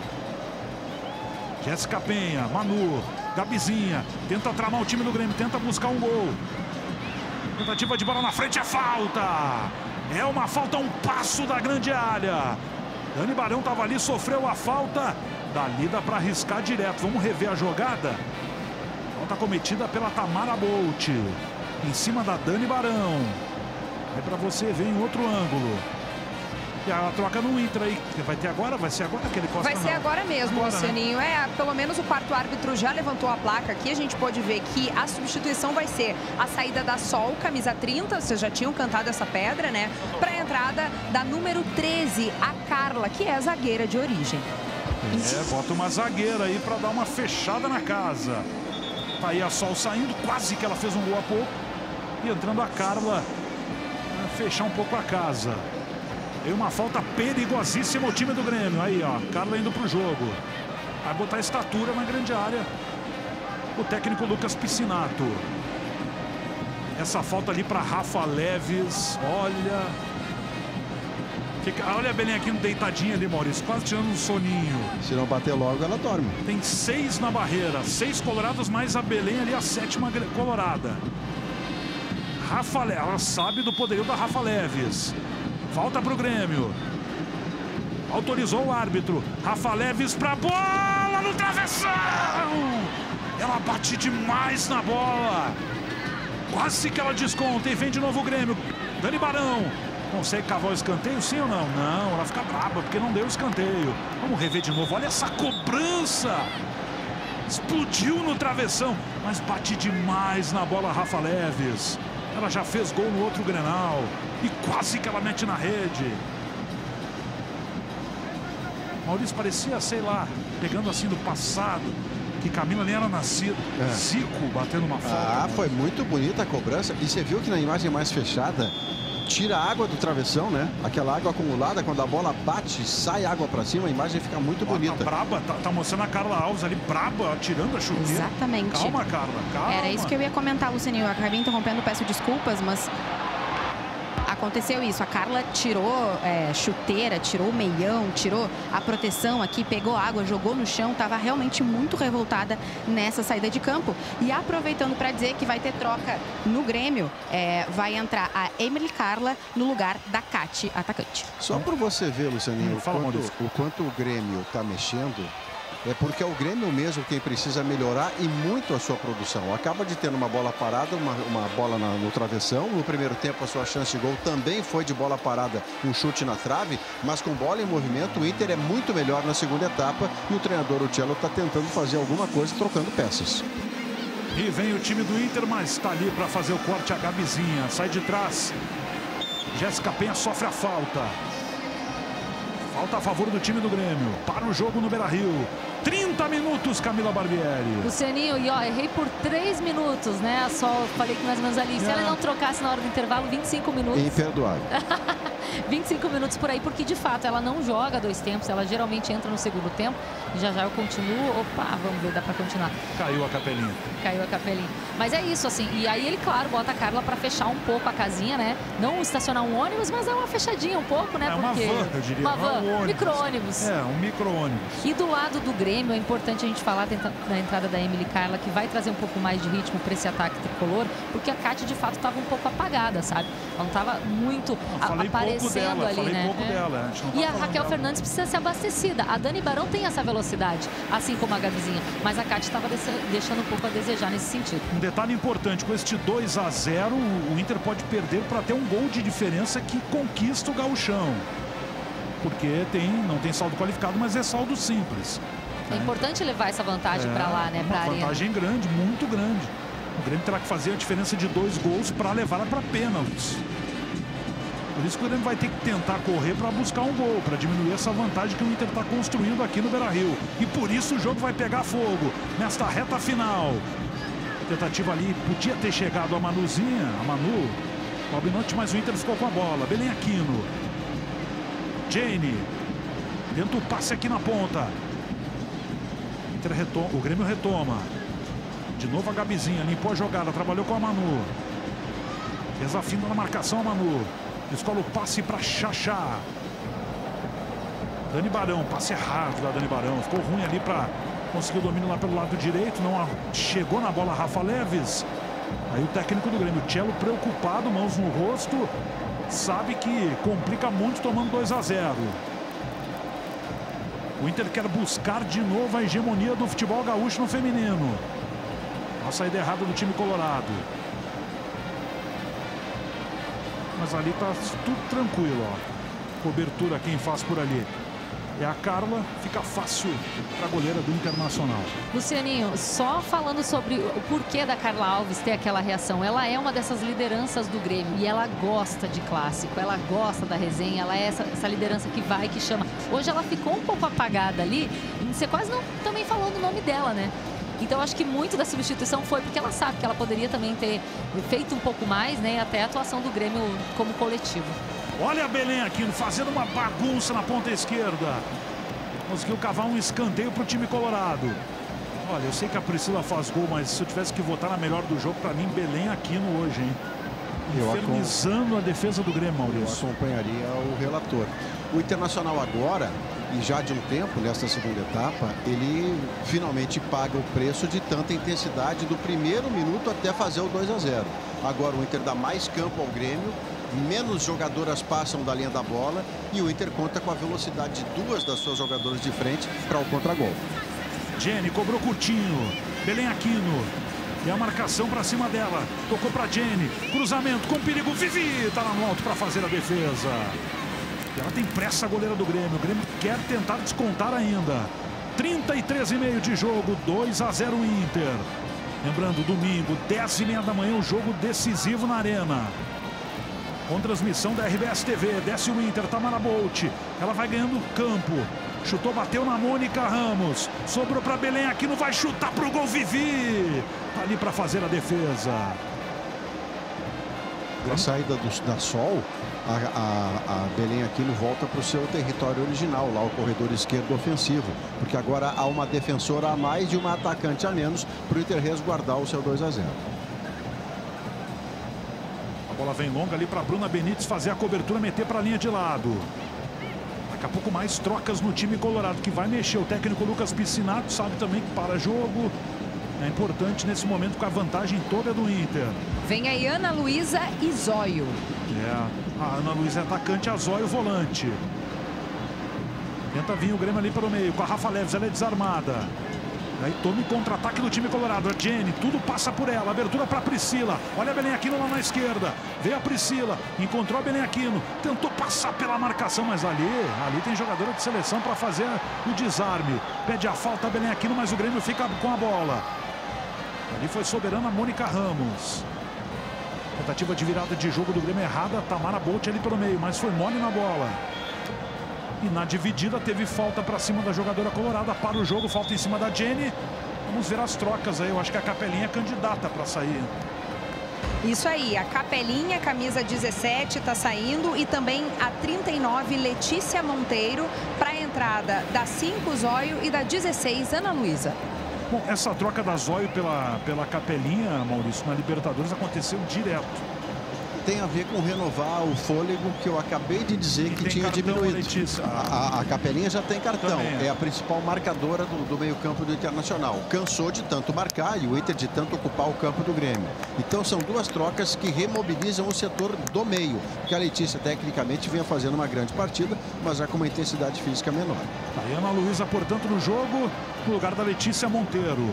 Jéssica Penha, Manu, Gabizinha, tenta tramar o time do Grêmio, tenta buscar um gol. Tentativa de bola na frente, é falta. É uma falta a um passo da grande área. Dani Barão estava ali, sofreu a falta. Dali dá para arriscar direto. Vamos rever a jogada. Falta cometida pela Tamara Bolt. Em cima da Dani Barão. Aí para você ver em outro ângulo. E a troca no Inter aí. Vai ter agora? Vai ser agora que ele Costa? Vai ser não. agora mesmo, agora, Lucianinho. Né? É, pelo menos o quarto árbitro já levantou a placa aqui. A gente pode ver que a substituição vai ser a saída da Sol, camisa trinta. Vocês já tinham cantado essa pedra, né? Para a entrada da número treze, a Carla, que é a zagueira de origem. É, bota uma zagueira aí para dar uma fechada na casa. Tá aí a Sol saindo, quase que ela fez um gol há pouco. E entrando a Carla para fechar um pouco a casa. Tem uma falta perigosíssima o time do Grêmio. Aí, ó, Carla indo pro jogo. Vai botar estatura na grande área. O técnico Lucas Piscinato. Essa falta ali para Rafa Leves. Olha, Fica, olha a Belém aqui deitadinha ali, Maurício, quase tirando um soninho. Se não bater logo, ela dorme. Tem seis na barreira, seis coloradas, mais a Belém ali, a sétima colorada. Rafa Leves, ela sabe do poderio da Rafa Leves. Falta pro Grêmio. Autorizou o árbitro. Rafa Leves pra bola no travessão. Ela bate demais na bola. Quase que ela desconta e vem de novo o Grêmio. Dani Barão. Consegue cavar o escanteio, sim ou não? Não, ela fica brava porque não deu o escanteio. Vamos rever de novo. Olha essa cobrança. Explodiu no travessão, mas bate demais na bola Rafa Leves. Ela já fez gol no outro Grenal e quase que ela mete na rede. Maurício parecia, sei lá, pegando assim do passado, que Camila nem era nascido. É. Zico batendo uma falta. Ah, Maurício. Foi muito bonita a cobrança. E você viu que na imagem mais fechada, tira a água do travessão, né? Aquela água acumulada, quando a bola bate, sai água pra cima, a imagem fica muito Ó, bonita. Tá braba, tá, tá mostrando a Carla Alves ali, braba, tirando a chuteira. Exatamente. Calma, Carla, calma. Era isso que eu ia comentar, Lucianinho. Eu acabei interrompendo, peço desculpas, mas aconteceu isso. A Carla tirou é, chuteira, tirou o meião, tirou a proteção aqui, pegou água, jogou no chão. Estava realmente muito revoltada nessa saída de campo. E aproveitando para dizer que vai ter troca no Grêmio, é, vai entrar a Emily Carla no lugar da Cate, atacante. Só para você ver, Lucianinho, hum, o, quanto, o quanto o Grêmio está mexendo. É porque é o Grêmio mesmo quem precisa melhorar e muito a sua produção. Acaba de ter uma bola parada, uma, uma bola na, no travessão. No primeiro tempo a sua chance de gol também foi de bola parada, um chute na trave. Mas com bola em movimento, o Inter é muito melhor na segunda etapa. E o treinador, o Cello, está tentando fazer alguma coisa trocando peças. E vem o time do Inter, mas está ali para fazer o corte a Gabizinha. Sai de trás. Jéssica Penha sofre a falta. Falta a favor do time do Grêmio. Para o jogo no Beira-Rio. trinta minutos, Camila Barbieri. Lucianinho, e ó, errei por três minutos, né? Só falei que mais ou menos ali. Se é. ela não trocasse na hora do intervalo, vinte e cinco minutos. Imperdoável. vinte e cinco minutos por aí, porque de fato ela não joga dois tempos. Ela geralmente entra no segundo tempo. Já já eu continuo. Opa, vamos ver, dá pra continuar. Caiu a capelinha. Caiu a capelinha. Mas é isso, assim. E aí ele, claro, bota a Carla pra fechar um pouco a casinha, né? Não estacionar um ônibus, mas é uma fechadinha um pouco, né? É uma porque van, eu diria. Uma van, um micro-ônibus. É, um micro-ônibus. E do lado do Grêmio, é importante a gente falar da entrada da Emily Carla, que vai trazer um pouco mais de ritmo para esse ataque tricolor, porque a Cate, de fato, estava um pouco apagada, sabe? Ela não estava muito não, aparecendo dela, ali, falei né? Pouco é. dela, a e tá a Raquel dela. Fernandes precisa ser abastecida. A Dani Barão tem essa velocidade, assim como a Gabizinha, mas a Cate estava deixando um pouco a desejar nesse sentido. Um detalhe importante, com este dois a zero, o Inter pode perder para ter um gol de diferença que conquista o gauchão. Porque tem, não tem saldo qualificado, mas é saldo simples. É importante levar essa vantagem é, para lá, né? Para a arena. Vantagem grande, muito grande. O Grêmio terá que fazer a diferença de dois gols para levar para pênaltis. Por isso que o Grêmio vai ter que tentar correr para buscar um gol, para diminuir essa vantagem que o Inter está construindo aqui no Beira-Rio. E por isso o jogo vai pegar fogo nesta reta final. Tentativa ali, podia ter chegado a Manuzinha, a Manu, o Albinotti, mas o Inter ficou com a bola. Belém Aquino. Jane. Tenta o passe aqui na ponta. Inter retoma, o Grêmio retoma. De novo a Gabizinha, limpou a jogada, trabalhou com a Manu. Desafindo na marcação a Manu. Escola o passe para Xaxá. Dani Barão, passe errado da Dani Barão. Ficou ruim ali para conseguir o domínio lá pelo lado direito. Não chegou na bola Rafa Leves. Aí o técnico do Grêmio, Cello, preocupado, mãos no rosto. Sabe que complica muito tomando dois a zero. O Inter quer buscar de novo a hegemonia do futebol gaúcho no feminino. A saída errada do time colorado. Mas ali tá tudo tranquilo, ó. Cobertura quem faz por ali é a Carla, fica fácil para a goleira do Internacional. Lucianinho, só falando sobre o porquê da Carla Alves ter aquela reação. Ela é uma dessas lideranças do Grêmio e ela gosta de clássico, ela gosta da resenha, ela é essa, essa liderança que vai, que chama. Hoje ela ficou um pouco apagada ali, você quase não também falou do nome dela, né? Então acho que muito da substituição foi porque ela sabe que ela poderia também ter feito um pouco mais, né? E até a atuação do Grêmio como coletivo. Olha a Belém Aquino fazendo uma bagunça na ponta esquerda. Conseguiu cavar um escanteio para o time colorado. Olha, eu sei que a Priscila faz gol, mas se eu tivesse que votar na melhor do jogo, para mim, Belém Aquino hoje, hein? Infernizando a defesa do Grêmio, Maurício. Eu acompanharia o relator. O Internacional agora, e já de um tempo, nesta segunda etapa, ele finalmente paga o preço de tanta intensidade do primeiro minuto até fazer o dois a zero. Agora o Inter dá mais campo ao Grêmio, menos jogadoras passam da linha da bola e o Inter conta com a velocidade de duas das suas jogadoras de frente para o contragol. Jenny cobrou curtinho, Belém Aquino. E a marcação para cima dela. Tocou para Jenny. Cruzamento com perigo. Vivi está lá no alto para fazer a defesa. E ela tem pressa, a goleira do Grêmio. O Grêmio quer tentar descontar ainda. trinta e três e meio de jogo. dois a zero Inter. Lembrando, domingo, dez e meia da manhã, o jogo decisivo na Arena. Com transmissão da R B S T V. Desce o Inter. Tamara Bolt. Ela vai ganhando campo. Chutou, bateu na Mônica Ramos. Sobrou para Belém Aquino. Vai chutar para o gol. Vivi. Tá ali para fazer a defesa. Com a saída do, da Sol, a, a, a Belém Aquino volta para o seu território original, lá o corredor esquerdo ofensivo. Porque agora há uma defensora a mais e uma atacante a menos para o Inter resguardar o seu dois a zero. A bola vem longa ali para Bruna Benítez fazer a cobertura, meter para a linha de lado. Daqui a pouco mais trocas no time colorado, que vai mexer. O técnico Lucas Piscinato sabe também que para jogo é importante nesse momento, com a vantagem toda do Inter. Vem aí Ana Luísa e Zóio. É, a Ana Luísa é atacante, a Zóio volante. Tenta vir o Grêmio ali pelo meio, com a Rafa Leves, ela é desarmada. Aí tome contra-ataque do time colorado. A Jenny, tudo passa por ela. Abertura para Priscila. Olha a Belém Aquino lá na esquerda. Veio a Priscila. Encontrou a Belém Aquino. Tentou passar pela marcação, mas ali, ali tem jogadora de seleção para fazer o desarme. Pede a falta a Belém Aquino, mas o Grêmio fica com a bola. Ali foi soberana a Mônica Ramos. Tentativa de virada de jogo do Grêmio errada. Tamara Bolt ali pelo meio, mas foi mole na bola. E na dividida teve falta para cima da jogadora colorada. Para o jogo, falta em cima da Jenny. Vamos ver as trocas aí. Eu acho que a Capelinha é candidata para sair. Isso aí, a Capelinha, camisa dezessete, está saindo. E também a trinta e nove, Letícia Monteiro, para a entrada da cinco, Zóio, e da dezesseis, Ana Luísa. Bom, essa troca da Zóio pela, pela Capelinha, Maurício, na Libertadores aconteceu direto. Tem a ver com renovar o fôlego que eu acabei de dizer e que tinha cartão, diminuído. Letícia. A, a, a Capelinha já tem cartão. Também. É a principal marcadora do, do meio-campo do Internacional. Cansou de tanto marcar e o Inter de tanto ocupar o campo do Grêmio. Então são duas trocas que remobilizam o setor do meio. Que a Letícia, tecnicamente, vinha fazendo uma grande partida, mas já com uma intensidade física menor. A Ana Luísa, portanto, no jogo, no lugar da Letícia Monteiro.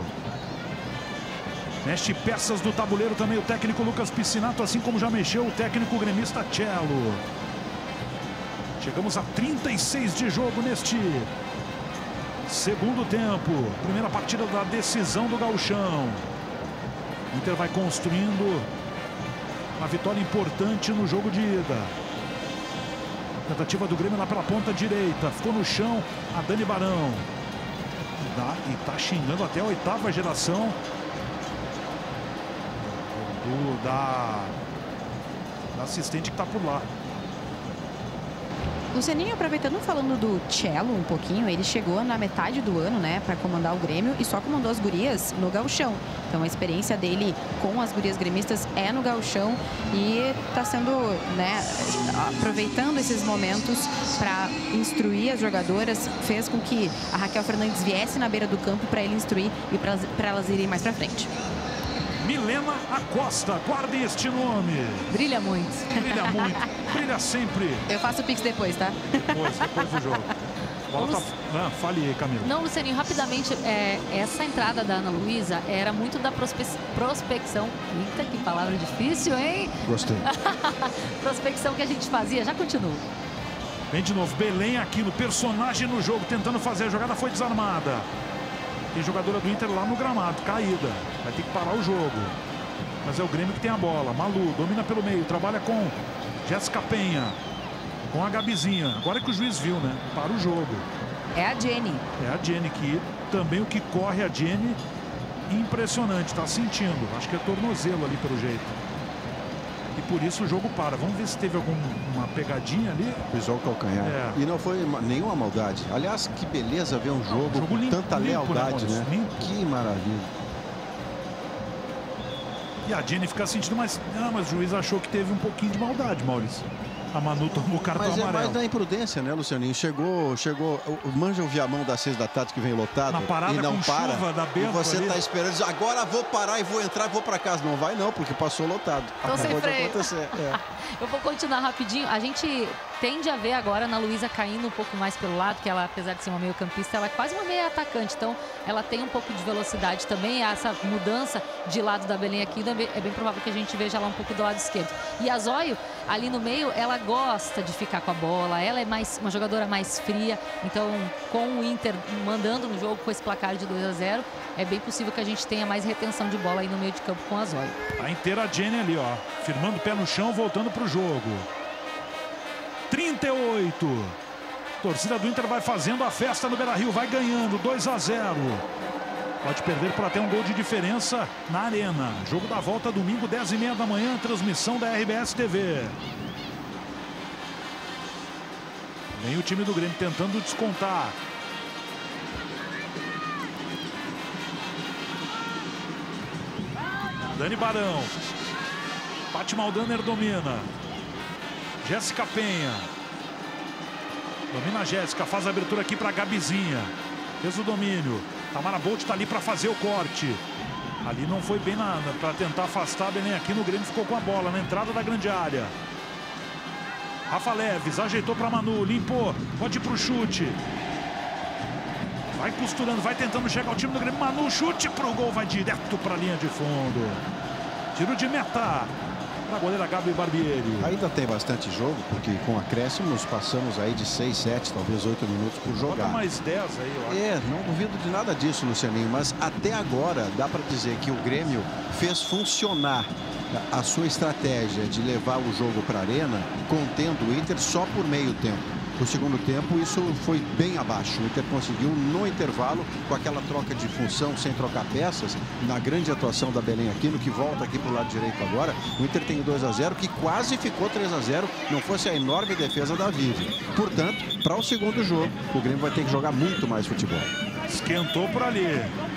Mexe peças do tabuleiro também o técnico Lucas Piscinato, assim como já mexeu o técnico gremista Cello. Chegamos a trinta e seis de jogo neste segundo tempo. Primeira partida da decisão do Gauchão. O Inter vai construindo uma vitória importante no jogo de ida. Tentativa do Grêmio lá pela ponta direita. Ficou no chão a Dani Barão. E está xingando até a oitava geração. Do, da, da assistente que está por lá. Lucianinho, aproveitando, falando do Cello um pouquinho, ele chegou na metade do ano, né, para comandar o Grêmio e só comandou as gurias no Gauchão. Então a experiência dele com as gurias gremistas é no Gauchão e está sendo, né, aproveitando esses momentos para instruir as jogadoras, fez com que a Raquel Fernandes viesse na beira do campo para ele instruir e para elas irem mais para frente. Milena Acosta, guardem este nome. Brilha muito. Brilha muito, brilha sempre. Eu faço o pix depois, tá? Depois, depois do jogo. Bola tá... ah, fale aí, Camila. Não, Lucianinho, rapidamente, é, essa entrada da Ana Luísa era muito da prospe... prospecção. Eita, que palavra difícil, hein? Gostei. Prospecção que a gente fazia, já continua. Vem de novo, Belém aqui no personagem no jogo, tentando fazer a jogada, foi desarmada. Tem jogadora do Inter lá no gramado, caída. Vai ter que parar o jogo. Mas é o Grêmio que tem a bola. Malu domina pelo meio, trabalha com Jéssica Penha. Com a Gabizinha. Agora é que o juiz viu, né? Para o jogo. É a Jenny. É a Jenny, que também o que corre a Jenny, impressionante. Tá sentindo. Acho que é tornozelo ali pelo jeito. E por isso o jogo para. Vamos ver se teve alguma pegadinha ali. Pisou o calcanhar. É. E não foi nenhuma maldade. Aliás, que beleza ver um jogo, jogo com limpo, tanta limpo, lealdade, né? né? Que maravilha. E a Jenny fica sentindo, mas, ah, mas o juiz achou que teve um pouquinho de maldade, Maurício. A Manu tomou o cartão Mas é amarelo. mais da imprudência, né, Lucianinho? Chegou, chegou, o Manja o Viamão das seis da tarde que vem lotado Na parada e não com para. chuva da Bento e você ali. tá esperando, diz, agora vou parar e vou entrar, vou para casa. Não vai não, porque passou lotado. Tô sem Pode freio. acontecer. É. Eu vou continuar rapidinho. A gente tende a ver agora a Ana Luísa caindo um pouco mais pelo lado, que ela, apesar de ser uma meio campista, ela é quase uma meia atacante. Então, ela tem um pouco de velocidade também. Essa mudança de lado da Belém aqui é bem provável que a gente veja ela um pouco do lado esquerdo. E a Zóio, ali no meio, ela gosta de ficar com a bola. Ela é mais uma jogadora mais fria. Então, com o Inter mandando no jogo com esse placar de dois a zero, é bem possível que a gente tenha mais retenção de bola aí no meio de campo com a Zóio. A inteira a Jenny ali, ó. Firmando o pé no chão, voltando pro jogo. trinta e oito. Torcida do Inter vai fazendo a festa no Beira-Rio. Vai ganhando dois a zero. Pode perder por até um gol de diferença na Arena. Jogo da volta domingo, dez e meia da manhã. Transmissão da R B S T V. Vem o time do Grêmio tentando descontar. Dani Barão. Paty Maldaner domina. Jéssica Penha. Domina a Jéssica. Faz a abertura aqui para Gabizinha. Fez o domínio. Tamara Bolt está ali para fazer o corte. Ali não foi bem nada para tentar afastar. Belém aqui no Grêmio ficou com a bola na entrada da grande área. Rafa Leves ajeitou para Manu. Limpou. Pode ir para o chute. Vai costurando, vai tentando chegar ao time do Grêmio. Manu, chute pro gol, vai direto para a linha de fundo. Tiro de meta para a goleira Gabi Barbieri. Ainda tem bastante jogo, porque com acréscimos passamos aí de seis, sete, talvez oito minutos por jogar. Bota mais dez aí, eu acho. É, não duvido de nada disso, Lucianinho, mas até agora dá para dizer que o Grêmio fez funcionar a sua estratégia de levar o jogo para a arena, contendo o Inter só por meio tempo. No segundo tempo, isso foi bem abaixo. O Inter conseguiu, no intervalo, com aquela troca de função, sem trocar peças, na grande atuação da Belém Aquino, que volta aqui para o lado direito agora. O Inter tem dois a zero, que quase ficou três a zero, não fosse a enorme defesa da Vivi. Portanto, para o segundo jogo, o Grêmio vai ter que jogar muito mais futebol. Esquentou por ali.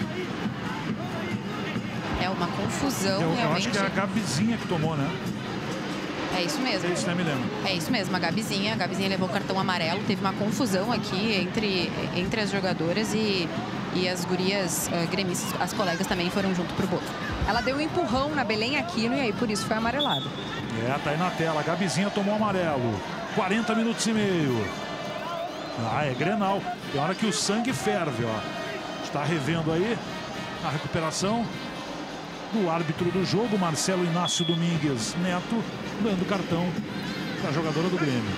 É uma confusão, Eu, eu realmente. acho que é a Gabizinha que tomou, né? É isso mesmo. É isso, né, me lembro. É isso mesmo, a Gabizinha. A Gabizinha levou o cartão amarelo. Teve uma confusão aqui entre, entre as jogadoras e, e as gurias uh, gremistas, as colegas também foram junto pro gol. Ela deu um empurrão na Belém Aquino e aí por isso foi amarelado. É, tá aí na tela. A Gabizinha tomou amarelo. quarenta minutos e meio. Ah, é Grenal. Tem hora que o sangue ferve, ó. Está revendo aí a recuperação do árbitro do jogo, Marcelo Inácio Domingues Neto, dando cartão para a jogadora do Grêmio.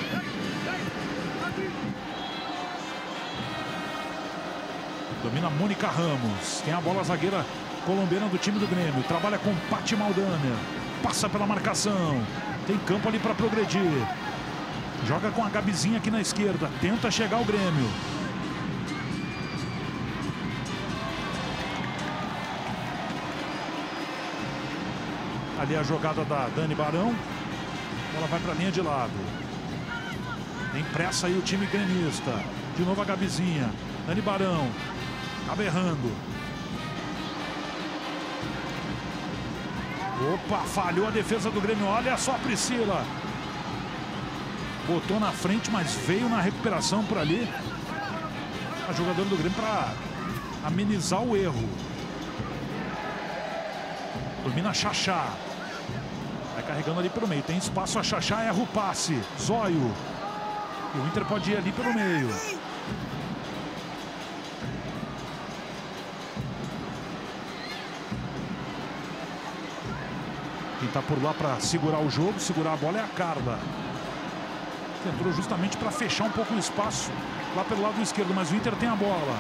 Domina Mônica Ramos. Tem a bola a zagueira colombiana do time do Grêmio. Trabalha com Paty Maldaner. Passa pela marcação. Tem campo ali para progredir. Joga com a Gabizinha aqui na esquerda. Tenta chegar o Grêmio. Ali a jogada da Dani Barão. Ela vai para a linha de lado. Tem pressa aí o time gremista. De novo a Gabizinha. Dani Barão. Acaba errando. Opa, falhou a defesa do Grêmio. Olha só a Priscila. Botou na frente, mas veio na recuperação por ali. A jogadora do Grêmio para amenizar o erro. Domina a Xaxá. Vai carregando ali pelo meio. Tem espaço, a Xaxá erra o passe. Zóio. E o Inter pode ir ali pelo meio. Quem está por lá para segurar o jogo, segurar a bola é a Carla. Entrou justamente para fechar um pouco o espaço lá pelo lado esquerdo, mas o Inter tem a bola.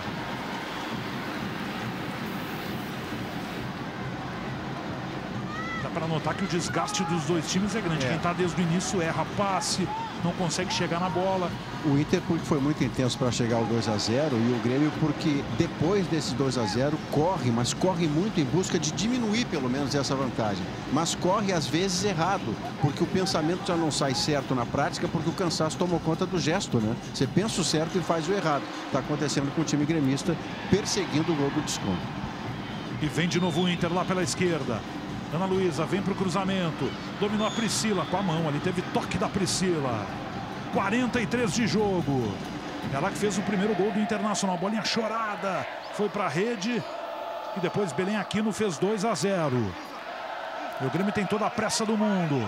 Para notar que o desgaste dos dois times é grande. É. Quem está desde o início erra passe, não consegue chegar na bola. O Inter porque foi muito intenso para chegar ao dois a zero e o Grêmio porque depois desse dois a zero corre, mas corre muito em busca de diminuir pelo menos essa vantagem. Mas corre às vezes errado, porque o pensamento já não sai certo na prática porque o cansaço tomou conta do gesto, né? Você pensa o certo e faz o errado. Está acontecendo com o time gremista perseguindo o gol do desconto. E vem de novo o Inter lá pela esquerda. Ana Luísa vem para o cruzamento. Dominou a Priscila com a mão. Ali teve toque da Priscila. quarenta e três de jogo. Ela que fez o primeiro gol do Internacional. Bolinha chorada. Foi para a rede. E depois Belém Aquino fez dois a zero. E o Grêmio tem toda a pressa do mundo.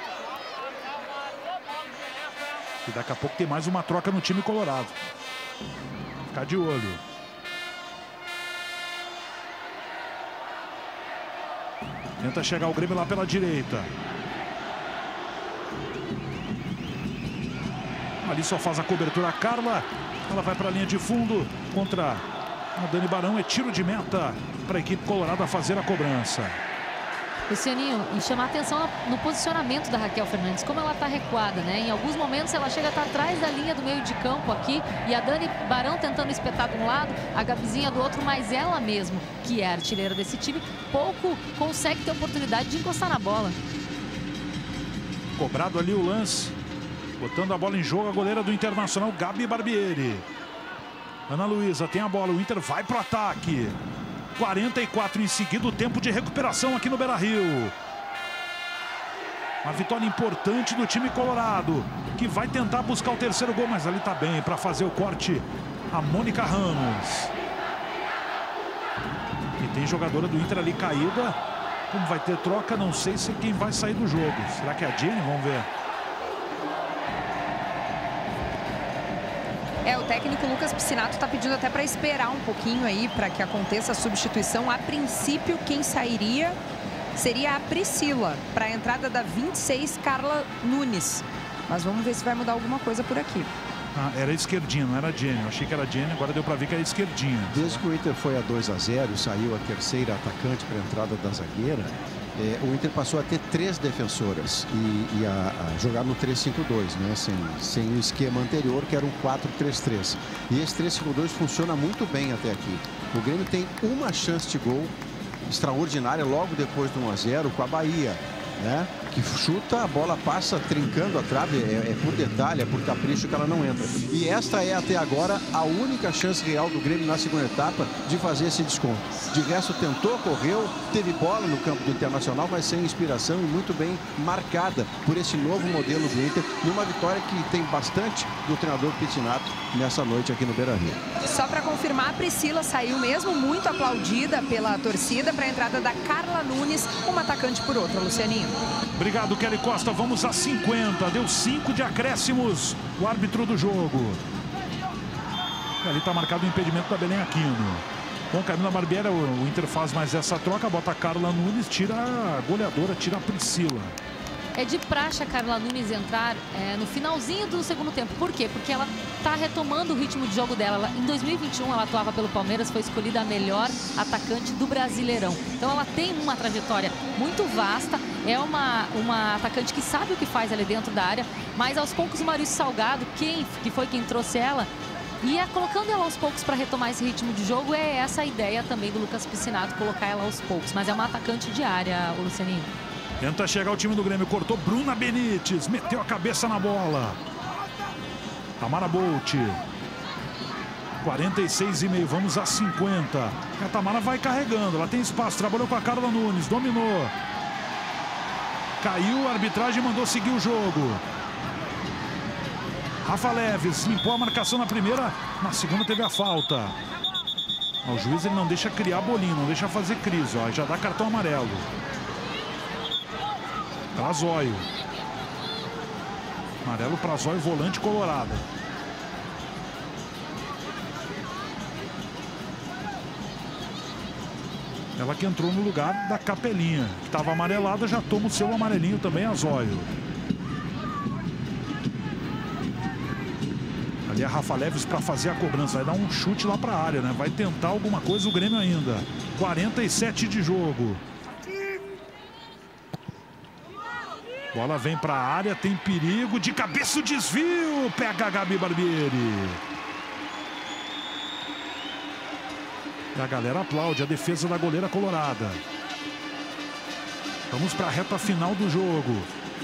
E daqui a pouco tem mais uma troca no time colorado. Ficar de olho. Tenta chegar o Grêmio lá pela direita. Ali só faz a cobertura a Carla. Ela vai para a linha de fundo contra a Dani Barão. É tiro de meta para a equipe colorada fazer a cobrança. Lucianinho, e chamar atenção no posicionamento da Raquel Fernandes, como ela está recuada, né? Em alguns momentos ela chega a estar atrás da linha do meio de campo aqui, e a Dani Barão tentando espetar de um lado, a Gabizinha do outro, mas ela mesmo, que é a artilheira desse time, pouco consegue ter oportunidade de encostar na bola. Cobrado ali o lance, botando a bola em jogo a goleira do Internacional, Gabi Barbieri. Ana Luísa tem a bola, o Inter vai para o ataque. quarenta e quatro em seguida, o tempo de recuperação aqui no Beira-Rio. Uma vitória importante do time colorado, que vai tentar buscar o terceiro gol, mas ali tá bem para fazer o corte a Mônica Ramos. E tem jogadora do Inter ali caída. Como vai ter troca, não sei se quem vai sair do jogo. Será que é a Jenny? Vamos ver. É, o técnico Lucas Piscinato está pedindo até para esperar um pouquinho aí para que aconteça a substituição. A princípio, quem sairia seria a Priscila, para a entrada da vinte e seis, Carla Nunes. Mas vamos ver se vai mudar alguma coisa por aqui. Ah, era esquerdinha, não era a Jenny. Eu achei que era a Jenny, agora deu para ver que era esquerdinha. Desde que o Inter foi a dois a zero, saiu a terceira atacante para a entrada da zagueira, é, o Inter passou a ter três defensoras e, e a, a jogar no três cinco dois, né? Sem, sem o esquema anterior, que era um quatro três três. E esse três cinco dois funciona muito bem até aqui. O Grêmio tem uma chance de gol extraordinária logo depois do um a zero com a Bahia, né? Que chuta, a bola passa trincando a trave, é, é por detalhe, é por capricho que ela não entra. E esta é até agora a única chance real do Grêmio na segunda etapa de fazer esse desconto. De resto, tentou, correu, teve bola no campo do Internacional, mas sem inspiração e muito bem marcada por esse novo modelo do Inter, numa vitória que tem bastante do treinador Piscinato nessa noite aqui no Beira-Rio. Só para confirmar, a Priscila saiu mesmo, muito aplaudida pela torcida, para a entrada da Carla Nunes, uma atacante por outra, Lucianinho. Obrigado, Kelly Costa. Vamos a cinquenta. Deu cinco de acréscimos o árbitro do jogo. E ali está marcado o impedimento da Belém Aquino. Com Camila Barbieri, o Inter faz mais essa troca. Bota a Carla Nunes, tira a goleadora, tira a Priscila. É de praxe a Carla Nunes entrar é, no finalzinho do segundo tempo. Por quê? Porque ela está retomando o ritmo de jogo dela. Ela, em dois mil e vinte e um, ela atuava pelo Palmeiras, foi escolhida a melhor atacante do Brasileirão. Então ela tem uma trajetória muito vasta, é uma, uma atacante que sabe o que faz ali dentro da área, mas aos poucos o Maurício Salgado, quem, que foi quem trouxe ela, ia colocando ela aos poucos para retomar esse ritmo de jogo. É essa a ideia também do Lucas Piscinato, colocar ela aos poucos. Mas é uma atacante de área, o Lucianinho. Tenta chegar o time do Grêmio, cortou Bruna Benítez, meteu a cabeça na bola. Tamara Bolt. quarenta e seis e meio, vamos a cinquenta. A Tamara vai carregando, ela tem espaço, trabalhou com a Carla Nunes, dominou. Caiu, a arbitragem mandou seguir o jogo. Rafa Leves limpou a marcação na primeira, na segunda teve a falta. O juiz ele não deixa criar bolinho, não deixa fazer crise, ó, já dá cartão amarelo. Pra Zóio. Amarelo pra Zóio, volante colorado. Ela que entrou no lugar da Capelinha, que estava amarelada, já toma o seu amarelinho também, a Zóio. Ali a Rafa Leves para fazer a cobrança, vai dar um chute lá para a área, né? Vai tentar alguma coisa o Grêmio ainda. quarenta e sete de jogo. Bola vem para a área, tem perigo, de cabeça o desvio, pega a Gabi Barbieri. E a galera aplaude a defesa da goleira colorada. Vamos para a reta final do jogo.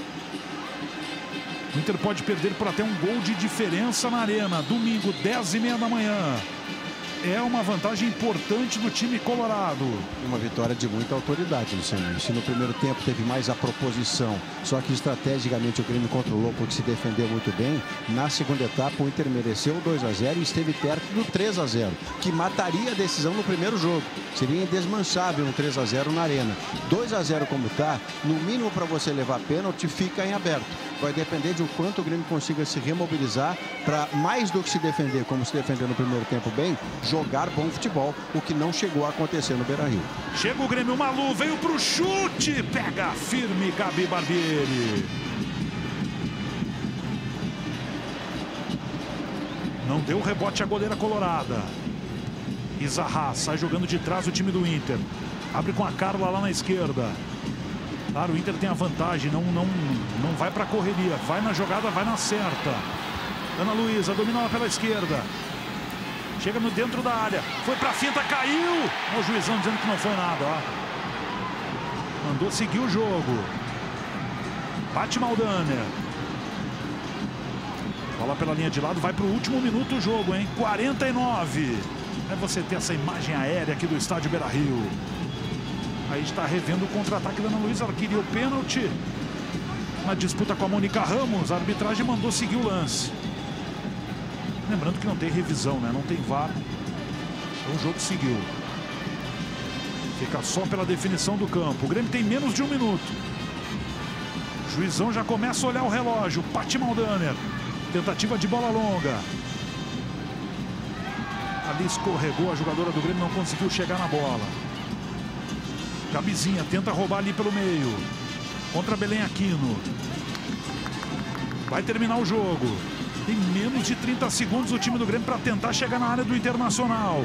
O Inter pode perder por até um gol de diferença na Arena. Domingo, dez e meia da manhã. é uma vantagem importante do time colorado. Uma vitória de muita autoridade, Luciano. Se no primeiro tempo teve mais a proposição, só que estrategicamente o Grêmio controlou porque se defendeu muito bem, na segunda etapa o Inter mereceu o dois a zero e esteve perto do três a zero, que mataria a decisão no primeiro jogo. Seria indesmanchável um três a zero na Arena. dois a zero como está, no mínimo para você levar pênalti, fica em aberto. Vai depender de o quanto o Grêmio consiga se remobilizar para, mais do que se defender, como se defendeu no primeiro tempo bem, jogar bom futebol, o que não chegou a acontecer no Beira-Rio. Chega o Grêmio, Malu, veio pro chute, pega firme Gabi Barbieri. Não deu rebote a goleira colorada. Izarra sai jogando de trás o time do Inter. Abre com a Carla lá na esquerda. Claro, o Inter tem a vantagem, não, não, não vai para a correria, vai na jogada, vai na certa. Ana Luísa domina lá pela esquerda. Chega no dentro da área, foi para a finta, caiu. O juizão dizendo que não foi nada, ó. Mandou seguir o jogo. Bate Maldaner. Bola pela linha de lado, vai para o último minuto do jogo, hein? quarenta e nove. É você ter essa imagem aérea aqui do estádio Beira-Rio. Aí está revendo o contra-ataque da Ana Luísa. Ela queria o pênalti. Na disputa com a Mônica Ramos, a arbitragem mandou seguir o lance. Lembrando que não tem revisão, né? Não tem V A R. Então o jogo seguiu. Fica só pela definição do campo. O Grêmio tem menos de um minuto. O juizão já começa a olhar o relógio. Pati Maldaner. Tentativa de bola longa. Ali escorregou a jogadora do Grêmio, não conseguiu chegar na bola. Gabizinha tenta roubar ali pelo meio. Contra Belém Aquino. Vai terminar o jogo. Tem menos de trinta segundos o time do Grêmio para tentar chegar na área do Internacional.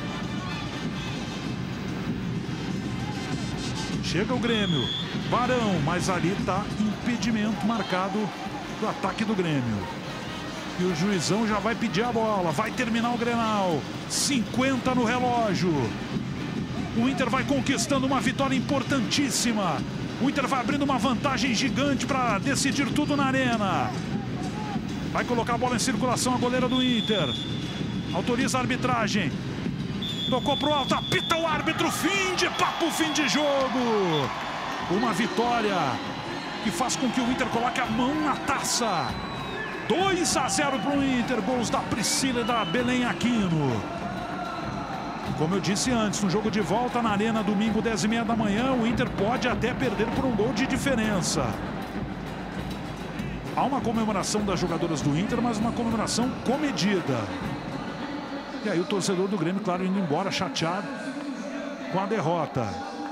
Chega o Grêmio. Barão, mas ali está impedimento marcado do ataque do Grêmio. E o juizão já vai pedir a bola. Vai terminar o Grenal. cinquenta no relógio. O Inter vai conquistando uma vitória importantíssima. O Inter vai abrindo uma vantagem gigante para decidir tudo na Arena. Vai colocar a bola em circulação a goleira do Inter. Autoriza a arbitragem. Tocou pro alto, apita o árbitro. Fim de papo, fim de jogo. Uma vitória que faz com que o Inter coloque a mão na taça. dois a zero para o Inter. Gols da Priscila e da Belém Aquino. Como eu disse antes, no jogo de volta na Arena, domingo, dez e meia da manhã, o Inter pode até perder por um gol de diferença. Há uma comemoração das jogadoras do Inter, mas uma comemoração comedida. E aí o torcedor do Grêmio, claro, indo embora chateado com a derrota.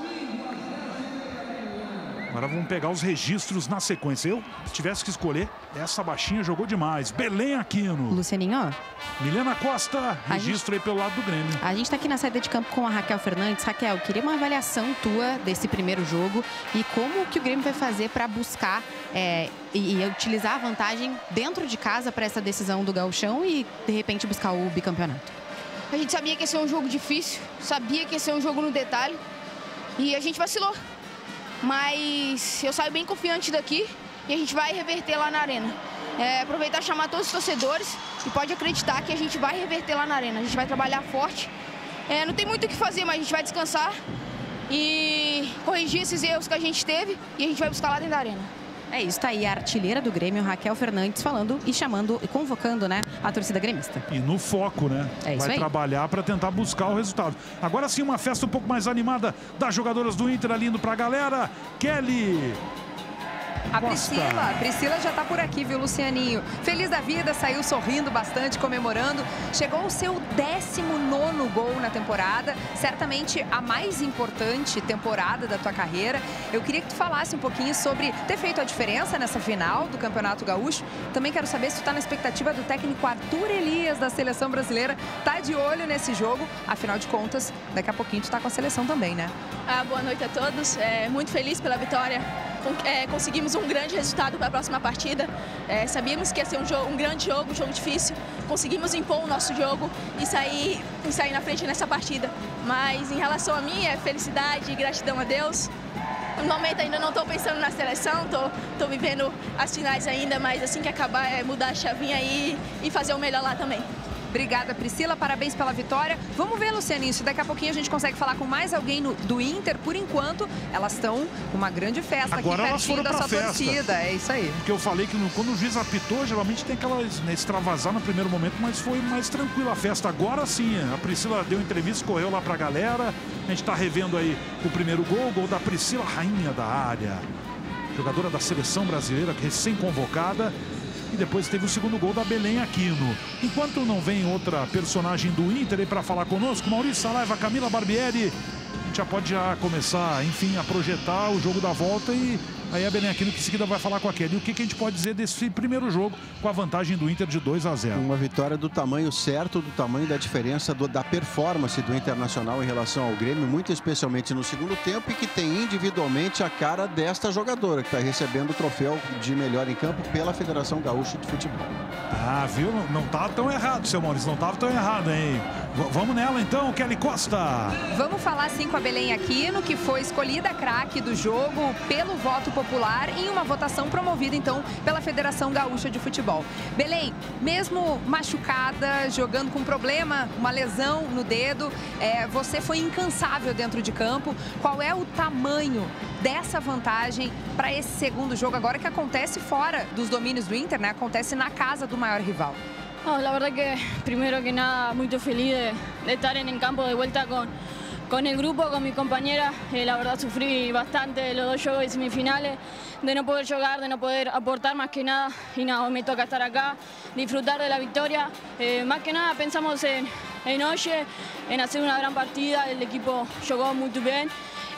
Agora vamos pegar os registros na sequência. Eu, se tivesse que escolher, essa baixinha jogou demais. Belém Aquino. Lucianinho. Milena Costa, registro gente, aí pelo lado do Grêmio. A gente tá aqui na saída de campo com a Raquel Fernandes. Raquel, queria uma avaliação tua desse primeiro jogo e como que o Grêmio vai fazer para buscar é, e, e utilizar a vantagem dentro de casa para essa decisão do Gauchão e, de repente, buscar o bicampeonato. A gente sabia que ia ser um jogo difícil, sabia que ia ser um jogo no detalhe e a gente vacilou. Mas eu saio bem confiante daqui e a gente vai reverter lá na Arena. É, aproveitar e chamar todos os torcedores e pode acreditar que a gente vai reverter lá na Arena. A gente vai trabalhar forte. É, não tem muito o que fazer, mas a gente vai descansar e corrigir esses erros que a gente teve e a gente vai buscar lá dentro da Arena. É isso, tá aí a artilheira do Grêmio, Raquel Fernandes, falando e chamando e convocando, né, a torcida gremista. E no foco, né? É isso Vai aí. trabalhar para tentar buscar o resultado. Agora sim, uma festa um pouco mais animada das jogadoras do Inter ali indo para a galera. Kelly. A Priscila, a Priscila já está por aqui, viu, Lucianinho? Feliz da vida, saiu sorrindo bastante, comemorando. Chegou o seu décimo nono gol na temporada. Certamente a mais importante temporada da tua carreira. Eu queria que tu falasse um pouquinho sobre ter feito a diferença nessa final do Campeonato Gaúcho. Também quero saber se tu está na expectativa do técnico Arthur Elias da Seleção Brasileira. Tá de olho nesse jogo. Afinal de contas, daqui a pouquinho tu tá com a seleção também, né? Ah, boa noite a todos. É, muito feliz pela vitória. É, conseguimos um grande resultado para a próxima partida. É, sabíamos que ia ser um, jogo, um grande jogo, um jogo difícil. Conseguimos impor o nosso jogo e sair, e sair na frente nessa partida. Mas em relação a mim, é felicidade e gratidão a Deus. No momento ainda não estou pensando na seleção, estou vivendo as finais ainda, mas assim que acabar é mudar a chavinha aí e fazer o melhor lá também. Obrigada, Priscila. Parabéns pela vitória. Vamos ver, Lucianinho, se daqui a pouquinho a gente consegue falar com mais alguém no, do Inter. Por enquanto, elas estão com uma grande festa Agora aqui elas pertinho foram da pra sua festa. torcida. É isso aí. Porque eu falei que no, quando o juiz apitou, geralmente tem aquela né, extravasar no primeiro momento, mas foi mais tranquila a festa. Agora sim, a Priscila deu entrevista, correu lá pra galera. A gente tá revendo aí o primeiro gol, gol da Priscila, rainha da área. Jogadora da seleção brasileira, recém-convocada. E depois teve o segundo gol da Belém Aquino. Enquanto não vem outra personagem do Inter aí para falar conosco, Maurício Saraiva, Camila Barbieri, a gente já pode já começar, enfim, a projetar o jogo da volta e aí a Belém Aquino que em seguida vai falar com a Kelly. E o que, que a gente pode dizer desse primeiro jogo com a vantagem do Inter de dois a zero? Uma vitória do tamanho certo, do tamanho da diferença do, da performance do Internacional em relação ao Grêmio, muito especialmente no segundo tempo, e que tem individualmente a cara desta jogadora que está recebendo o troféu de melhor em campo pela Federação Gaúcha de Futebol. Ah, viu? Não tá tão errado, seu Maurício, não tava tão errado, hein? V vamos nela então, Kelly Costa. Vamos falar sim com a Belém Aquino, que foi escolhida craque do jogo pelo voto popular em uma votação promovida então pela Federação Gaúcha de Futebol. Belém, mesmo machucada, jogando com problema, uma lesão no dedo, é, você foi incansável dentro de campo. Qual é o tamanho dessa vantagem para esse segundo jogo agora que acontece fora dos domínios do Inter, né? Acontece na casa do maior rival. No, la verdad que primero que nada muy feliz de, de estar en el campo de vuelta con, con el grupo, con mi compañera. Eh, la verdad sufrí bastante los dos juegos de semifinales, de no poder jugar, de no poder aportar más que nada. Y nada, hoy me toca estar acá, disfrutar de la victoria. Eh, más que nada pensamos en, en Oye, en hacer una gran partida. El equipo jugó muy bien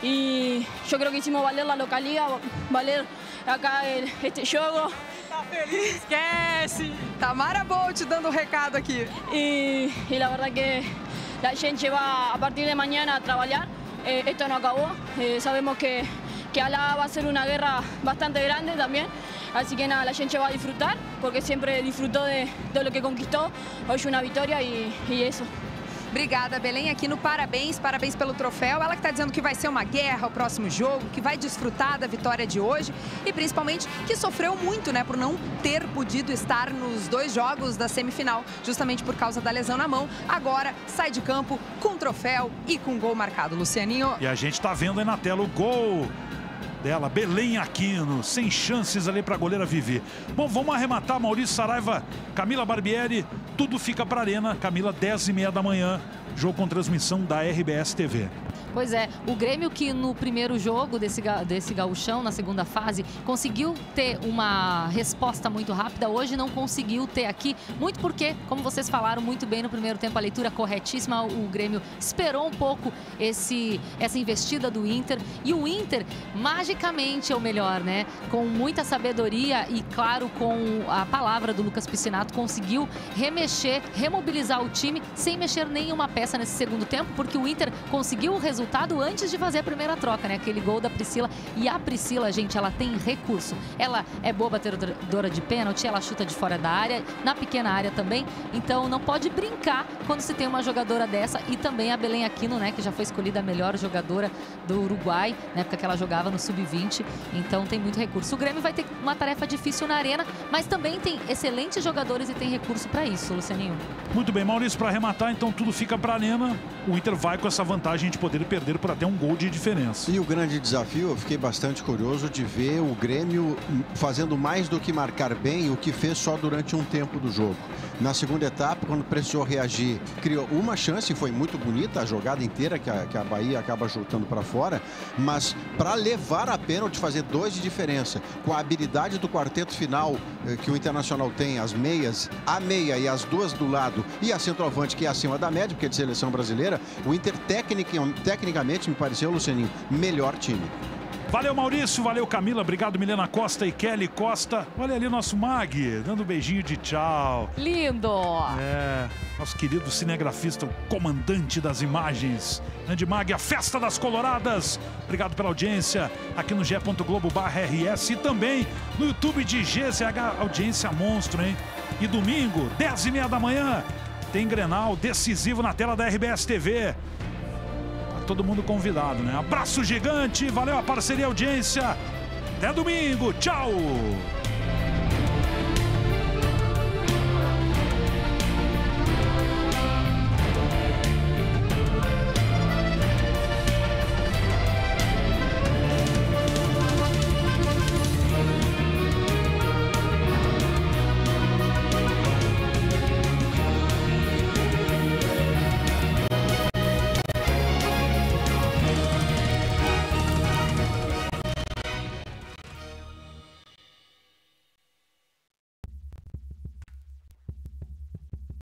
y yo creo que hicimos valer la localidad, valer acá el, este juego. Tá feliz? Esquece! Tamara Bolt dando um recado aqui. Y, y la verdad que la gente va a partir de mañana a trabajar. Eh, esto no acabó. Eh, sabemos que, que Alá va a ser una guerra bastante grande también. Así que nada, la gente va a disfrutar porque siempre disfrutó de, de lo que conquistó. Hoy una victoria y, y eso. Obrigada, Belém Aquino, parabéns, parabéns pelo troféu. Ela que está dizendo que vai ser uma guerra o próximo jogo, que vai desfrutar da vitória de hoje e principalmente que sofreu muito, né, por não ter podido estar nos dois jogos da semifinal, justamente por causa da lesão na mão. Agora sai de campo com troféu e com gol marcado, Lucianinho. E a gente está vendo aí na tela o gol dela, Belém Aquino, sem chances ali para a goleira Vivi. Bom, vamos arrematar, Maurício Saraiva, Camila Barbieri, tudo fica para a Arena. Camila, dez e meia da manhã, jogo com transmissão da R B S T V. Pois é, o Grêmio que no primeiro jogo desse, desse gauchão, na segunda fase, conseguiu ter uma resposta muito rápida, hoje não conseguiu ter aqui, muito porque, como vocês falaram muito bem no primeiro tempo, a leitura corretíssima, o Grêmio esperou um pouco esse, essa investida do Inter, e o Inter, magicamente, é o melhor, né? Com muita sabedoria e, claro, com a palavra do Lucas Piscinato, conseguiu remexer, remobilizar o time, sem mexer nenhuma peça nesse segundo tempo, porque o Inter conseguiu o resultado resultado antes de fazer a primeira troca, né? Aquele gol da Priscila. E a Priscila, gente, ela tem recurso. Ela é boa batedora de pênalti, ela chuta de fora da área, na pequena área também. Então não pode brincar quando se tem uma jogadora dessa. E também a Belém Aquino, né? Que já foi escolhida a melhor jogadora do Uruguai, na época que ela jogava no sub vinte. Então tem muito recurso. O Grêmio vai ter uma tarefa difícil na Arena, mas também tem excelentes jogadores e tem recurso para isso, Lucianinho. Muito bem, Maurício, para arrematar, então tudo fica para a Arena. O Inter vai com essa vantagem de poder perder por até um gol de diferença. E o grande desafio, eu fiquei bastante curioso de ver o Grêmio fazendo mais do que marcar bem, o que fez só durante um tempo do jogo. Na segunda etapa, quando precisou reagir, criou uma chance, foi muito bonita a jogada inteira que a, que a Bahia acaba chutando para fora, mas para levar a pênalti, fazer dois de diferença, com a habilidade do quarteto final eh, que o Internacional tem, as meias, a meia e as duas do lado, e a centroavante que é acima da média, porque é de seleção brasileira, o Inter tecnic, tecnicamente, me pareceu, Lucianinho, melhor time. Valeu, Maurício, valeu, Camila, obrigado, Milena Costa e Kelly Costa. Olha ali nosso Mag, dando um beijinho de tchau. Lindo! É, nosso querido cinegrafista, o comandante das imagens. Grande Mag, a festa das coloradas. Obrigado pela audiência aqui no ge ponto globo barra R S e também no YouTube de G Z H, audiência monstro, hein? E domingo, dez e meia da manhã, tem Grenal decisivo na tela da R B S T V. Todo mundo convidado, né? Abraço gigante, valeu a parceria e audiência. Até domingo, tchau!